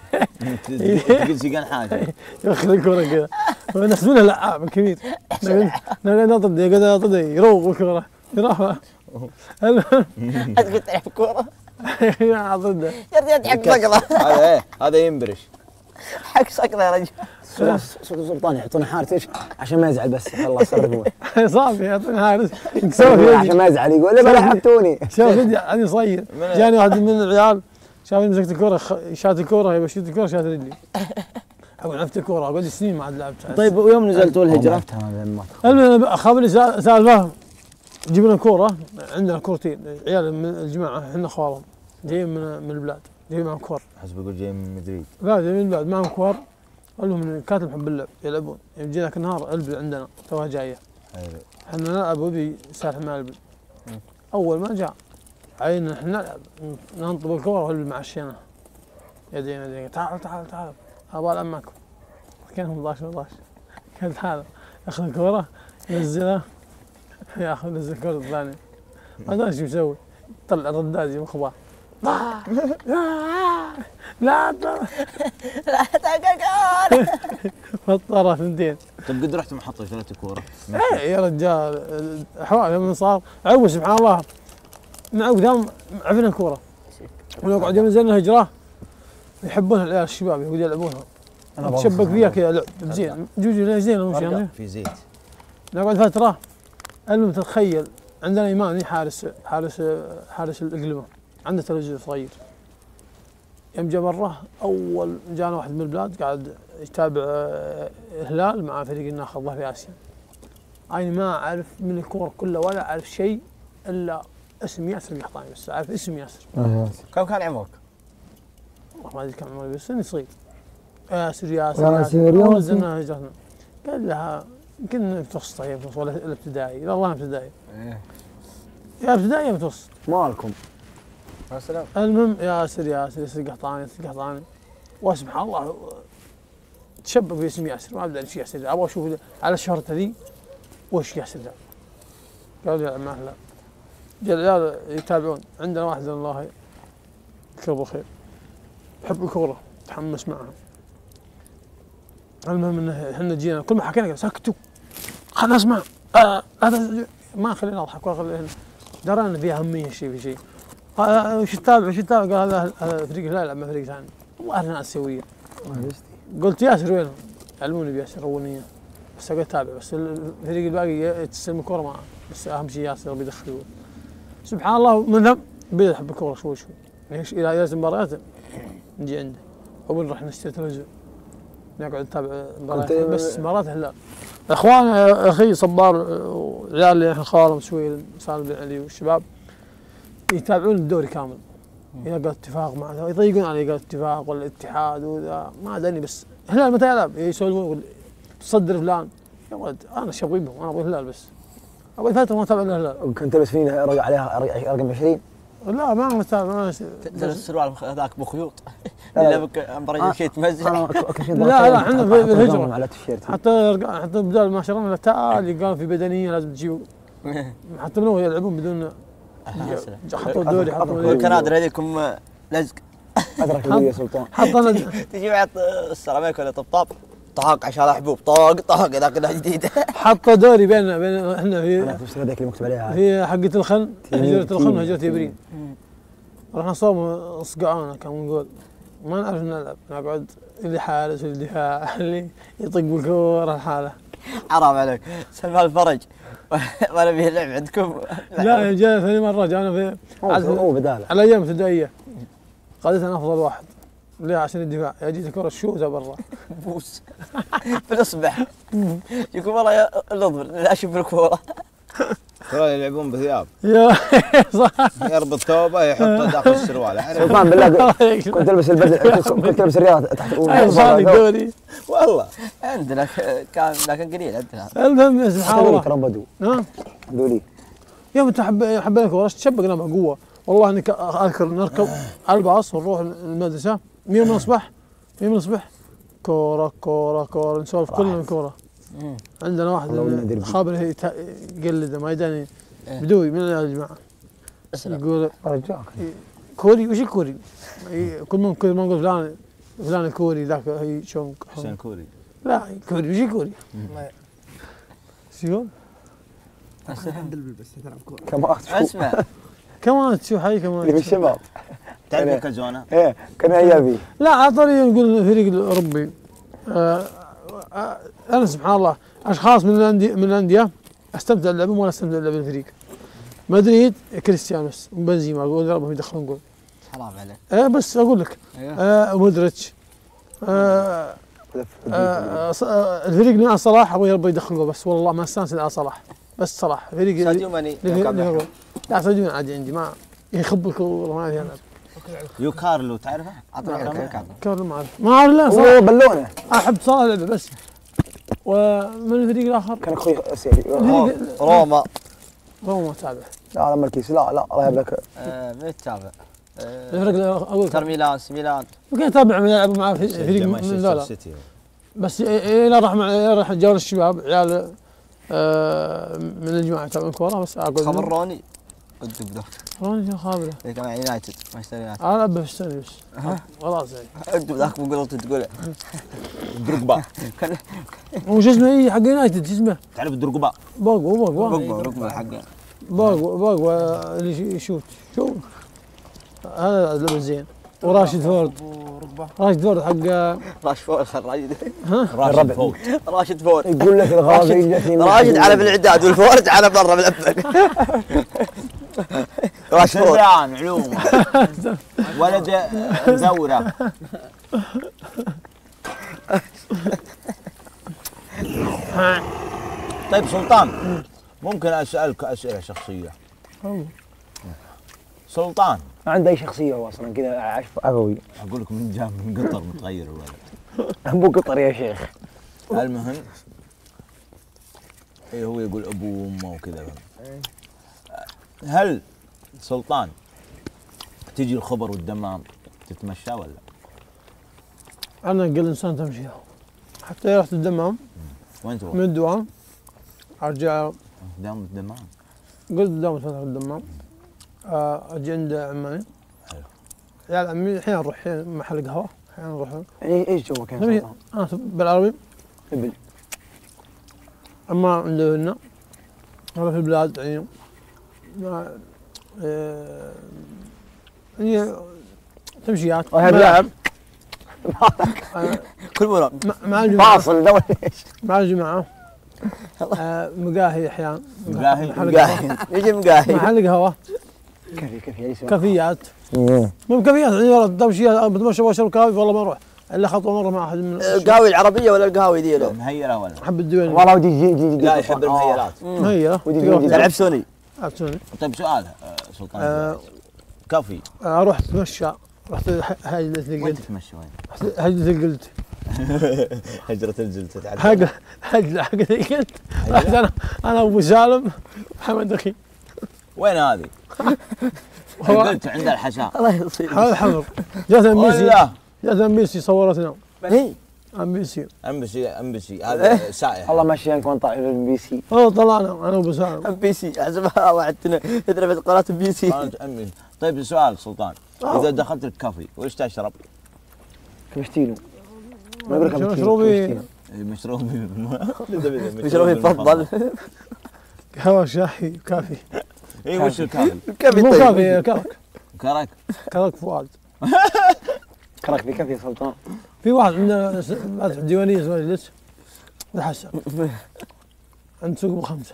Speaker 5: تقول سيقان حاجة.
Speaker 6: ياخذ الكوره كذا ونحسبونها لعاب كبير نقعد نقعد نطرد يقعد نطرد يروق الكوره يروح المهم
Speaker 8: انت كنت تلعب كوره؟
Speaker 6: يا ضده
Speaker 8: يا رجال حق صقله.
Speaker 5: هذا ايه هذا ينبرش.
Speaker 8: حق صقله يا رجل.
Speaker 9: سوق سوق سلطان يحطون حارس ايش عشان ما يزعل بس الله يصرفه
Speaker 6: صافي يعطيني حارس يكسر في
Speaker 9: عشان ما يزعل يقول لي بلا حطوني
Speaker 6: شاف فيديو عني صير جاني واحد من العيال شافني مسكت الكوره خ... شات الكوره يبى يشوت الكوره شات رجلي اقول عرفت الكوره اقعد سنين ما عاد لعبتها
Speaker 2: طيب ويوم نزلتوا الهجرة
Speaker 6: المهم خابرني سالفه جبنا كوره عندنا كورتين عيال من الجماعه احنا خوالهم جايين من من البلاد جايين معهم كور
Speaker 5: حسب يقول جاي من مدريد.
Speaker 6: لا جايين من البلاد معهم كور قال لهم كاتب محب اللعب يلعبون يوم جينا النهار البل عندنا توها جايه
Speaker 5: حلو.
Speaker 6: احنا نلعب وبي سالح مع البل اول ما جاء عينا احنا نلعب ننطب الكوره والبل معشينا يدينا يدينا تعال تعال تعال ابغى العب معكم كانهم احد عشر احد عشر قال تعال ياخذ الكوره ينزلها ياخذ نزل الكوره الثانيه ما ادري ايش يسوي طلع رداد يوم خباه لا لا
Speaker 8: لا تقول.
Speaker 6: فطرها ثنتين
Speaker 5: طيب قد رحت محطة شريت كورة؟
Speaker 6: ايه يا رجال حوالي من صار عو سبحان الله مع قدام عرفنا الكوره ونقعد يوم نزلنا هجره يحبونها العيال الشباب يقعدوا يلعبونها تشبك فيها كذا لعب زين جوجو زين وش
Speaker 5: في زيت.
Speaker 6: نقعد فتره المهم تتخيل عندنا ايماني حارس حارس حارس القلمه عنده تلفزيون صغير يوم جاء مره اول جانا واحد من البلاد قاعد يتابع الهلال مع فريق ناخذ الله في اسيا انا ما اعرف من الكوره كلها ولا اعرف شيء الا اسم ياسر القحطاني بس اعرف اسم ياسر
Speaker 8: كم كان عمرك؟
Speaker 6: والله ما ادري كم عمري بس اني صغير ياسر ياسر
Speaker 9: ياسر ياسر.
Speaker 6: نزلنا هجرنا قال لها يمكن متوسطه هي متوسطه ولا الابتدائي لا والله ابتدائي يا ابتدائي يا متوسط
Speaker 9: مالكم
Speaker 8: يا سلام.
Speaker 6: المهم ياسر ياسر ياسر القحطاني ياسر القحطاني وسبحان الله تشبك باسم ياسر ما ادري ايش ياسر ابغى اشوف على شهرته ذي وش ياسر ذا قالوا يلعب معه لا جاء العيال يتابعون عندنا واحد الله يذكره بالخير يحب الكوره تحمس معها المهم انه احنا جينا كل ما حكينا قال سكتوا خلنا نسمع آه هذا ما خلينا نضحك ولا خلينا درينا فيها اهميه شيء في شيء آه وش تتابع وش تتابع قال هذا هذا فريق لا يلعب مع فريق ثاني والله انا اسيويه. قلت ياسر وينهم؟ علموني بياسر روني اياه بس اقول تابع بس الفريق الباقي يتسلم الكوره معه بس اهم شيء ياسر بيدخل جول. سبحان الله منهم بدا يحب الكوره شوي شوي ليش الى ياسر مباريات نجي عنده ونروح نشتري تلفزيون نقعد نتابع مباريات بس مباريات الهلال. اخوان اخي صبار وعيال اللي احنا خوالهم شوي سالم بن علي والشباب يتابعون الدوري كامل. اذا قال اتفاق مع يضيقون علي قال اتفاق ولا اتحاد وذا ما ادري بس الهلال متى يلعب يسولفون تصدر فلان يا ولد انا شو ابغي بهم انا ابغى الهلال بس ابغى فتره ما اتابع الهلال.
Speaker 9: كنت تلبس فينا رقم عليها رقم عشرين؟
Speaker 6: لا ما متابع ما
Speaker 8: تلبس السروال هذاك بخيوط الا بك مباراه شيء تمزح.
Speaker 6: لا لا احنا في الهجره على التيشيرت حتى حتى بدال ما شرينا تعال قال في بدنيه لازم تجيبوا حتى منو يلعبون بدون حطوا الدوري حطوا
Speaker 8: الكنادر هذيكم لزق
Speaker 9: ادرك يا سلطان
Speaker 6: حطنا
Speaker 8: تجي بعد السيراميك ولا طبطاب طاق عشان حبوب طاق طاق اذا كنا جديد
Speaker 6: حط دوري بين بين احنا في
Speaker 9: هذاك اللي مكتوب عليها
Speaker 6: في حقة الخن هجرة الخن وهجرة ابريل رحنا صوم صقعونا كم نقول ما نعرف نلعب نقعد اللي حارس واللي دفاع اللي يطق بالكورة الحالة.
Speaker 8: حرام عليك سلمان الفرج ولا فيه لعب عندكم؟
Speaker 6: لا جاء ثاني مرة جانا في
Speaker 9: هو بداله
Speaker 6: على ايام ابتدائية قادتنا انا افضل واحد ليه عشان الدفاع يا جيت الكرة شوتها برا
Speaker 8: بوس في الاصبع يقول والله يا الاظفر لا اشوف الكورة.
Speaker 5: ترى يلعبون بثياب
Speaker 6: يا صح
Speaker 5: يربط ثوبه يحطه داخل السروال.
Speaker 9: سلطان بالله كنت تلبس البدل كنت تلبس الرياض تحت
Speaker 6: الدوري
Speaker 5: والله
Speaker 8: عندنا كان لكن قليل عندنا.
Speaker 6: المهم سبحان الله
Speaker 9: ترى بدو
Speaker 6: ها
Speaker 9: دولي
Speaker 6: يوم انت حب حبينا الكوره تشبقنا مع قوه والله انك اذكر نركب على الباص ونروح المدرسه مين من الصبح مين من الصبح كوره كوره كوره نسولف كلنا كوره. عندنا واحد خابر يقلده ما يداني بدوي من يا جماعه يقول
Speaker 9: رجاك
Speaker 6: كوري وش الكوري؟ كل ما كل ما نقول فلان فلان الكوري ذاك هي شلون
Speaker 5: حسين كوري
Speaker 6: لا كوري وش الكوري؟ شو؟
Speaker 1: بس تلعب كوره
Speaker 9: كمان
Speaker 8: اسمع
Speaker 6: كمان تشوف حي كمان
Speaker 9: اللي بالشباب
Speaker 5: تعرف الكلزونه؟
Speaker 9: ايه كان ايابي
Speaker 6: لا على طريق نقول الفريق الاوروبي آه آه انا سبحان الله اشخاص من الانديه من الانديه استمتع بلعبهم ولا استمتع بلعب الفريق. مدريد كريستيانو بس وبنزيما اقول ربهم يدخلون جول.
Speaker 8: حرام عليك.
Speaker 6: ايه بس اقول لك آه مودريتش آه آه آه الفريق اللي مع صلاح ابغى ربي يدخل جول بس والله ما استانس الا صلاح بس صلاح فريق
Speaker 8: ساديو ماني
Speaker 6: لا ساديو ماني عادي عندي ما يخبك والله ما يلعب.
Speaker 5: يو كارلو تعرفه؟
Speaker 8: اعطيني
Speaker 6: كارلو ما اعرف ما اعرف لا
Speaker 9: هو بالونه
Speaker 6: احب صلاح لعبه بس. ومن الفريق الاخر
Speaker 9: كان اخوي اسيوي
Speaker 8: روما
Speaker 6: روما تابع
Speaker 9: لا لا مركز لا لا الله يبارك
Speaker 8: من تتابع؟
Speaker 6: الفريق اقول
Speaker 8: انتر ميلان سي ميلان
Speaker 6: ممكن اتابع من يلعبوا معاه فريق من لا لا بس الى راح مع راح جاوا الشباب عيال آه من الجماعه يتابعون كوره بس اقول
Speaker 8: خبر روني قد ذاك
Speaker 6: روني خابره
Speaker 8: اللي كان مع يونايتد مانشستر يونايتد
Speaker 6: انا العب في السنه بس خلاص يعني
Speaker 8: قد ذاك مو قلت تقول
Speaker 5: دروجبا
Speaker 6: هو شو اسمه اي حق يونايتد شو اسمه؟
Speaker 5: تعرف دروجبا؟
Speaker 6: باقو باقو
Speaker 8: رقبه رقبه حقه
Speaker 6: باقو باقو اللي يشوت شوف هذا لعب زين وراشد فورد راشد فورد حق
Speaker 8: راشفورد راشد
Speaker 5: راشد فورد
Speaker 8: راشد فورد
Speaker 9: يقول لك الغازي
Speaker 8: راشد على بالاعداد والفورد على برا بالابد. راشد فورد
Speaker 5: علوم ولد مزوره. طيب سلطان ممكن اسالك اسئله شخصيه؟ سلطان
Speaker 9: ما عنده اي شخصيه هو اصلا كذا عشف عفوي.
Speaker 5: اقول لك من جاب من قطر متغير الولد.
Speaker 9: ابو قطر يا شيخ.
Speaker 5: المهم ايه هو يقول ابوه وامه وكذا. هل سلطان تجي الخبر والدمام تتمشى ولا؟
Speaker 6: انا اقل انسان تمشي حتى رحت الدمام.
Speaker 5: وين تروح؟
Speaker 6: من الدوام ارجع
Speaker 5: دام الدمام.
Speaker 6: قلت دوام فتره الدمام اجي عند عماني.
Speaker 5: حلو.
Speaker 6: عيال عمي الحين نروح محل قهوه احيانا نروح.
Speaker 9: اي ايش جوا كان؟
Speaker 6: انا بالعربي
Speaker 9: ابل.
Speaker 6: اما عنده هنا ولا في البلاد يعني يعني تمشيات ملاعب
Speaker 8: كل مرة
Speaker 6: مع الجماعة
Speaker 9: فاصل دولي.
Speaker 6: مع الجماعة آه، مقاهي احيانا
Speaker 5: مقاهي؟
Speaker 8: مقاهي يجي مقاهي
Speaker 6: محل قهوة
Speaker 9: كفي كفي اي سؤال.
Speaker 6: كافيات مو كافيات عندي والله تمشي بتمشى واشرب كافي والله ما اروح الا خطوه مره مع احد من
Speaker 8: القهوة العربية ولا القهوة ذي له؟
Speaker 5: مهيرة ولا؟
Speaker 6: احب الديواني
Speaker 9: والله ودي يجي يجي
Speaker 5: لا يحب المهيرات.
Speaker 6: هي
Speaker 8: تلعب سوني.
Speaker 6: عرفتوني
Speaker 5: طيب سؤال آه، سلطان
Speaker 6: آه.
Speaker 5: كافي
Speaker 6: اروح اتمشى رحت هجلة
Speaker 5: وين
Speaker 6: القلد
Speaker 5: تتمشى وين؟
Speaker 6: رحت هجلة القلد
Speaker 5: هجرة الجلد تتعدى
Speaker 6: هجلة هجلة حق القلد رحت انا انا ابو سالم محمد اخي
Speaker 5: وين هذه؟ قلت عند الحساء
Speaker 8: الله يصير.
Speaker 6: هذا حضر جات ام بي سي
Speaker 5: ولا
Speaker 6: جات ام بي سي صورتنا
Speaker 8: هي
Speaker 6: ام بي سي
Speaker 5: امبسي امبسي هذا سائح
Speaker 9: والله ماشي نكون طالع الام بي سي.
Speaker 6: اه طلعنا انا وابو سالم
Speaker 8: ام بي سي احسبها وعدتنا تدري في قناة ام بي سي.
Speaker 5: قناة أمبسي. طيب سؤال سلطان اذا دخلت الكافي وش تشرب؟
Speaker 9: كمشتينو. ما يقول لك
Speaker 6: مشروبي
Speaker 5: إيه، مشروبي
Speaker 8: مشروبي يفضل
Speaker 6: قهوه شاي كافي
Speaker 5: اي وش الكافي؟
Speaker 8: كافي
Speaker 6: مو
Speaker 8: طيب.
Speaker 6: كافي كرك
Speaker 5: كرك
Speaker 6: كرك فؤاد
Speaker 9: كرك في كفي سلطان.
Speaker 6: في واحد عندنا فاتح ديوانيه اسمه مجلس الحسن عند سوق ابو خمسه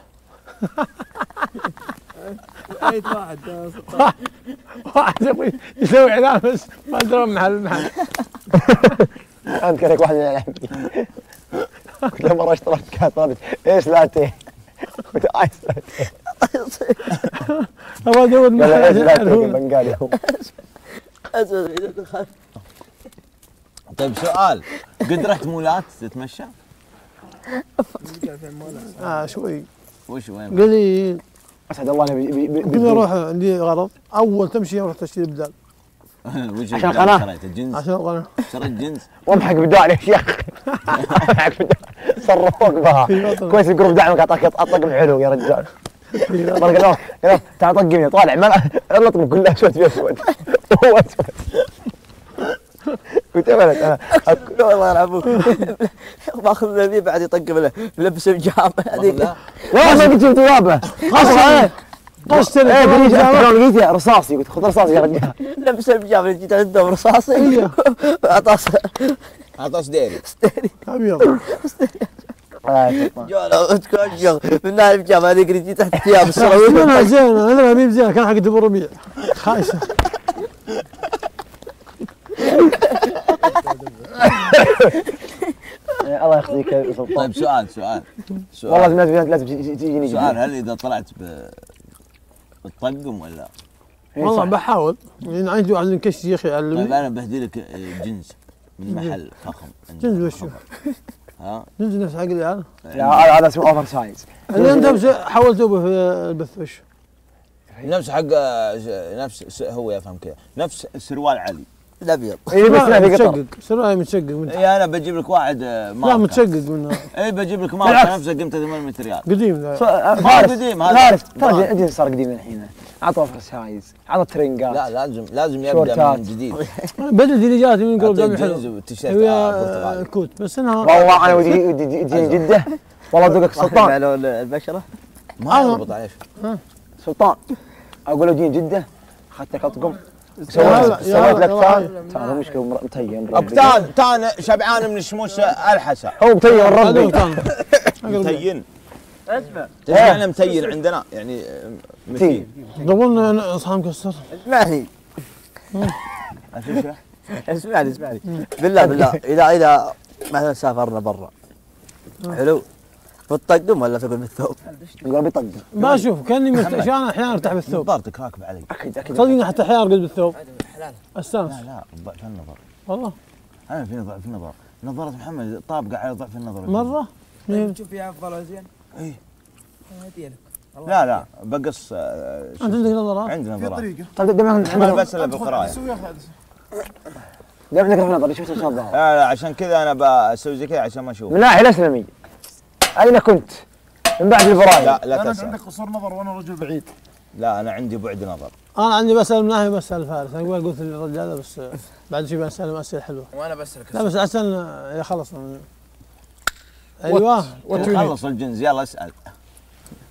Speaker 2: اي واحد
Speaker 6: واحد يبغى يسوي اعلان بس ما ادري محل محل
Speaker 9: اذكر هيك واحد من العيال قلت له مره اشتريت كاس طلبت ايش لاتيه؟ قلت ايس لاتيه.
Speaker 6: ابغى ادور
Speaker 9: قال له ايش لاتيه
Speaker 6: محل
Speaker 9: بنغالي هو.
Speaker 5: طيب سؤال قد رحت مولات تتمشى؟
Speaker 6: اه شوي
Speaker 5: وش وين؟
Speaker 6: قليل
Speaker 9: اسعد الله نبي بي- بي-
Speaker 6: كنت
Speaker 9: بي-
Speaker 6: اروح عندي غرض اول تمشي اروح اشتري بدال
Speaker 5: وش
Speaker 9: عشان
Speaker 5: البدال
Speaker 9: قناة.
Speaker 5: شريت الجنس؟
Speaker 6: عشان القناه
Speaker 5: شريت جنس؟
Speaker 9: وامحق بدال يا شيخ. امحق بدال صرفوك بها. كويس الجروب دعمك اعطاك الطقم حلو يا رجال. قال له قال تعال طقمني طالع ما الطقم كله اسود في اسود. هو اسود. قلت يا ولد انا
Speaker 8: الله يلعبوك باخذ ذي بعد يطقم له لبس الجام هذيك.
Speaker 5: لا
Speaker 9: لا ما قلت جبت ورابه.
Speaker 6: قصر قصر
Speaker 9: ايه قريب تكنولوجيتي رصاصي قلت خذ رصاصي يا رجال.
Speaker 8: لبس الجام اللي جيت عندهم رصاصي عطاس
Speaker 5: عطاس ديري
Speaker 6: ابيض
Speaker 8: جوله تكوجغ من ناحيه الجام هذيك اللي جيت تحت ثياب
Speaker 6: انا
Speaker 8: السراويل.
Speaker 6: زين انا مين زين كان حق ابو ربيع خايسه
Speaker 9: الله يخزيك يا سلطان.
Speaker 5: طيب سؤال سؤال
Speaker 9: والله
Speaker 5: سؤال
Speaker 9: لازم لازم تجيني
Speaker 5: سؤال هل اذا طلعت ب بتطقم ولا؟
Speaker 6: والله بحاول يعني عندي واحد من كش يا اخي
Speaker 5: طيب
Speaker 6: يعلمني
Speaker 5: انا بهدي لك جنس من محل فخم عندنا.
Speaker 6: جنس وشو؟
Speaker 5: ها
Speaker 6: جنس نفس حق العيال
Speaker 9: هذا هذا اسمه اوفر سايز.
Speaker 6: اللي انت بس حاولت به في البث وش؟
Speaker 5: نفس حق نفس س- هو يفهم كذا نفس سروال علي.
Speaker 8: الابيض
Speaker 9: اي بس لا في قطر.
Speaker 6: متشقق سراي متشقق من
Speaker 5: اي انا بجيب لك واحد آه، ماركة.
Speaker 6: لا متشقق منه
Speaker 5: اي بجيب لك ماركه
Speaker 9: بالعكس.
Speaker 5: نفسه قيمته ثمانمية ريال.
Speaker 6: قديم ذا
Speaker 9: فارس
Speaker 5: قديم هذا.
Speaker 9: فارس ترى الجنس صار قديم الحين. عطى اوفر سايز عطى ترنقات.
Speaker 5: لا لازم لازم يبدا
Speaker 9: شورتات.
Speaker 5: من جديد.
Speaker 6: بدل اللي جاتي من قبل
Speaker 5: أعطيه
Speaker 6: دامي
Speaker 5: جينز
Speaker 6: حلو
Speaker 5: والتيشيرت
Speaker 6: هي
Speaker 5: آه، برتقالي.
Speaker 6: كوت بس انها
Speaker 9: والله انا ودي ودي تجيني جده والله ادوقك سلطان.
Speaker 8: على البشره
Speaker 5: ما يضبط عليك.
Speaker 9: سلطان اقول له جيني جده اخذت لك اطقم
Speaker 6: يا
Speaker 9: سويت
Speaker 6: هلا، يا
Speaker 9: سويت لك
Speaker 6: هلا،
Speaker 9: تان
Speaker 6: يا
Speaker 9: تان مو مشكله مر- متين
Speaker 5: ابتان تان شبعان من الشموس الحسا.
Speaker 9: هو متين
Speaker 6: هذا
Speaker 9: ربي.
Speaker 6: كان
Speaker 5: متين
Speaker 8: اسمع
Speaker 5: تدري احنا متين عندنا يعني آه، متين.
Speaker 6: قبلنا اصحى مكسر
Speaker 8: اسمعني اسمعني اسمعني بالله بالله اذا اذا مثلا سافرنا برا حلو بتطقم ولا تقول بالثوب؟
Speaker 9: يقول بيطقم
Speaker 6: ما اشوف كاني مرتاح انا احيانا ارتاح بالثوب
Speaker 5: نظارتك راكب علي.
Speaker 9: اكيد اكيد.
Speaker 6: صدقني حتى احيانا ارقد بالثوب استانس
Speaker 5: لا لا ضعف النظر.
Speaker 6: والله
Speaker 5: انا في ضعف النظر. نظارة محمد طابقة على ضعف النظر.
Speaker 6: مره مين؟
Speaker 2: تشوف فيها افضل زين
Speaker 5: اي
Speaker 2: هديه لك
Speaker 5: لا لا بقص آه، شو
Speaker 6: انت عندك نظرات؟
Speaker 5: عندي نظرات.
Speaker 9: طيب دائما
Speaker 5: ما
Speaker 9: عندنا
Speaker 5: بس الا بالقرايه.
Speaker 9: دائما نقرا نظري شفت ان شاء الله.
Speaker 5: لا لا عشان كذا انا بسوي زي كذا عشان ما اشوف.
Speaker 9: من ناحيه الاسلمي اين كنت؟ من بعد البرايم.
Speaker 5: لا لا تسأل.
Speaker 7: قصور نظر وانا رجل بعيد.
Speaker 5: لا انا عندي بعد نظر.
Speaker 6: انا عندي بسال من ناحيه بسال فارس انا اقول قلت للرجال هذا بس بعد شوي بسال اسئله حلوه
Speaker 2: وانا بسالك
Speaker 6: لا بس عشان يا خلص ايوه
Speaker 5: خلص الجنز يلا اسال.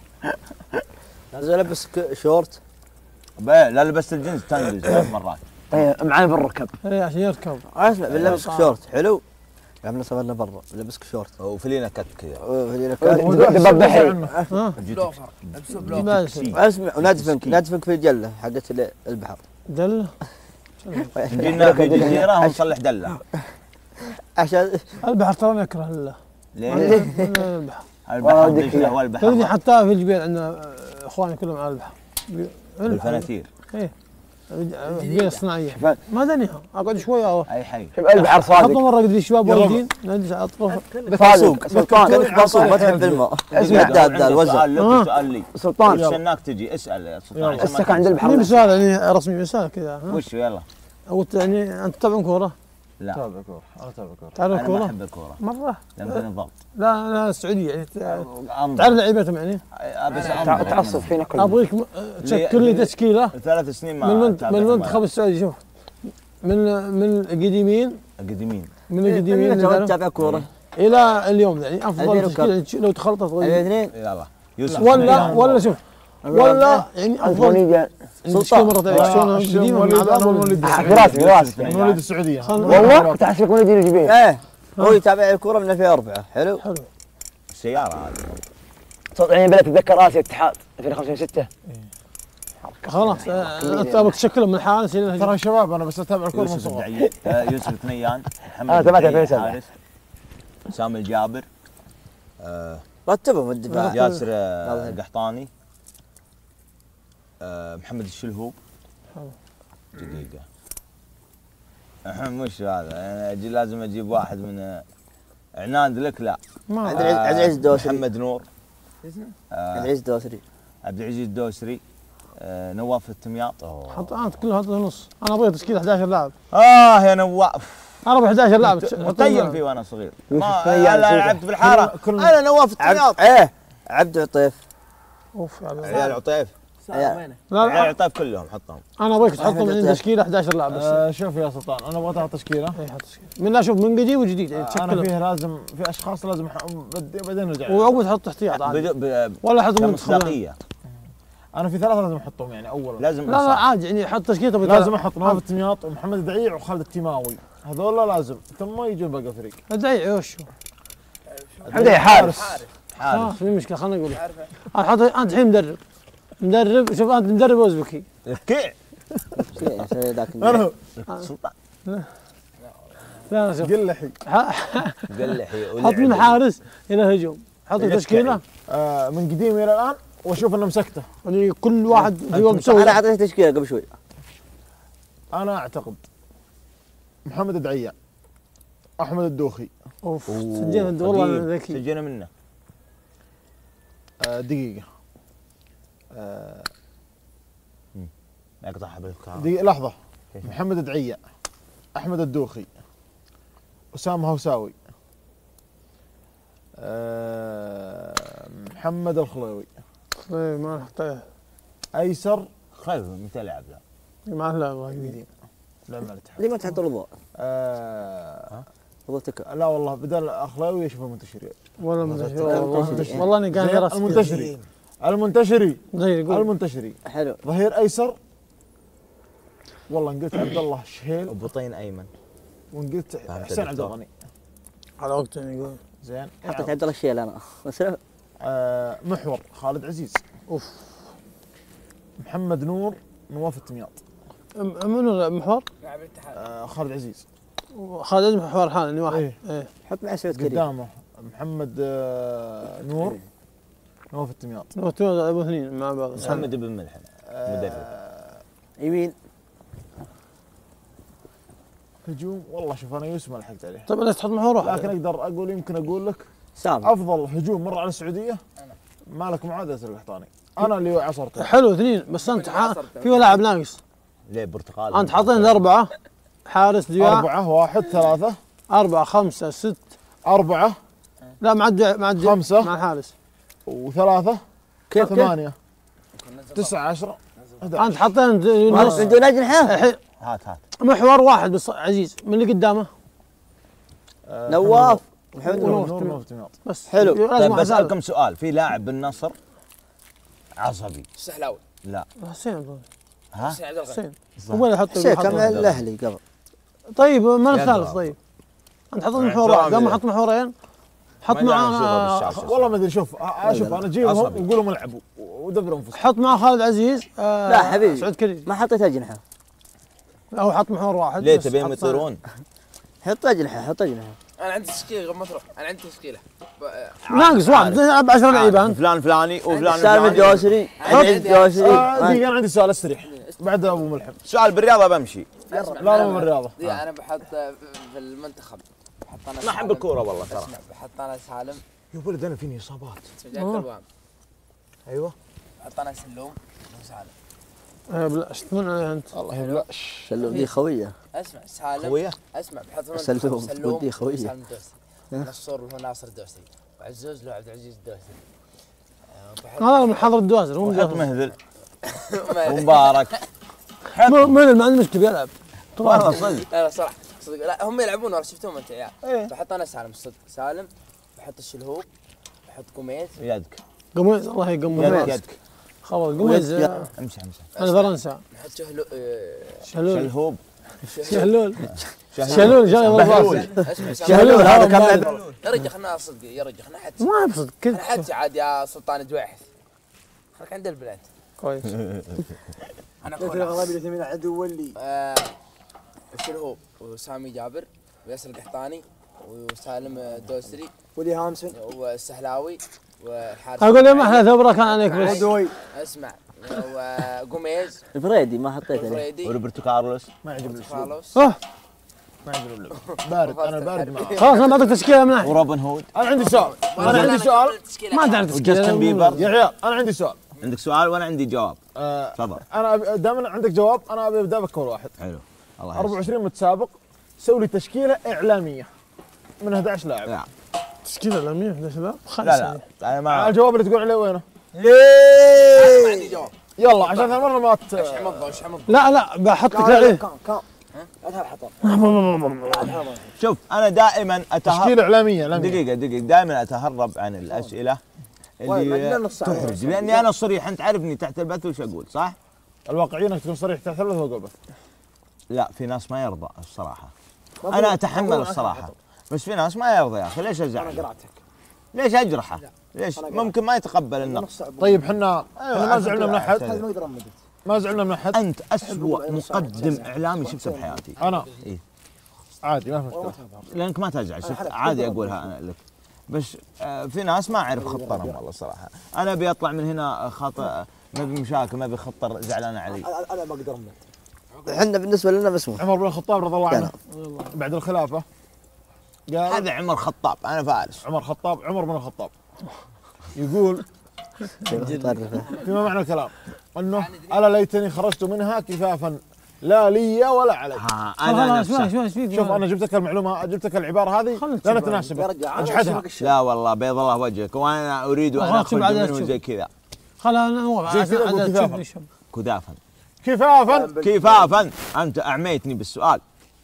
Speaker 8: لازم البس ك- شورت
Speaker 5: بقى لا لبست الجنس تنقز ثلاث مرات.
Speaker 9: ايه معانا بالركب.
Speaker 6: اي عشان يركب.
Speaker 8: اسمع بنلبسك شورت حلو. قام نصورنا برا بنلبسك شورت.
Speaker 5: وفلينا كت كذا.
Speaker 8: وفلينا كت.
Speaker 9: دباب بحري.
Speaker 6: ها
Speaker 1: بلوفر لبسوا بلوفر.
Speaker 8: اسمع ونادفنك نادفنك في الجله حقت البحر.
Speaker 6: دله.
Speaker 5: جينا في جزيره ونصلح دله.
Speaker 8: عشان
Speaker 6: البحر ترى يكره لله.
Speaker 5: ليه؟
Speaker 6: البحر.
Speaker 5: البحر ضيف له البحر.
Speaker 6: تدري حتى في الجبال عندنا اخواني كلهم على البحر.
Speaker 5: الفناتير.
Speaker 6: ايه الجبال الصناعيه ما دنيها اقعد شويه
Speaker 5: اي حي.
Speaker 9: شوف البحر صادق.
Speaker 6: حطوا مره قد الشباب والدين نجلس على اطراف
Speaker 8: باسوق سلطان كانك باسوق ما تحب الماء. اسمع داد داد وزع.
Speaker 5: سؤال لك سؤال لي.
Speaker 9: سلطان
Speaker 5: استناك تجي اسال يا سلطان.
Speaker 9: السكن عند البحر.
Speaker 6: مين بسؤال يعني رسمي بسؤال كذا.
Speaker 5: وش يلا.
Speaker 6: او يعني انت تتابعون كوره؟
Speaker 5: لا
Speaker 1: تابع كوره انا تابع كوره.
Speaker 6: تعرف
Speaker 5: انا ما
Speaker 6: الكوره؟
Speaker 5: احب الكوره.
Speaker 6: مره؟
Speaker 5: لما تنضبط.
Speaker 6: لا لا السعوديه يعني
Speaker 5: انظر.
Speaker 6: تعرف لعيبتهم يعني؟
Speaker 5: بس انظر.
Speaker 9: تعصب فينا كلنا.
Speaker 6: ابغيك م- تشكل لي تشكيله
Speaker 5: ثلاث سنين ما
Speaker 6: من المنت-
Speaker 5: تابعت
Speaker 6: من المنتخب
Speaker 5: الملعب.
Speaker 6: السعودي. شوف من من القديمين
Speaker 5: القديمين.
Speaker 6: من القديمين اللي كانوا
Speaker 8: تتابع كوره.
Speaker 6: الى اليوم يعني افضل
Speaker 8: ألفين
Speaker 6: تشكيله يعني لو تخلطت تغير.
Speaker 8: الاثنين
Speaker 5: يلا يوسف.
Speaker 6: ولا ولا شوف ولا يعني افضل
Speaker 9: وليد
Speaker 6: تشكيله مره ثانيه شلون قديمه مع بعض
Speaker 9: راسي راسي
Speaker 1: من وليد السعوديه.
Speaker 9: والله كنت احسبك وليد الجبيل.
Speaker 8: ايه هو يتابع الكوره من ألفين وأربعة حلو.
Speaker 6: حلو.
Speaker 5: السياره هذه.
Speaker 9: صوت يعني بدأت اتذكر اسيا اتحاد ألفين وخمسة وستة.
Speaker 6: خلاص آه، انت ابغى تشكلهم من الحارس الى
Speaker 1: ترى شباب انا بس اتابع الكوره من
Speaker 5: يوسف
Speaker 1: صغري.
Speaker 5: الدعيل. آه، يوسف الثنيان. محمد
Speaker 9: أنا تابعت
Speaker 5: الدعيل
Speaker 9: ألفين وسبعة.
Speaker 5: حارس. سامي الجابر. آه،
Speaker 8: رتبهم الدفاع.
Speaker 5: ياسر آه، القحطاني. آه، محمد الشلهوب. دقيقة. الحين مش هذا انا اجي لازم اجيب واحد من آه، عناد لك لا.
Speaker 6: ما
Speaker 8: عبد العزيز- عبد العزيز الدوسري.
Speaker 5: محمد نور. آه،
Speaker 8: عبد العزيز الدوسري.
Speaker 5: عبد العزيز الدوسري. آه، نواف التمياط.
Speaker 6: حط انت كله حط نص. انا ابغى تشكيله احد عشر لاعب.
Speaker 5: اه يا نواف.
Speaker 6: انا ابغى احد عشر لاعب.
Speaker 5: متيم فيه وانا صغير. ما
Speaker 9: الثنيان
Speaker 5: انا
Speaker 9: سيدة.
Speaker 5: لعبت بالحاره.
Speaker 1: كل-
Speaker 5: انا نواف التمياط.
Speaker 8: عبد ايه عبد عطيف.
Speaker 6: اوف يا عبد الله.
Speaker 5: عيال عطيف.
Speaker 8: يا-
Speaker 6: لا
Speaker 5: عيال
Speaker 6: لا
Speaker 5: عطيف كلهم حطهم.
Speaker 6: انا ابغيك تحطهم عندي تشكيله احد عشر لاعب بس.
Speaker 1: آه، شوف يا سلطان انا ابغى اعطي تشكيله.
Speaker 6: اي حط تشكيله من لا شوف من قديم وجديد يعني
Speaker 1: انا
Speaker 6: تشكلهم
Speaker 1: فيه لازم في اشخاص لازم أح- بدي- بعدين نرجع.
Speaker 6: وعقب تحط احتياط عادي
Speaker 5: بدو- ب-
Speaker 6: ولا حط منتخب لا
Speaker 5: كمصداقيه
Speaker 1: انا في ثلاثه لازم احطهم يعني اولا.
Speaker 5: لازم
Speaker 6: لا
Speaker 5: إنصاف.
Speaker 6: عادي يعني حط تشكيله
Speaker 1: لازم احط نواف التمياط ومحمد الدعيع وخالد التيماوي. هذول لازم ثم يجون باقي الفريق.
Speaker 6: ادعي وشو
Speaker 9: بدأ حارس.
Speaker 6: خلاص في مشكله خلينا نقول انا حط انت الحين مدرب مدرب شوف انت مدرب اوزبكي
Speaker 5: كيع
Speaker 8: شيء ذاك
Speaker 1: انا
Speaker 5: سلطان
Speaker 6: لا لا شوف
Speaker 1: قلحي.
Speaker 5: قلحي
Speaker 6: حط من حارس الى هجوم حط تشكيله
Speaker 1: آه، من قديم الى الان واشوف انه مسكته.
Speaker 6: يعني كل واحد في وقت مسوي
Speaker 8: انا اعطيته تشكيله قبل شوي.
Speaker 1: انا اعتقد محمد الدعيع، احمد الدوخي،
Speaker 6: اوف سجلنا والله أنا ذكي
Speaker 5: سجلنا منه.
Speaker 1: آه، دقيقه آه،
Speaker 5: يقطع حبل الكهرباء.
Speaker 1: دقيقه لحظه. محمد الدعيع، احمد الدوخي، اسامه هوساوي، آه، محمد الخليوي،
Speaker 6: إيه، ما نحتاج
Speaker 1: ايسر.
Speaker 5: خير متى لعب لا
Speaker 6: ما له ما جديد
Speaker 1: لا مع الاتحاد.
Speaker 8: ليه ما تحط الوضوء؟
Speaker 1: آه،
Speaker 8: وضوء تكا.
Speaker 1: لا والله بدل اخلاوي يشوف المنتشري.
Speaker 6: ولا منتشر والله والله اني قاعد
Speaker 1: زين،
Speaker 6: راسي
Speaker 1: المنتشري المنتشري
Speaker 6: زي يقول
Speaker 1: المنتشري
Speaker 8: حلو.
Speaker 1: ظهير ايسر. والله ان قلت عبد الله شهيل
Speaker 5: وبطين ايمن.
Speaker 1: وان قلت حسين عبد الغني.
Speaker 6: على وقت يعني يقول
Speaker 1: زين.
Speaker 8: حطيت عبد الله الشيل انا بس
Speaker 1: آه، محور خالد عزيز.
Speaker 6: اوف
Speaker 1: محمد نور، نواف التمياط.
Speaker 6: م- منو المحور؟
Speaker 1: آه، خالد عزيز.
Speaker 6: خالد محور حال يعني واحد
Speaker 1: إيه.
Speaker 6: ايه
Speaker 8: حط مع سعود كريم.
Speaker 1: قدامه محمد آه، نور، نواف التمياط.
Speaker 6: نوتو ابو اثنين مع بعض
Speaker 5: محمد بن ملحم مدرب.
Speaker 1: آه،
Speaker 8: يمين
Speaker 1: هجوم والله شوف انا يوسف ما لحقت عليه.
Speaker 6: طيب ليش تحط محور واحد؟
Speaker 1: لكن اقدر اقول يمكن اقول لك
Speaker 8: سامي.
Speaker 1: افضل هجوم مر على السعوديه مالك معادله القحطاني. انا اللي عصرته.
Speaker 6: حلو اثنين بس انت ح... في لاعب ناقص
Speaker 5: ليه برتقال.
Speaker 6: انت حاطين اربعه حارس دفاع
Speaker 1: أربعة، واحد، ثلاثة،
Speaker 6: أربعة خمسة ست
Speaker 1: أربعة،
Speaker 6: لا مع الدع... مع الدع...
Speaker 1: خمسة.
Speaker 6: مع الحارس
Speaker 1: وثلاثة،
Speaker 8: كيف
Speaker 1: ثمانية، تسعة، عشرة، أحد عشر.
Speaker 6: انت حاطين نص
Speaker 8: بدون اجنحه.
Speaker 6: الحين
Speaker 5: هات هات.
Speaker 6: محور واحد بس عزيز من اللي قدامه
Speaker 1: آه،
Speaker 8: نواف
Speaker 1: محمد
Speaker 6: نور.
Speaker 1: نور،
Speaker 6: نور.
Speaker 1: نور، نور التمياط.
Speaker 6: بس
Speaker 8: حلو.
Speaker 6: لازم
Speaker 5: طيب
Speaker 6: واحد
Speaker 5: بسألكم سؤال. في لاعب بالنصر عصبي.
Speaker 7: السحلاوي.
Speaker 5: لا
Speaker 6: هذا. حسين عبد الله.
Speaker 5: ها؟
Speaker 6: حسين هو اللي حط
Speaker 8: حسين كان الاهلي قبل.
Speaker 6: طيب من
Speaker 5: يا
Speaker 6: الثالث
Speaker 5: قبل.
Speaker 6: طيب؟ انت حط محور واحد قام حط محورين حط
Speaker 5: ما يدري عن شغله
Speaker 6: معاه
Speaker 5: بالشاشة.
Speaker 1: والله ما ادري شوف اشوف انا اجيبهم
Speaker 5: عصبي.
Speaker 1: وقول لهم العبوا ودبروا انفسكم.
Speaker 6: حط معاه خالد عزيز آه
Speaker 8: لا حبيبي.
Speaker 6: سعود كريم
Speaker 8: ما حطيت اجنحه.
Speaker 6: او حط محور واحد
Speaker 5: ليه
Speaker 6: بس
Speaker 5: تبيهم
Speaker 6: حط
Speaker 5: يطيرون؟
Speaker 8: حط اجنحه حط اجنحه.
Speaker 10: انا عندي تشكيله قبل ما تروح، انا عندي تشكيله
Speaker 6: ناقص واحد ب عشرة لعيبه انت
Speaker 5: فلان فلاني وفلان
Speaker 8: سالم
Speaker 5: فلاني.
Speaker 8: الدوسري عزيز الدوسري.
Speaker 1: آه، دقيقة انا عندي سؤال استريح بعد ابو ملحم.
Speaker 5: سؤال بالرياضه بمشي.
Speaker 1: لا لا مو بالرياضة.
Speaker 10: دي انا بحط في المنتخب بحط انا
Speaker 5: ما احب الكوره والله ترى.
Speaker 10: اسمع بحط انا سالم
Speaker 1: يا ولد انا فيني اصابات.
Speaker 10: جاك الوام،
Speaker 1: ايوه
Speaker 10: بحط انا سلوم وسالم.
Speaker 6: آه، بلا ايش تمنع عليها انت؟
Speaker 1: الله يبلاش.
Speaker 8: سلوم دي خويه.
Speaker 10: اسمع سالم
Speaker 5: قويه.
Speaker 10: اسمع بحط في
Speaker 8: سلوم،
Speaker 10: المنتخب سلوم
Speaker 8: ودي خوية.
Speaker 10: سالم الدوسري، نصور له ناصر الدوسري، وعزوز له عبد العزيز الدوسري. آه، بحط
Speaker 6: هذا من حضر الدواسر مو
Speaker 5: وحط
Speaker 6: من
Speaker 5: مهذل ومبارك.
Speaker 6: مهذل ما عنده مشكله بيلعب
Speaker 5: والله صدق.
Speaker 10: لا لا صراحه صدق لا هم يلعبون ورا شفتهم انت يا عيال. بحط انا سالم صدق سالم، بحط الشلهوب، بحط قميز.
Speaker 5: يدك
Speaker 6: قميز الله
Speaker 5: يدك
Speaker 6: يقمز
Speaker 5: يدك.
Speaker 6: خلاص قميز
Speaker 8: ويد-
Speaker 6: آه،
Speaker 5: امشي امشي.
Speaker 6: هذا فرنسا
Speaker 10: نحط شهلو آه،
Speaker 6: شهلول
Speaker 5: شلهوب.
Speaker 6: شهلول شهلول شهلول
Speaker 5: بهلول.
Speaker 10: اسمع
Speaker 8: شهلول هذا كان لاعب.
Speaker 10: يا رجل خلنا صدق يا رجل خلنا حد
Speaker 6: ما يبصد
Speaker 10: خلنا
Speaker 6: كذا
Speaker 10: حد عاد يا سلطان جواحث خلك عند البلاد.
Speaker 6: كويس
Speaker 10: انا
Speaker 1: قلت له غرابي اللي تمين عدو ولي.
Speaker 10: آه الشلهوب وسامي جابر وياسر القحطاني وسالم الدوسري
Speaker 1: ولي هامسون
Speaker 10: والسهلاوي والحارس.
Speaker 6: اقول يا ما احلى ثبره كان عليك بس
Speaker 1: ودوي.
Speaker 10: اسمع وقميز
Speaker 8: الفريدي ما حطيت عليه.
Speaker 10: وفريدي
Speaker 5: وروبرتو كارلوس.
Speaker 1: ما يعجبني الاسلوب.
Speaker 10: خالص.
Speaker 6: اه
Speaker 1: ما يعجبني اللعب. بارد انا بارد معاه.
Speaker 6: خلاص انا بعطيك تشكيله من ناحيه
Speaker 5: وروبن هود.
Speaker 1: انا عندي سؤال انا عندي سؤال
Speaker 6: ما تعرف
Speaker 5: وجاستن
Speaker 6: تشكيله
Speaker 5: بيبر.
Speaker 1: يا عيال انا عندي سؤال.
Speaker 5: عندك سؤال وانا عندي جواب.
Speaker 1: آه،
Speaker 5: تفضل.
Speaker 1: انا دائما عندك جواب انا ابي ابدا بك اول واحد.
Speaker 5: حلو. الله
Speaker 1: أربعة
Speaker 5: يسلمك.
Speaker 1: وعشرين متسابق سوي لي تشكيله اعلاميه من احد عشر لاعب.
Speaker 5: لا
Speaker 6: تشكيله لمية احداش لاعب
Speaker 5: لا
Speaker 6: خمسه
Speaker 5: لا انا ما
Speaker 1: الجواب اللي تقول عليه وينه؟
Speaker 10: ما عندي جواب.
Speaker 1: يلا عشان هالمره ما ت...
Speaker 10: ايش حمضه ايش حمضه.
Speaker 6: لا لا بحطك عليه
Speaker 1: كم كم اظهر حطب.
Speaker 5: شوف انا دائما اتهرب.
Speaker 1: تشكيله اعلاميه اعلاميه.
Speaker 5: دقيقة دقيقة دائما اتهرب عن الاسئلة اللي تحرج لاني انا صريح. انت عارفني تحت البث وش اقول صح؟
Speaker 1: الواقعيه انك تكون صريح تحت البث وقول بث.
Speaker 5: لا في ناس ما يرضى الصراحة. انا اتحمل الصراحة بس في ناس ما يرضى يا اخي. ليش ازعله؟ ليش اجرحه؟ ليش ممكن ما يتقبل النقد؟
Speaker 1: طيب احنا احنا ما زعلنا من احد.
Speaker 5: ما
Speaker 1: اقدر امدد. ما زعلنا من احد.
Speaker 5: انت اسوأ مقدم اعلامي شفته بحياتي.
Speaker 1: انا
Speaker 5: إيه؟
Speaker 1: عادي ما في مشكله.
Speaker 5: لانك ما تزعل شفت عادي اقولها أنا لك. بس آه، في ناس ما اعرف خطرهم والله صراحه. انا ابي اطلع من هنا خاطئ ما ابي مشاكل ما ابي خطر زعلان علي.
Speaker 1: انا ما اقدر امدد.
Speaker 8: احنا بالنسبه لنا مسموح.
Speaker 1: عمر بن الخطاب رضي الله عنه بعد الخلافه قال
Speaker 5: هذا عمر خطاب انا فارس.
Speaker 1: عمر خطاب عمر بن الخطاب يقول فيما معنى الكلام انه الا ليتني خرجت منها كفافا لا لي ولا علي.
Speaker 5: ها انا نفسه.
Speaker 1: شوف انا جبت لك المعلومه جبت لك العباره هذه لا تناسبك اجحدها.
Speaker 5: لا والله بيض الله وجهك وانا اريد ان اخرج منه زي كذا.
Speaker 6: خلاص انا هو
Speaker 1: زي كذا أقول كفافا.
Speaker 5: كذافا
Speaker 1: كفافا
Speaker 5: كفافا. انت اعميتني بالسؤال.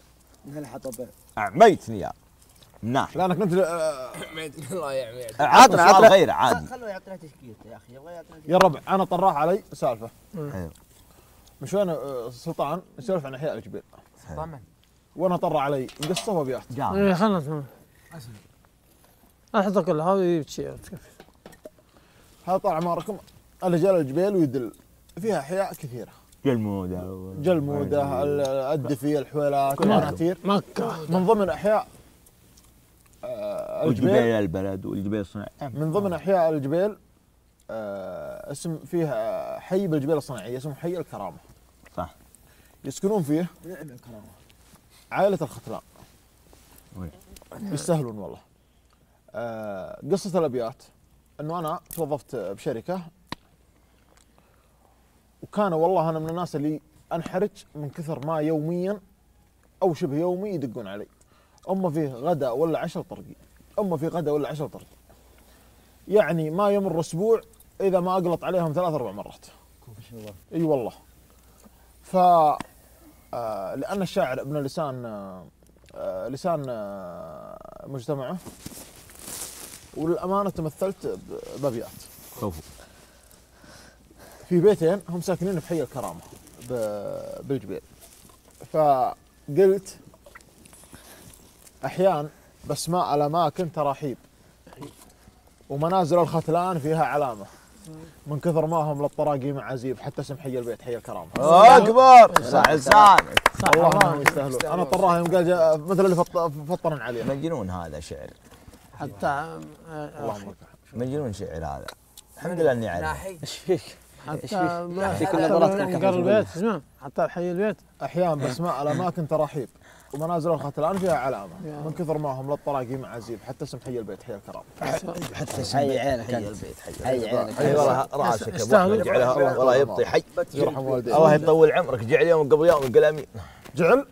Speaker 5: اعميتني يا مناح.
Speaker 1: لانك انت
Speaker 10: الله يعمي.
Speaker 5: عطنا سؤال غير عادي.
Speaker 8: خلوه يعطينا تشكيلته يا اخي يبغى يعطينا.
Speaker 1: يا ربع انا طراح علي سالفه.
Speaker 5: أيوه.
Speaker 1: مش وانا آه، سلطان نسولف عن احياء الجبيل
Speaker 10: طبعا
Speaker 1: وانا طر علي قصه وابيات.
Speaker 5: جاب.
Speaker 6: ايه خلنا احط كلها هذه بتشير
Speaker 1: هذا طال عماركم رجال الجبيل ويدل فيها احياء كثيره.
Speaker 5: جلموده
Speaker 1: جلموده ال- الدفي الحويلات العناتير
Speaker 6: مكة
Speaker 1: من ضمن احياء آه،
Speaker 5: وجبيل
Speaker 1: الجبيل.
Speaker 5: البلد والجبيل الصناعي.
Speaker 1: من ضمن احياء الجبيل آه، اسم فيه آه، حي بالجبيل الصناعيه اسمه حي الكرامه.
Speaker 5: صح.
Speaker 1: يسكنون فيه عائله الختلان.
Speaker 5: وي.
Speaker 1: يستاهلون والله. آه، قصه الابيات انه انا توظفت بشركه وكان والله انا من الناس اللي انحرج من كثر ما يوميا او شبه يومي يدقون علي. اما فيه غدا ولا عشاء طرقي. اما فيه غدا ولا عشاء طرقي. يعني ما يمر اسبوع اذا ما اقلط عليهم ثلاث اربع مرات. اي أيوة والله. ف آه، لان الشاعر ابن لسان آه، لسان آه، مجتمعه وللامانه تمثلت ب- بابيات.
Speaker 5: كفو.
Speaker 1: في بيتين هم ساكنين في حي الكرامه بالجبيل. فقلت احيان باسماء الاماكن تراحيب ومنازل الختلان فيها علامه من كثر ما هم للطراقي معازيب حتى اسم حي البيت حي الكرامه.
Speaker 5: اكبر صح لسانك.
Speaker 1: والله ما يستاهلون. انا طراها يوم قال جا- مثل اللي فط- فطرن عليه.
Speaker 5: مجنون هذا شعر.
Speaker 6: حتى
Speaker 1: اللهم
Speaker 5: مجنون شعر هذا. الحمد لله اني عارف.
Speaker 8: ايش فيك؟
Speaker 6: حتى
Speaker 8: فيك النظرات كلها
Speaker 6: قر البيت اسمع حتى حي البيت
Speaker 1: احيان باسماء الاماكن تراحيب ومنازل الختلان فيها علامه من كثر ما هم للطراقي معازيب حتى اسم حي البيت حي الكرامه.
Speaker 8: حتى حي عينك
Speaker 5: حي
Speaker 8: انت.
Speaker 5: البيت حي
Speaker 8: حي عينك
Speaker 5: اي والله راسك ابو
Speaker 6: يستاهلون.
Speaker 5: احمد جعلها والله يبطي حي.
Speaker 1: يرحم والديك.
Speaker 5: الله يطول عمرك. جعل يوم قبل يوم يقول امين.
Speaker 1: جعل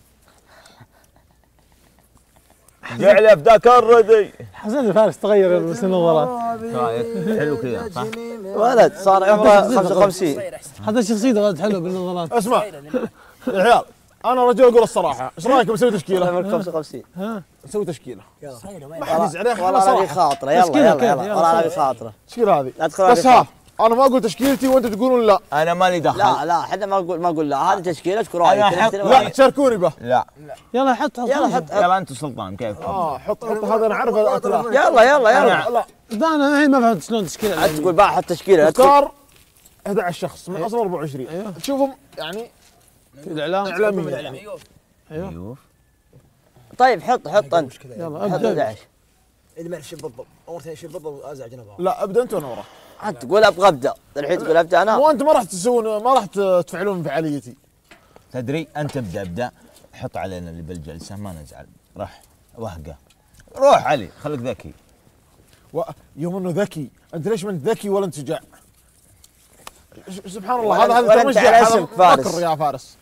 Speaker 5: جعل في ذاك الردي.
Speaker 6: حسن فارس تغير بس النظرات
Speaker 5: حلو كذا صح؟
Speaker 8: ولد صار عمره خمسة وخمسين.
Speaker 6: حتى شخصيته غاد حلو بالنظرات.
Speaker 1: اسمع يا عيال انا رجل اقول الصراحه ايش رايكم نسوي تشكيله؟
Speaker 8: عمرك خمسة وخمسين.
Speaker 6: ها
Speaker 1: نسوي تشكيله
Speaker 7: صايره
Speaker 1: ما حد يزعل يا اخي
Speaker 8: والله
Speaker 1: صراحة.
Speaker 8: لا خاطره يلا
Speaker 6: تشكيلة
Speaker 8: يلا
Speaker 6: كيف؟
Speaker 8: يلا
Speaker 6: يلا
Speaker 8: والله لا
Speaker 6: صح.
Speaker 8: خاطره.
Speaker 1: التشكيله هذه
Speaker 8: لا تدخل
Speaker 1: بس ها انا ما اقول تشكيلتي وانتم تقولون لا.
Speaker 5: انا مالي دخل.
Speaker 8: لا لا حتى ما اقول ما اقول لا هذه تشكيلتك ورايك.
Speaker 5: أنا أحط-
Speaker 1: لا تشاركوني به.
Speaker 5: لا
Speaker 6: يلا حط حط
Speaker 8: يلا حط
Speaker 5: يلا انت سلطان كيف؟
Speaker 1: اه حط حط هذا انا عارف هذا لا
Speaker 8: يلا يلا يلا.
Speaker 1: لا
Speaker 6: ده انا الحين ما فهمت شلون تشكيله.
Speaker 8: انت تقول بقى حط تشكيله لا تقول-
Speaker 1: اختار احد عشر شخص من اصل أربعة وعشرين
Speaker 6: أيوه.
Speaker 1: تشوفهم يعني
Speaker 6: في الاعلام
Speaker 1: اعلاميين.
Speaker 6: ايوه
Speaker 5: ايوه
Speaker 8: طيب حط حط انت.
Speaker 6: يلا
Speaker 8: حط
Speaker 6: ابدا
Speaker 8: أحد عشر.
Speaker 7: اللي ما يشوف بالضبط اول شيء يشوف بالضبط ازعج انا بابا.
Speaker 1: لا ابدا انت وانا وراه.
Speaker 8: انت تقول ابغى ابدا الحين تقول ابدا انا.
Speaker 1: مو انت ما راح تسوون ما راح تفعلون فعاليتي.
Speaker 5: تدري انت ابدا ابدا حط علينا اللي بالجلسه ما نزعل. راح وهقه روح علي خليك ذكي.
Speaker 1: و... يوم انه ذكي انت ليش ما انت ذكي ولا انت شجاع؟ ش- سبحان الله
Speaker 8: ولا-
Speaker 1: هذا هذا
Speaker 8: ولا
Speaker 1: ترى
Speaker 8: أنت
Speaker 1: مش
Speaker 8: على
Speaker 1: هذا
Speaker 8: اسمك فارس.
Speaker 1: مكر يا فارس.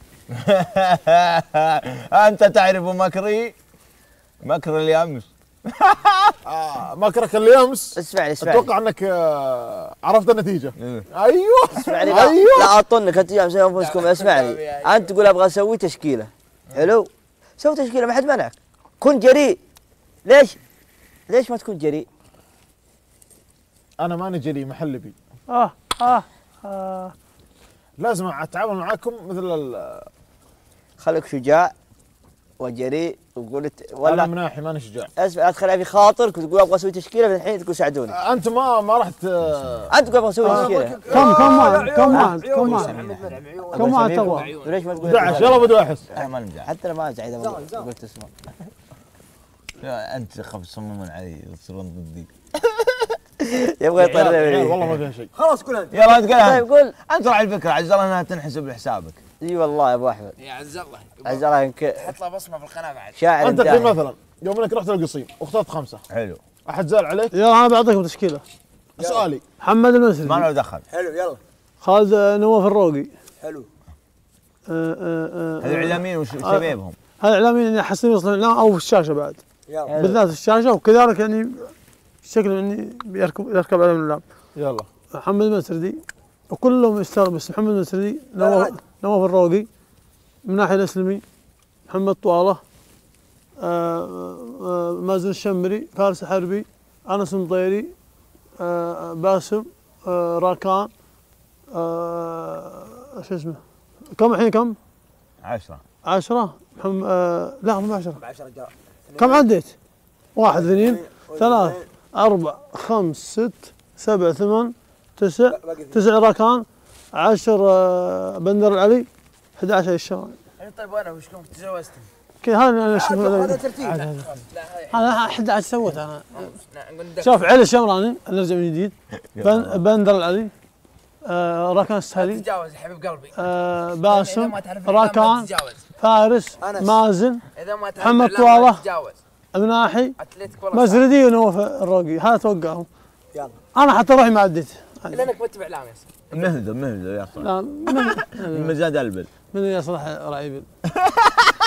Speaker 5: انت تعرف مكري مكر اليمس.
Speaker 1: آه مكرك اللي امس
Speaker 8: اسمعني اسمعني
Speaker 1: اتوقع انك آه عرفت النتيجه.
Speaker 5: إيه.
Speaker 1: ايوه
Speaker 8: اسمعني لا
Speaker 1: ايوه
Speaker 8: لا اطنك انت يا مسوي انفسكم. اسمعني انت تقول ابغى اسوي تشكيله حلو سوي تشكيله ما حد منعك. كن جريء. ليش؟ ليش ما تكون جريء؟
Speaker 1: انا ماني جريء محل بي
Speaker 6: اه اه اه
Speaker 1: لازم اتعامل معاكم مثل ال-
Speaker 8: خليك شجاع وجريء وقول ت-
Speaker 1: انا
Speaker 8: ولا
Speaker 1: مناحي ماني شجاع.
Speaker 8: اسمع لا تخليها في خاطرك وتقول ابغى اسوي تشكيله في الحين تقول ساعدوني.
Speaker 1: انت ما ما راح ت-
Speaker 8: انت تقول ابغى اسوي تشكيله.
Speaker 6: كم كم واحد كم واحد كم واحد كم واحد تبغى؟
Speaker 8: ليش ما تقول
Speaker 1: دعش يلا ابو دواحس.
Speaker 5: انا ما نزعل.
Speaker 8: حتى انا ما ازعج اذا ما قلت اسمه.
Speaker 5: لا، انت خف تصممون علي تصيرون ضدي.
Speaker 8: يبغى
Speaker 1: عيال-
Speaker 8: يطلع
Speaker 1: عيال
Speaker 8: لي.
Speaker 1: والله ما فيها شيء.
Speaker 7: خلاص كل انت.
Speaker 5: يلا انت قلها.
Speaker 8: طيب قول.
Speaker 5: انت راعي الفكره عجل انها تنحسب لحسابك.
Speaker 8: اي والله يا ابو احمد
Speaker 10: يا عز الله
Speaker 8: عز الله يمكن
Speaker 10: حط له بصمه في القناه بعد.
Speaker 8: شاعر
Speaker 1: انت الحين
Speaker 8: إبداعي.
Speaker 1: مثلا يوم انك رحت القصيم واخترت خمسه
Speaker 5: حلو.
Speaker 1: احد زال عليك؟
Speaker 6: يلا انا بعطيكم تشكيله.
Speaker 1: سؤالي
Speaker 6: محمد
Speaker 5: ما
Speaker 6: المسري
Speaker 5: له دخل.
Speaker 7: حلو يلا
Speaker 6: خالد نواف الروقي.
Speaker 7: حلو
Speaker 6: آه، آه، آه،
Speaker 5: هذول اعلاميين وش شبابهم؟
Speaker 6: هذا اعلاميين يعني حسن يوصلون الاعلام او في الشاشه بعد
Speaker 7: يلا
Speaker 6: بالذات في الشاشه وكذلك يعني شكله اني بيركب يركب عليهم الاعلام.
Speaker 1: يلا
Speaker 6: محمد المسردي وكلهم يشتغلوا بس محمد المسردي نواف نواف الروقي من الناحيه الاسلامي محمد طواله آه، آه، مازن الشمري فارس الحربي انس المطيري آه، باسم آه، راكان آه، شو اسمه كم الحين كم؟
Speaker 5: عشرة.
Speaker 6: عشرة محمد آه، لا مو عشرة
Speaker 7: عشرة رجال
Speaker 6: كم عديت؟ واحد اثنين ثلاث أربع خمس ست سبع ثمان تسع تسع راكان عشر آه، بندر العلي أحد عشر الشمال.
Speaker 10: طيب وانا وش كنت تزوجت؟
Speaker 6: كذا هذا انا اشوف
Speaker 7: هذا ترتيب
Speaker 6: هذا أحد عشر سويت انا.
Speaker 10: نقول ندخل.
Speaker 6: شوف علي الشمراني نرجع من جديد بن- بندر العلي آه، راكان السهلي
Speaker 10: تتجاوز يا حبيب قلبي.
Speaker 6: آه،
Speaker 10: إذا
Speaker 6: باسم
Speaker 10: ما تعرف الإعلام لا
Speaker 6: راكان
Speaker 10: تتجاوز.
Speaker 6: فارس
Speaker 7: أنس.
Speaker 6: مازن
Speaker 10: اذا ما تعرف
Speaker 6: محمد
Speaker 10: الإعلام لا
Speaker 6: طوالة.
Speaker 10: تتجاوز.
Speaker 6: مناحي
Speaker 10: اتلتيك والله صعب.
Speaker 6: مزردي ونواف الروقي هذا توقعهم.
Speaker 7: يلا
Speaker 6: انا حتى روحي ما عديت.
Speaker 10: لانك ما تتبع اعلام يا سيدي.
Speaker 5: مهدو مهدو يا صاحبي.
Speaker 6: لا من
Speaker 5: المزاد البل.
Speaker 6: من يا صلاح رعيبل